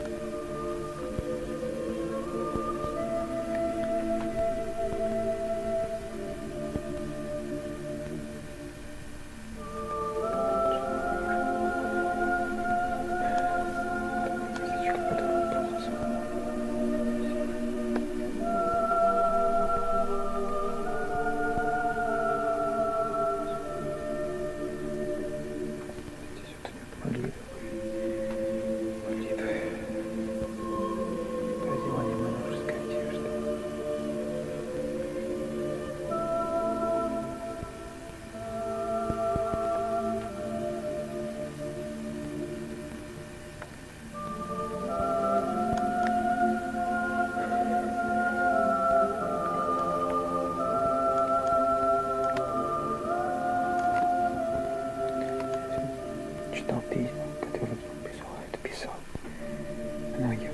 Читал письма, которые присылают, писал многим.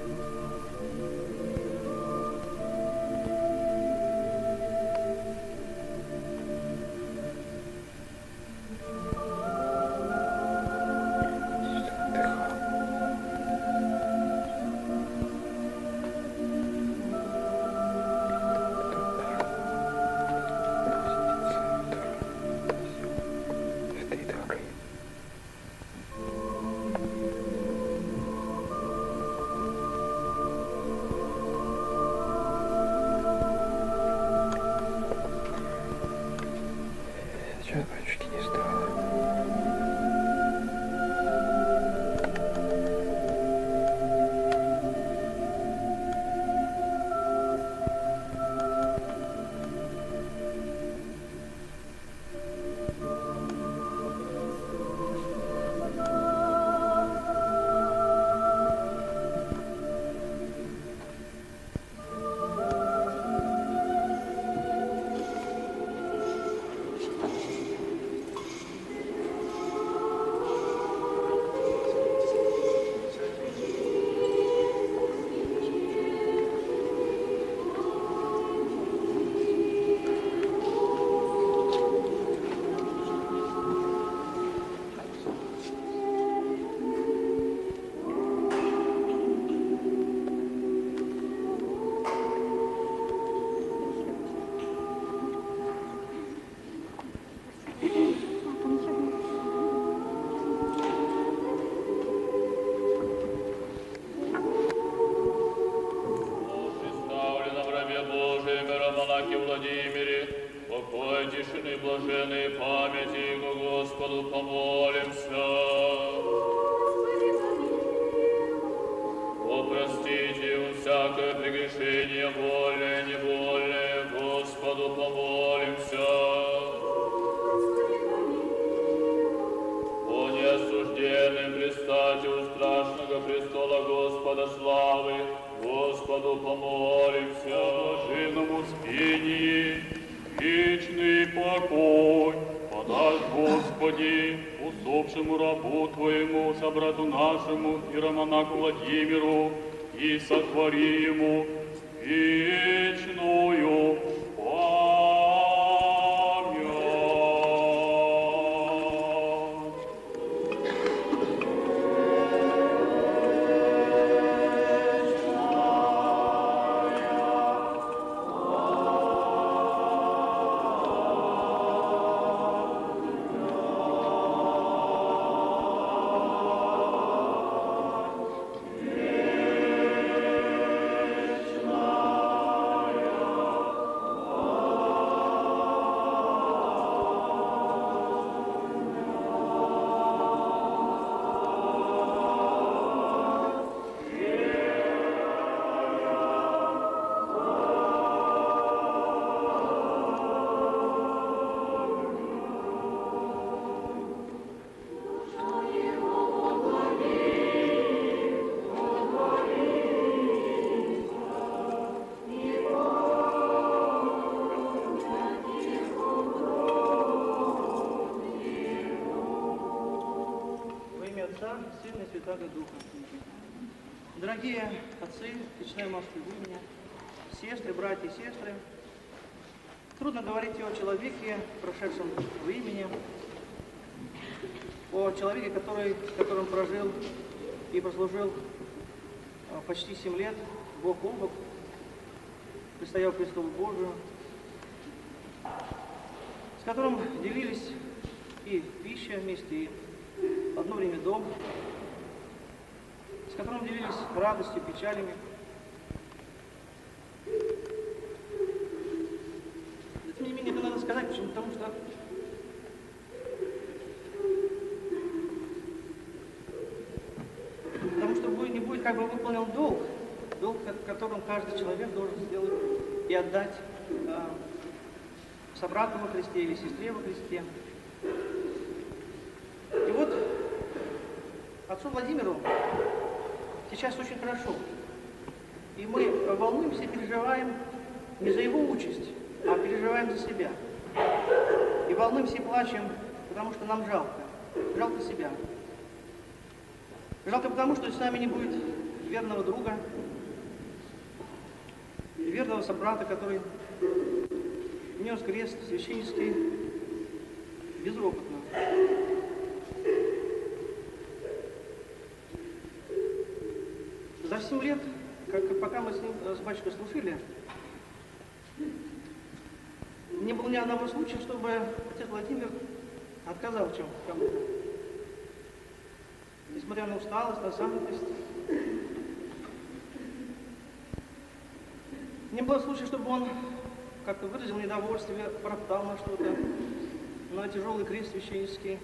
Господу помолимся. О, простите всякое прегрешение, вольное, невольное, Господу помолимся. О, неосужденным предстати у страшного престола Господа славы, Господу помолимся. Блаженному спении, вечный покой, подай, Господи, усопшему рабу Твоему, собрату нашему, иеромонаху Владимиру, и сотвори ему вечную память. Сына и Святаго Духа. Дорогие отцы, личные мастер меня, сестры, братья и сестры, трудно говорить о человеке, прошедшем в имени, о человеке, которым прожил и прослужил почти 7 лет бок о бок, предстоял престолу Божию, с которым делились и пища вместе, и одно время дом, с которым делились радостью, печалями. Но, тем не менее, это надо сказать, почему? Потому что не будет как бы выполнен долг, которым каждый человек должен сделать и отдать собрату во Христе или сестре во Христе. И вот отцу Владимиру сейчас очень хорошо. И мы волнуемся и переживаем не за его участь, а переживаем за себя. И волнуемся и плачем, потому что нам жалко. Жалко себя. Жалко потому, что с нами не будет верного друга, верного собрата, который нес крест священнический безропотно. За 7 лет, пока мы с батюшкой служили, не было ни одного случая, чтобы отец Владимир отказал в чем кому-то. Несмотря на усталость, на занятость. Не было случая, чтобы он как-то выразил недовольствие, пороптал на что-то, на тяжелый крест священнический.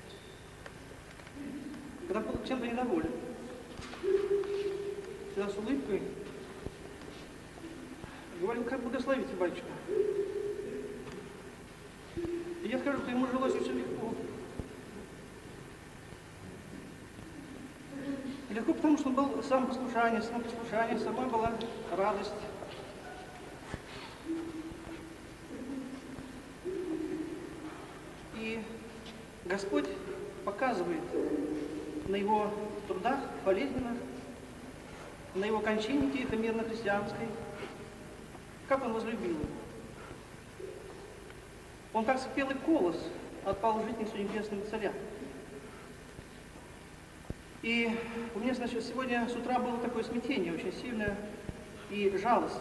Когда был чем-то недоволен. Всегда с улыбкой. Говорил, как благословите, батюшка. И я скажу, что ему жилось очень легко. И легко, потому что он был самопослушание, самой была радость. И Господь показывает на его трудах болезненных, на его кончине тихо-мирно-христианской, как он возлюбил его. Он как спелый колос отпал житницу небесного царя. И у меня, значит, сегодня с утра было такое смятение очень сильное, и жалость,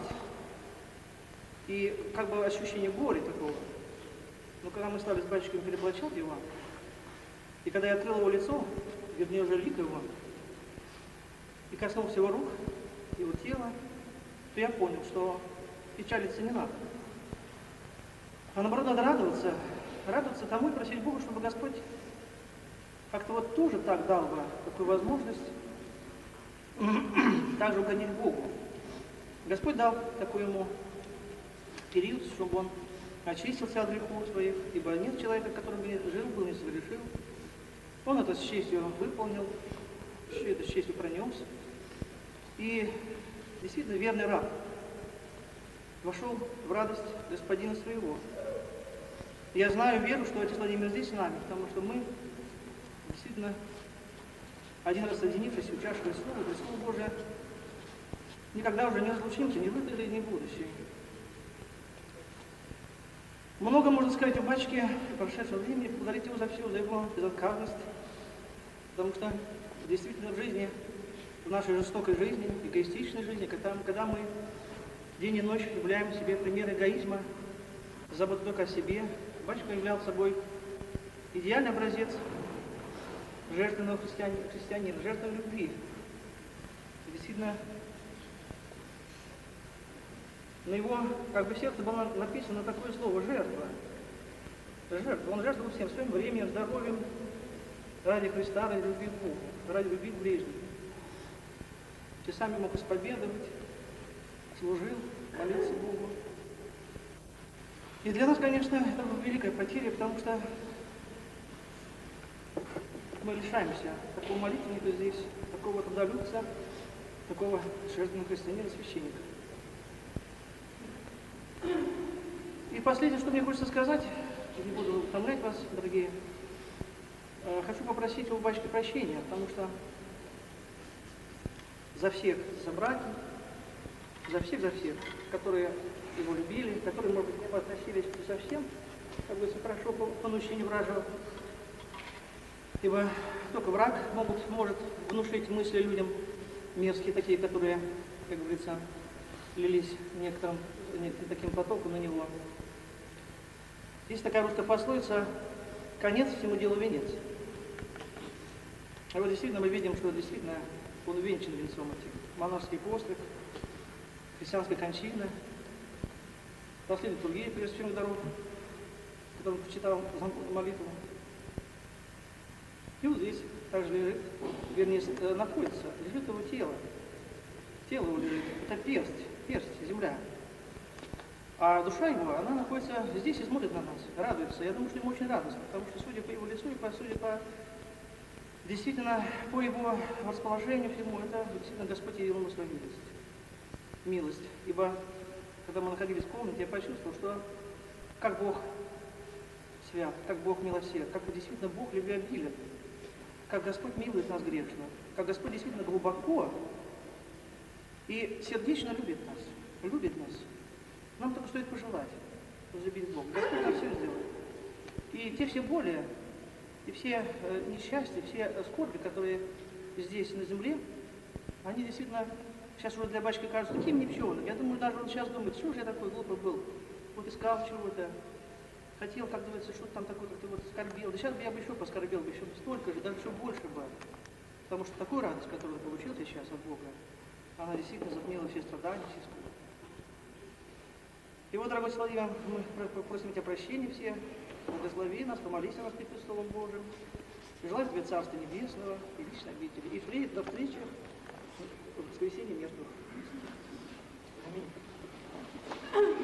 и как бы ощущение горя такого. Но когда мы стали с батюшкой переоблачать его, и когда я открыл его лицо, вернее уже лик его, и коснулся его рук, его тела, то я понял, что печалиться не надо. А наоборот, надо радоваться тому и просить Бога, чтобы Господь как-то вот тоже так дал бы такую возможность также угодить Богу. Господь дал такой ему период, чтобы он очистился от грехов своих, ибо нет человека, который бы не жил, был, не согрешил. Он это с честью выполнил, это с честью пронес. И действительно верный раб вошел в радость господина своего. Я знаю, веру, что отец Владимир здесь с нами, потому что мы действительно один раз соединившись у чаши Христова Божия, никогда уже не разлучимся ни в этой жизни, ни в будущей. Много можно сказать о батюшке и прошедшем времени, благодарить его за все, за его безотказность, потому что действительно в жизни, в нашей жестокой жизни, эгоистичной жизни, когда мы день и ночь являем себе пример эгоизма, заботы только о себе, батюшка являл собой идеальный образец жертвенного христианина, жертвенной любви. И действительно, на его сердце было написано такое слово «жертва». Жертва. Он жертвовал всем своим временем, здоровьем ради Христа, ради любви к Богу, ради любви к ближним. Часами мог исповедовать, служил, молился Богу. И для нас, конечно, это была великая потеря, потому что мы лишаемся такого молитвенника здесь, такого трудолюбца, такого жертвенного христианина, священника. И последнее, что мне хочется сказать, не буду утомлять вас, дорогие, хочу попросить у батюшки прощения, потому что за всех собратьев, за всех, которые его любили, которые, может быть, к нему относились не совсем, как бы хорошо по наущению вражего. Ибо только враг может внушить мысли людям мерзкие, такие, которые, как говорится, лились некоторым таким потоком на него. Есть такая русская пословица: конец всему делу венец. А вот действительно мы видим, что действительно он увенчан венцом этим. Монашеский постриг, христианская кончина, последний Тургенев перед всем дорог, который он почитал молитву. И вот здесь также лежит, вернее, находится, лежит его тело. Тело его лежит, это персть, земля. А душа его, она находится здесь и смотрит на нас, радуется. Я думаю, что ему очень радостно, потому что, судя по его лицу и действительно, по его расположению всему, это действительно Господь явил ему свою милость. Ибо, когда мы находились в комнате, я почувствовал, что как Бог свят, как Бог милосерд, как действительно Бог любвеобилен, как Господь милует нас грешно, как Господь действительно глубоко и сердечно любит нас. Нам только стоит пожелать возлюбить Бога. Господь нам все сделает. И те все боли, и все несчастья, все скорби, которые здесь на земле, они действительно сейчас уже для батюшки кажутся таким никчемным. Я думаю, даже он сейчас думает, что же я такой глупый был, вот искал чего-то, хотел, как говорится, что-то там такое, как-то вот скорбел. Да сейчас бы я бы еще поскорбел, бы еще столько же, даже еще больше бы. Потому что такую радость, которую он получил сейчас от Бога, она действительно затмила все страдания, все скорби. И вот, дорогой Владимир, мы просим тебя прощения все, благослови нас, помолись о нас перед престолом Божиим. Желаю тебе Царства Небесного и вечной обители. И до встречи в воскресенье мертвых. Аминь.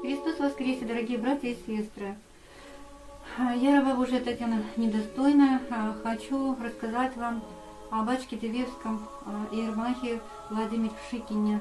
Христос воскресе, дорогие братья и сестры! Я, раба Божия Татьяна Недостойная, хочу рассказать вам о батюшке Тевевском иеромонахе Владимире Шикине.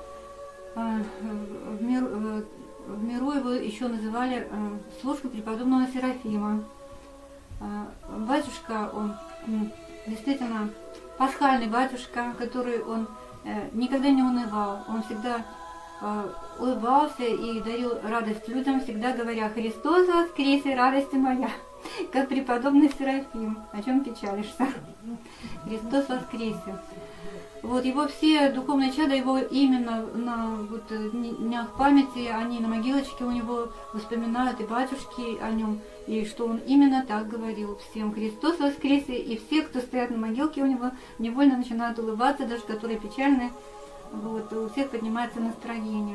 В миру его еще называли службу преподобного Серафима. Батюшка, он действительно пасхальный батюшка, который он никогда не унывал, он всегда улыбался и дарил радость людям, всегда говоря: «Христос воскресе, радость моя», как преподобный Серафим. О чем печалишься? Христос воскресе. Вот его все духовные чада, его именно на вот, днях памяти, они на могилочке у него вспоминают, и батюшки о нем, и что он именно так говорил всем: «Христос воскресе», и все, кто стоят на могилке у него, невольно начинают улыбаться, даже которые печальные. Вот, у всех поднимается настроение.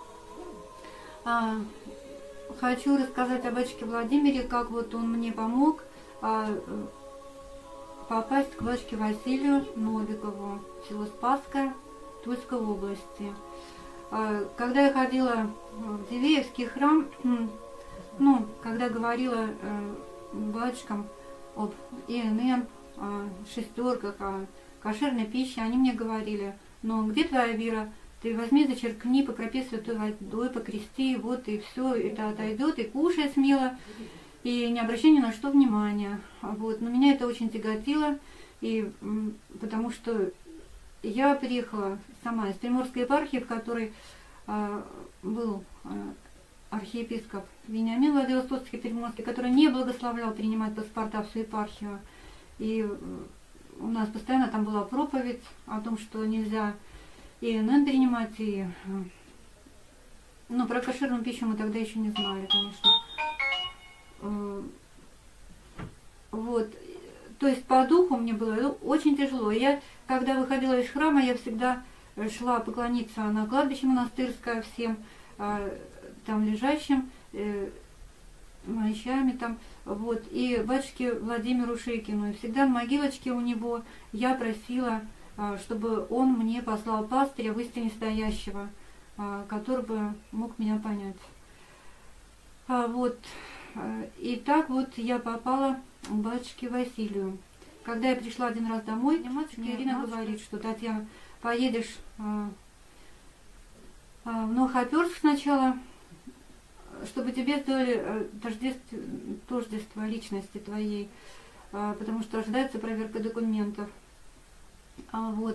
Хочу рассказать о батюшке Владимире, как вот он мне помог попасть к батюшке Василию Новикову в село Спасское Тульской области. Когда я ходила в Дивеевский храм, ну, когда говорила батюшкам об ИНН, о шестерках, о кошерной пище, они мне говорили: «Но где твоя вера? Ты возьми, зачеркни, покропи святой водой, покрести, вот и все, это отойдет, и кушай смело, и не обращай ни на что внимания». Вот. Но меня это очень тяготило, и, потому что я приехала сама из Приморской епархии, в которой был архиепископ Вениамин Владивостокский Приморский, который не благословлял принимать паспорта в всю епархию. И у нас постоянно там была проповедь о том, что нельзя ИНН принимать, и ну, про кошерную пищу мы тогда еще не знали, конечно. Вот. То есть по духу мне было очень тяжело. Я, когда выходила из храма, я всегда шла поклониться на кладбище монастырское всем там лежащим, мощами там, вот, и батюшке Владимиру Шикину. И всегда на могилочке у него я просила, чтобы он мне послал пастыря в истине стоящего, который бы мог меня понять. Вот. И так вот я попала к батюшке Василию. Когда я пришла один раз домой, мне Ирина говорит, что: «Татьяна, поедешь в Новохоперск сначала, чтобы тебе сделали тождество личности твоей, потому что ожидается проверка документов». Вот.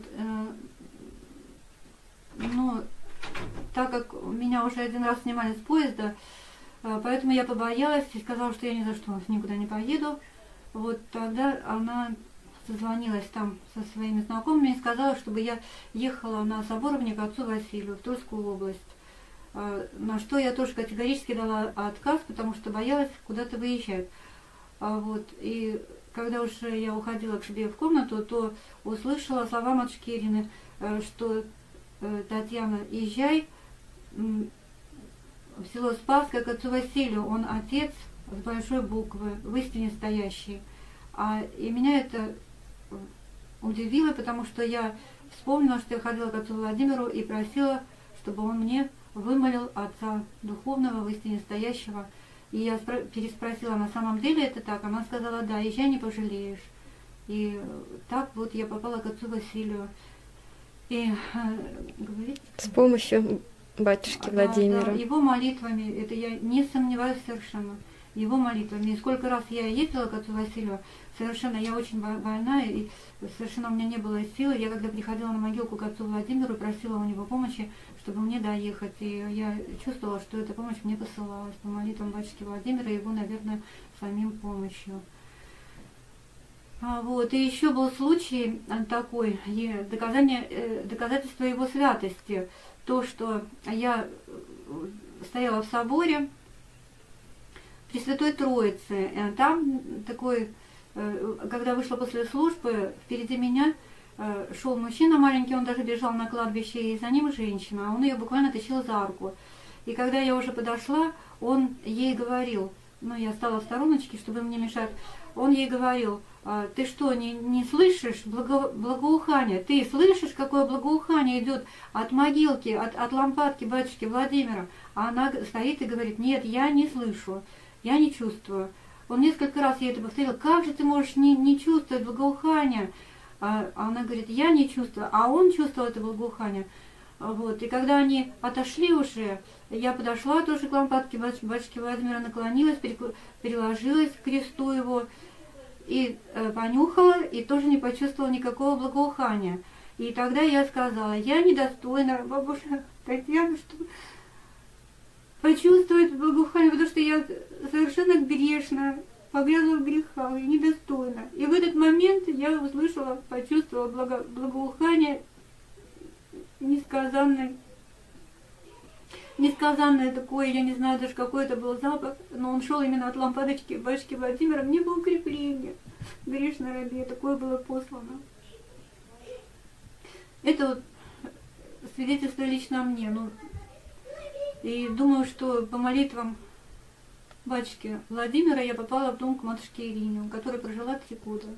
Но так как меня уже один раз снимали с поезда, поэтому я побоялась и сказала, что я ни за что никуда не поеду. Вот тогда она созвонилась там со своими знакомыми и сказала, чтобы я ехала на соборование к отцу Василию в Тульскую область. На что я тоже категорически дала отказ, потому что боялась куда-то выезжать. Вот. И когда уже я уходила к себе в комнату, то услышала слова матушки Ирины, что: «Татьяна, езжай в село Спасское к отцу Василию, он отец с большой буквы, в истине стоящий». И меня это удивило, потому что я вспомнила, что я ходила к отцу Владимиру и просила, чтобы он мне вымолил отца духовного, в истине стоящего. И я переспросила: «На самом деле это так?» Она сказала: «Да, езжай, не пожалеешь». И так вот я попала к отцу Василию. И с помощью батюшки Владимира. Да, его молитвами, это я не сомневаюсь совершенно, его молитвами. И сколько раз я ездила к отцу Василию, совершенно, я очень больная, и совершенно у меня не было силы. Я когда приходила на могилку к отцу Владимиру, просила у него помощи, чтобы мне доехать. И я чувствовала, что эта помощь мне посылалась по молитвам батюшки Владимира и его, наверное, самим помощью. Вот. И еще был случай такой, доказательство его святости. То, что я стояла в соборе Пресвятой Троицы. Там такой, когда вышла после службы, впереди меня шел мужчина маленький, он даже бежал на кладбище, и за ним женщина, а он ее буквально тащил за руку. И когда я уже подошла, он ей говорил, ну я стала в стороночке, чтобы мне мешать, он ей говорил: ты что, не слышишь благоухания? Ты слышишь, какое благоухание идет от могилки, от лампадки батюшки Владимира? А она стоит и говорит: нет, я не слышу, я не чувствую. Он несколько раз ей это повторил: как же ты можешь не чувствовать благоухания? А она говорит: я не чувствую, а он чувствовал это благоухание. Вот. И когда они отошли уже, я подошла тоже к лампадке батюшки Владимира, наклонилась, переложилась к кресту его, и понюхала, и тоже не почувствовала никакого благоухания. И тогда я сказала: я недостойна, бабушка Татьяна, чтобы почувствовать благоухание, потому что я совершенно грешна, погрязла в грехах, и недостойна. И в этот момент я услышала, почувствовала благоухание несказанное такое, я не знаю даже какой это был запах, но он шел именно от лампадочки батюшки Владимира. Мне было укрепление, грешной рабе, такое было послано. Это вот свидетельство лично мне. Ну, и думаю, что по молитвам батюшки Владимира я попала в дом к матушке Ирине, у которой прожила 3 года.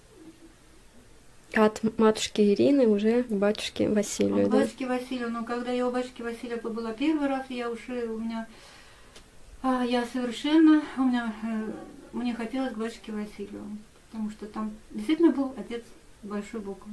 От матушки Ирины уже к батюшке Василию, да? Батюшке Василию, но когда я у батюшки Василия побыла первый раз, я уже, мне хотелось к батюшке Василию, потому что там действительно был отец большой буквы.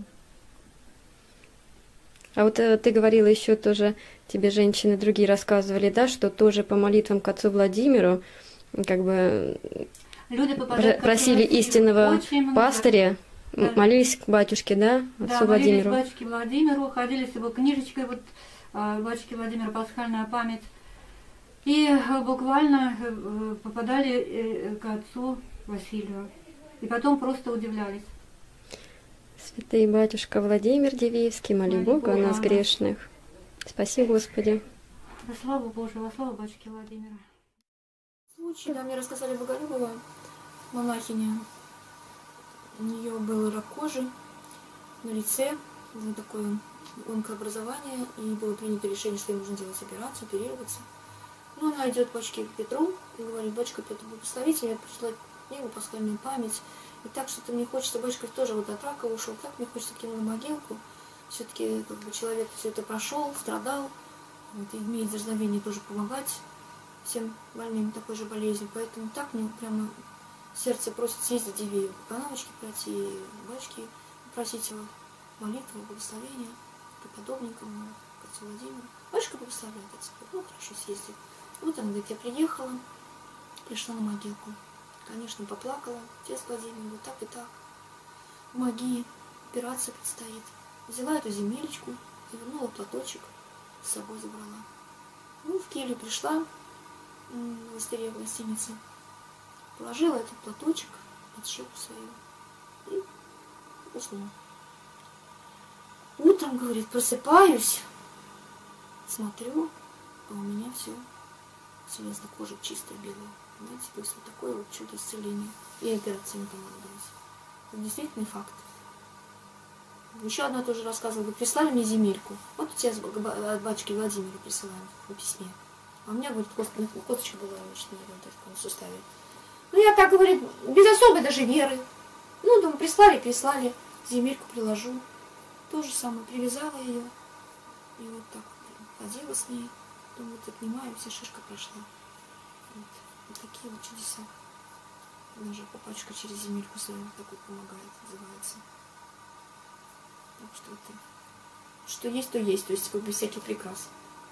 А вот ты говорила еще тоже, тебе женщины другие рассказывали, да, что тоже по молитвам к отцу Владимиру, как бы люди просили истинного пастыря, да. Молились к батюшке, да, отцу Владимиру? Да, молились к батюшке Владимиру, ходили с его книжечкой, вот батюшки Владимира «Пасхальная память», и буквально попадали к отцу Василию, и потом просто удивлялись. Святый батюшка Владимир Дивеевский, моли Бога о нас грешных. Спаси Господи. Во славу Божию, во славу батюшки Владимира. Случай, да, мне рассказали Боголюбова, монахиня. У нее был рак кожи на лице, было такое онкообразование, и было принято решение, что ей нужно делать операцию, оперироваться. Ну, она идет к батюшке Петру и говорит: батюшка Петр, благословите меня, пришла книгу «Пасхальную память». И так что-то мне хочется, батюшка тоже вот от рака ушел, так мне хочется кинуть на могилку. Все-таки как бы человек все это прошел, страдал, вот, и имеет дерзновение тоже помогать всем больным такой же болезнью. Поэтому так мне прямо сердце просит съездить в Дивеево, по канавочке пройти, и батюшки просить его молитву, благословения преподобникам, к отцу Владимиру. Батюшка благословляет отца, ну хорошо, съездил. Вот она говорит: я приехала, пришла на могилку. Конечно, поплакала, отец Владимир, вот так и так. Помоги, операция предстоит. Взяла эту земелечку, завернула платочек, с собой забрала. Ну, в келью пришла, в монастыре, в гостинице. Положила этот платочек под щеку свою и уснула. Утром, говорит, просыпаюсь, смотрю, а у меня все железная кожа чистая, белая. Знаете, то есть вот такое вот чудо исцеления. И операция не понадобилась. Это действительно факт. Еще одна тоже рассказывала: вы прислали мне земельку. Вот у тебя от батюшки Владимира присылаем в письме. А у меня, говорит, косточка была в таком суставе. Ну, я так, говорит, без особой даже веры. Ну, думаю, прислали, земельку приложу. То же самое, привязала ее. И вот так ходила с ней. Думаю, вот обнимаю, вся шишка прошла. Вот такие вот чудеса. Даже папачка через земельку свою такой помогает, называется. Так что это... Что есть, то есть. То есть как бы всякий приказ.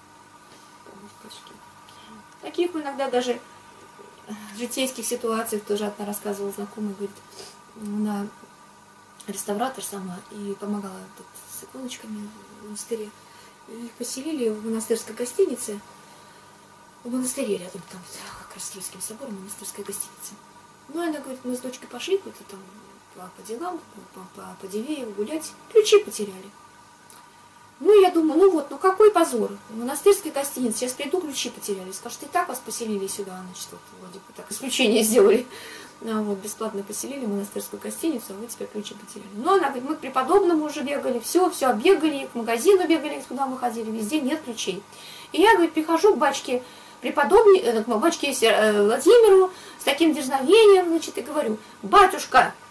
Таких иногда даже в житейских ситуациях тоже одна рассказывала знакомая, говорит, она реставратор сама и помогала тут с иконочками в монастыре. И поселили в монастырской гостинице, в монастыре рядом, там, как раз с Русским собором, монастырская гостиница. Ну, она говорит: мы с дочкой пошли куда-то там по делам, по Дивееву гулять, ключи потеряли. Ну, я думаю, ну вот, ну какой позор. Монастырская гостиница, сейчас приду, ключи потеряли. Скажут: и так вас поселили сюда, значит, вот, вроде бы так исключение сделали. А вот, бесплатно поселили в монастырскую гостиницу, а вы теперь ключи потеряли. Ну, она говорит: мы к преподобному уже бегали, все оббегали, к магазину бегали, куда мы ходили, везде нет ключей. И я, говорит, прихожу к батюшке к батюшке Владимиру с таким дерзновением, значит, и говорю: батюшка,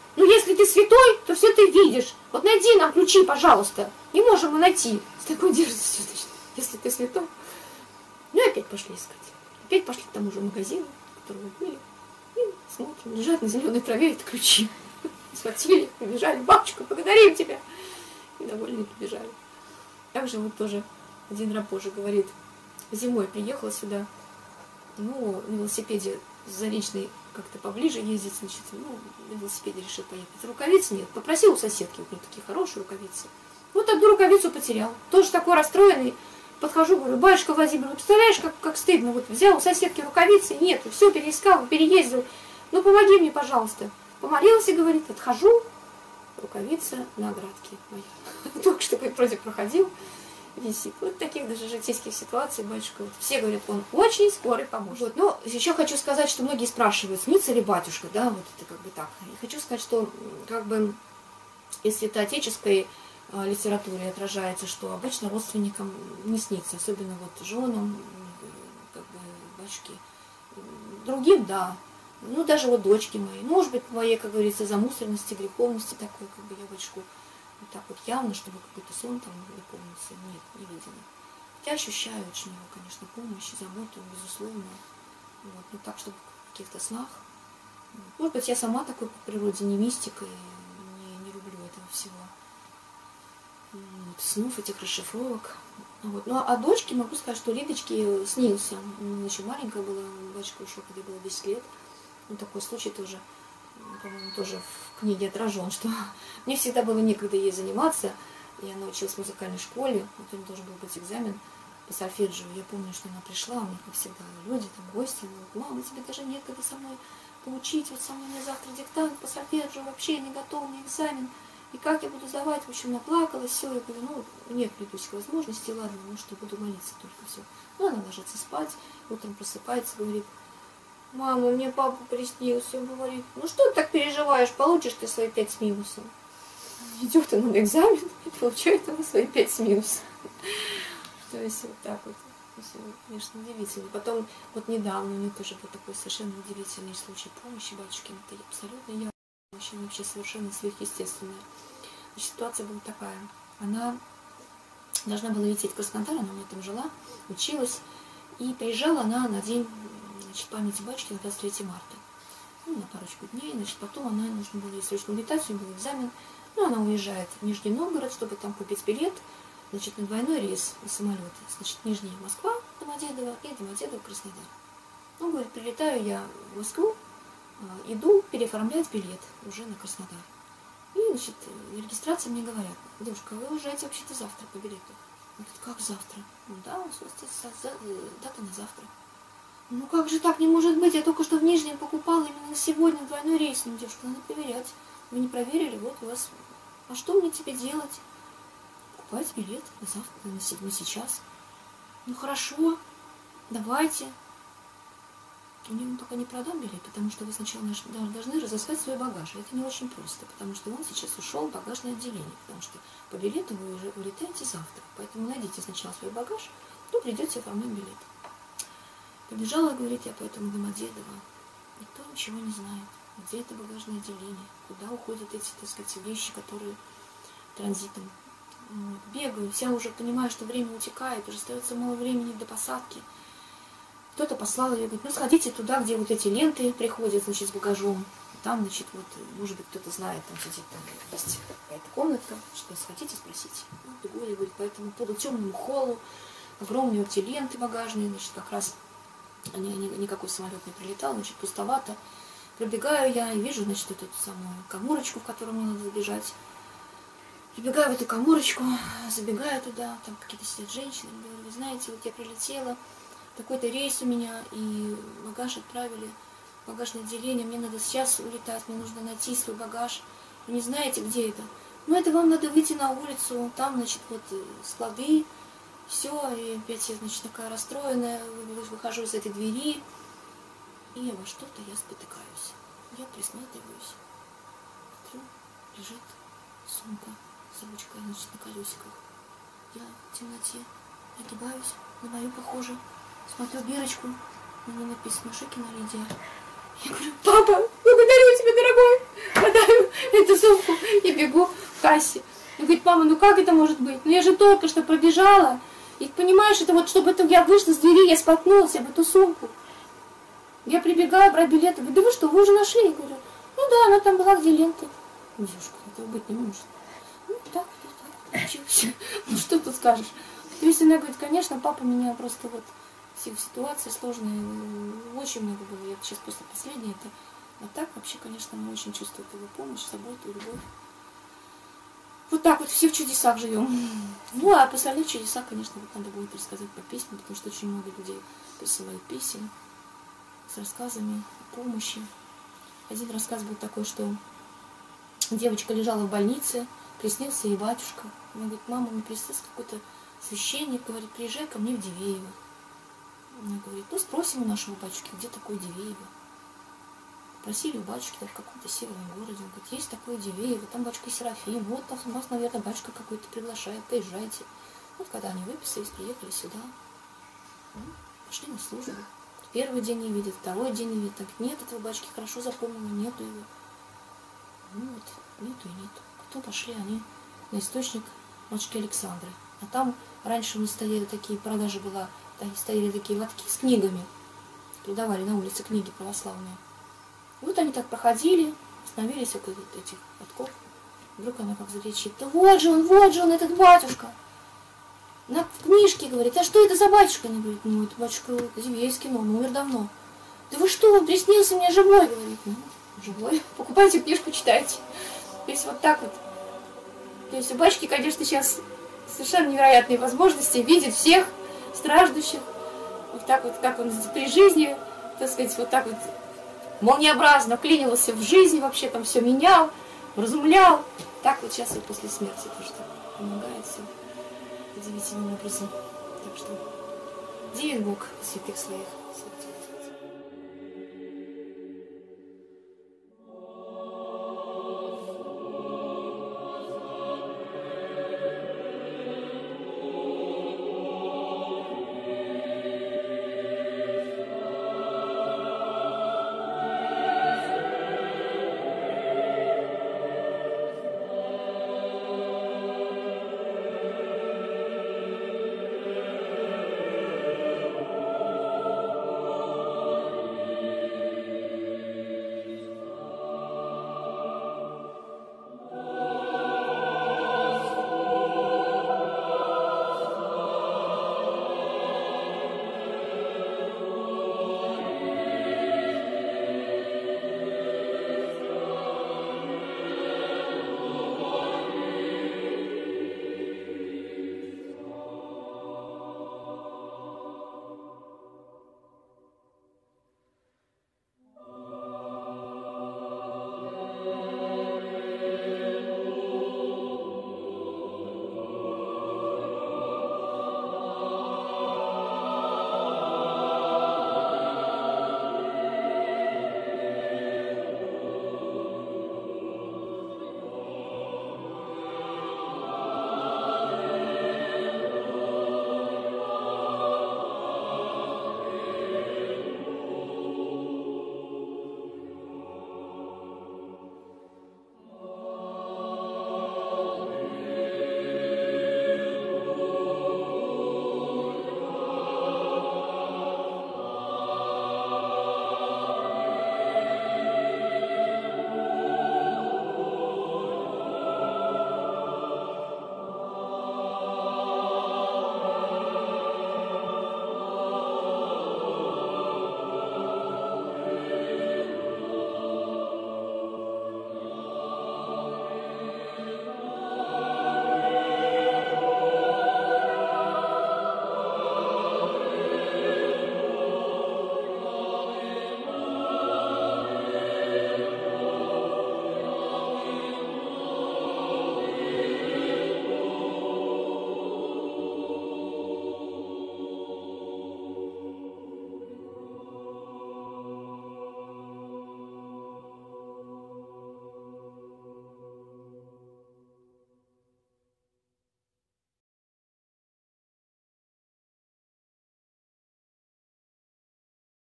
Ну, если ты святой, то все ты видишь. Вот найди нам ключи, пожалуйста. Не можем мы найти. С такой дерзостью, если ты святой. Ну, и опять пошли искать. Опять пошли к тому же магазину, в котором мы были. И смотрим, лежат на зеленой траве это ключи. Схватили, побежали, бабушка, благодарим тебя. И довольные побежали. Также вот тоже один рабочий говорит, зимой приехала сюда, ну, на велосипеде Заречный как-то поближе ездить, значит, ну, на велосипеде решил поехать. Рукавиц нет. Попросил у соседки, у нее такие хорошие рукавицы. Вот одну рукавицу потерял. Тоже такой расстроенный. Подхожу, говорю, батюшка Владимир, ну, представляешь, как стыдно. Вот взял у соседки рукавицы, нет, все переискал, переездил. Ну, помоги мне, пожалуйста. Помолился, говорит, отхожу. Рукавица на оградке моя. Только что вроде проходил. Висит. Вот таких даже житейских ситуаций, батюшка. Вот все говорят, он очень скорый поможет. Вот. Но еще хочу сказать, что многие спрашивают, снится ли батюшка, да, вот это как бы так. И хочу сказать, что как бы из святоотеческой литературе отражается, что обычно родственникам не снится, особенно вот женам, как бы батюшки. Другим, да. Ну, даже вот дочки мои. Ну, может быть, по моей, как говорится, замусоренности, греховности такой, как бы я батюшку вот так вот явно, чтобы какой-то сон там выполнился, нет, не видела. Хотя ощущаю очень его, конечно, помощь, заботу, безусловно. Вот. Но так, чтобы в каких-то снах. Может быть, я сама такой по природе не мистика и не люблю этого всего. Вот, снов, этих расшифровок. Вот. Ну, а дочке могу сказать, что Лидочке снился. Она еще маленькая была, батюшка ушел, когда было 10 лет. Ну, такой случай тоже, по-моему, тоже в книге отражен, что мне всегда было некогда ей заниматься. Я научилась в музыкальной школе, вот у меня должен был быть экзамен по сольфеджио. Я помню, что она пришла, у меня, как всегда, люди, там, гости, она говорит, мама, тебе даже некогда со мной поучить, вот со мной мне завтра диктант по сольфеджио, вообще я не готова на экзамен. И как я буду сдавать, в общем, наплакалась, все, я говорю, ну, нет, Лидуська, возможности, ладно, ну что, буду молиться только, все. Ну, она ложится спать, утром просыпается, говорит, мама, мне папа приснился, он говорит, ну что ты так переживаешь, получишь ты свои 5 с минусом. Идет она на экзамен и получает она свои 5 с минусом. То есть вот так вот. Конечно, удивительно. Потом, вот недавно у меня тоже был такой совершенно удивительный случай помощи батюшки. Это абсолютно я вообще совершенно сверхъестественная. Ситуация была такая. Она должна была лететь в Краснодар, она у меня там жила, училась. И приезжала она на день, значит, памяти батюшки на 23 марта. Ну, на парочку дней. Значит, потом она нужно было ей срочно улетать, у нее был экзамен. Ну, она уезжает в Нижний Новгород, чтобы там купить билет, значит, на двойной рейс на самолете. Значит, Нижний Москва, Домодедово и Домодедово, Краснодар. Ну, говорит, прилетаю я в Москву, иду переоформлять билет уже на Краснодар. И, значит, на регистрации мне говорят, девушка, вы уезжаете вообще-то завтра по билету. Он говорит, как завтра? Ну да, у вас дата на завтра. Ну как же так не может быть? Я только что в Нижнем покупала именно на сегодня двойной рейс. Ну, девушка, надо проверять. Вы не проверили, вот у вас... А что мне теперь делать? Покупать билет на завтра, на сейчас. Ну хорошо, давайте. Я только не продам билет, потому что вы сначала должны разыскать свой багаж. Это не очень просто, потому что он сейчас ушел в багажное отделение, потому что по билету вы уже улетаете завтра. Поэтому найдите сначала свой багаж, то придете оформлять билет. Побежала, говорит, я поэтому Домодедово. Никто ничего не знает. Где это багажное отделение, куда уходят эти, так сказать, вещи, которые транзитом. Вот. Бегаю, вся уже понимаю, что время утекает, уже остается мало времени до посадки. Кто-то послал ее, говорит, ну сходите туда, где вот эти ленты приходят, значит, с багажом. Там, значит, вот, может быть, кто-то знает, там сидит, там есть какая-то комнатка, что сходите, спросите. Ну, бегу, я говорю, по этому полутемному холлу, огромные вот эти ленты багажные, значит, как раз никакой самолет не прилетал, значит, пустовато. Пробегаю я и вижу, значит, эту самую каморочку, в которую мне надо забежать. Прибегаю в эту каморочку, забегаю туда, там какие-то сидят женщины, говорю, вы знаете, вот я прилетела, такой-то рейс у меня, и багаж отправили в багажное отделение, мне надо сейчас улетать, мне нужно найти свой багаж. Вы не знаете, где это? Ну, это вам надо выйти на улицу, там, значит, вот склады, все, и опять я, значит, такая расстроенная, выхожу из этой двери, и во что-то я спотыкаюсь. Я присматриваюсь. Смотрю, лежит сумка с ручкой, значит, на колесиках. Я в темноте нагибаюсь, на мою похоже. Смотрю бирочку, на ней написано Шикина Лидия. Я говорю, папа, благодарю тебя, дорогой. Хватаю эту сумку и бегу к кассе. Он говорит, мама, ну как это может быть? Ну я же только что пробежала. И понимаешь, это вот, чтобы это я вышла с двери, я споткнулась об эту сумку. Я прибегаю брать билеты. Говорю, да вы что, вы уже нашли? Я говорю, ну да, она там была, где ленты. Девушка, этого быть не может. Ну так получилось. Ну что тут скажешь? То есть она говорит, конечно, папа меня просто вот ситуация сложная, очень много было. Я сейчас после последней это. А так вообще, конечно, мы очень чувствуем его помощь, заботу, любовь. Вот так вот все в чудесах живем. Ну, а после чудеса, конечно, вот надо будет рассказать по письмам, потому что очень много людей присылают писем с рассказами о помощи. Один рассказ был такой, что девочка лежала в больнице, приснился ей батюшка. Она говорит, мама, мне приснился какой-то священник, говорит, приезжай ко мне в Дивеево. Она говорит, ну спросим у нашего батюшки, где такое Дивеево. Просили у батюшки в каком-то северном городе. Он говорит, есть такое Дивеево, там батюшка Серафим, вот там у нас, наверное, батюшка какой-то приглашает, поезжайте. Вот когда они выписались, приехали сюда, ну, пошли на службу. Первый день не видят, второй день не видят. Так, нет этого батюшки, хорошо запомнила, нету его. Ну вот, нету и нету. Потом пошли они на источник матушки Александры. А там раньше у них стояли такие, продажи была, стояли такие лотки с книгами. Продавали на улице книги православные. Вот они так проходили, остановились около этих лотков. Вдруг она как залечит. Да вот же он, этот батюшка. На книжке говорит, а что это за батюшка? Она говорит, ну это батюшка Зимейский, но он умер давно. Да вы что, он приснился мне живой, говорит. Ну, живой. Покупайте книжку, читайте. То есть вот так вот. То есть у батюшки, конечно, сейчас совершенно невероятные возможности, видит всех страждущих. Вот так вот, как он при жизни, так сказать, вот так вот молниеобразно вклинивался в жизнь, вообще там все менял, разумлял. Так вот сейчас и после смерти тоже так помогает все удивительным образом. Так что дивен Бог святых своих.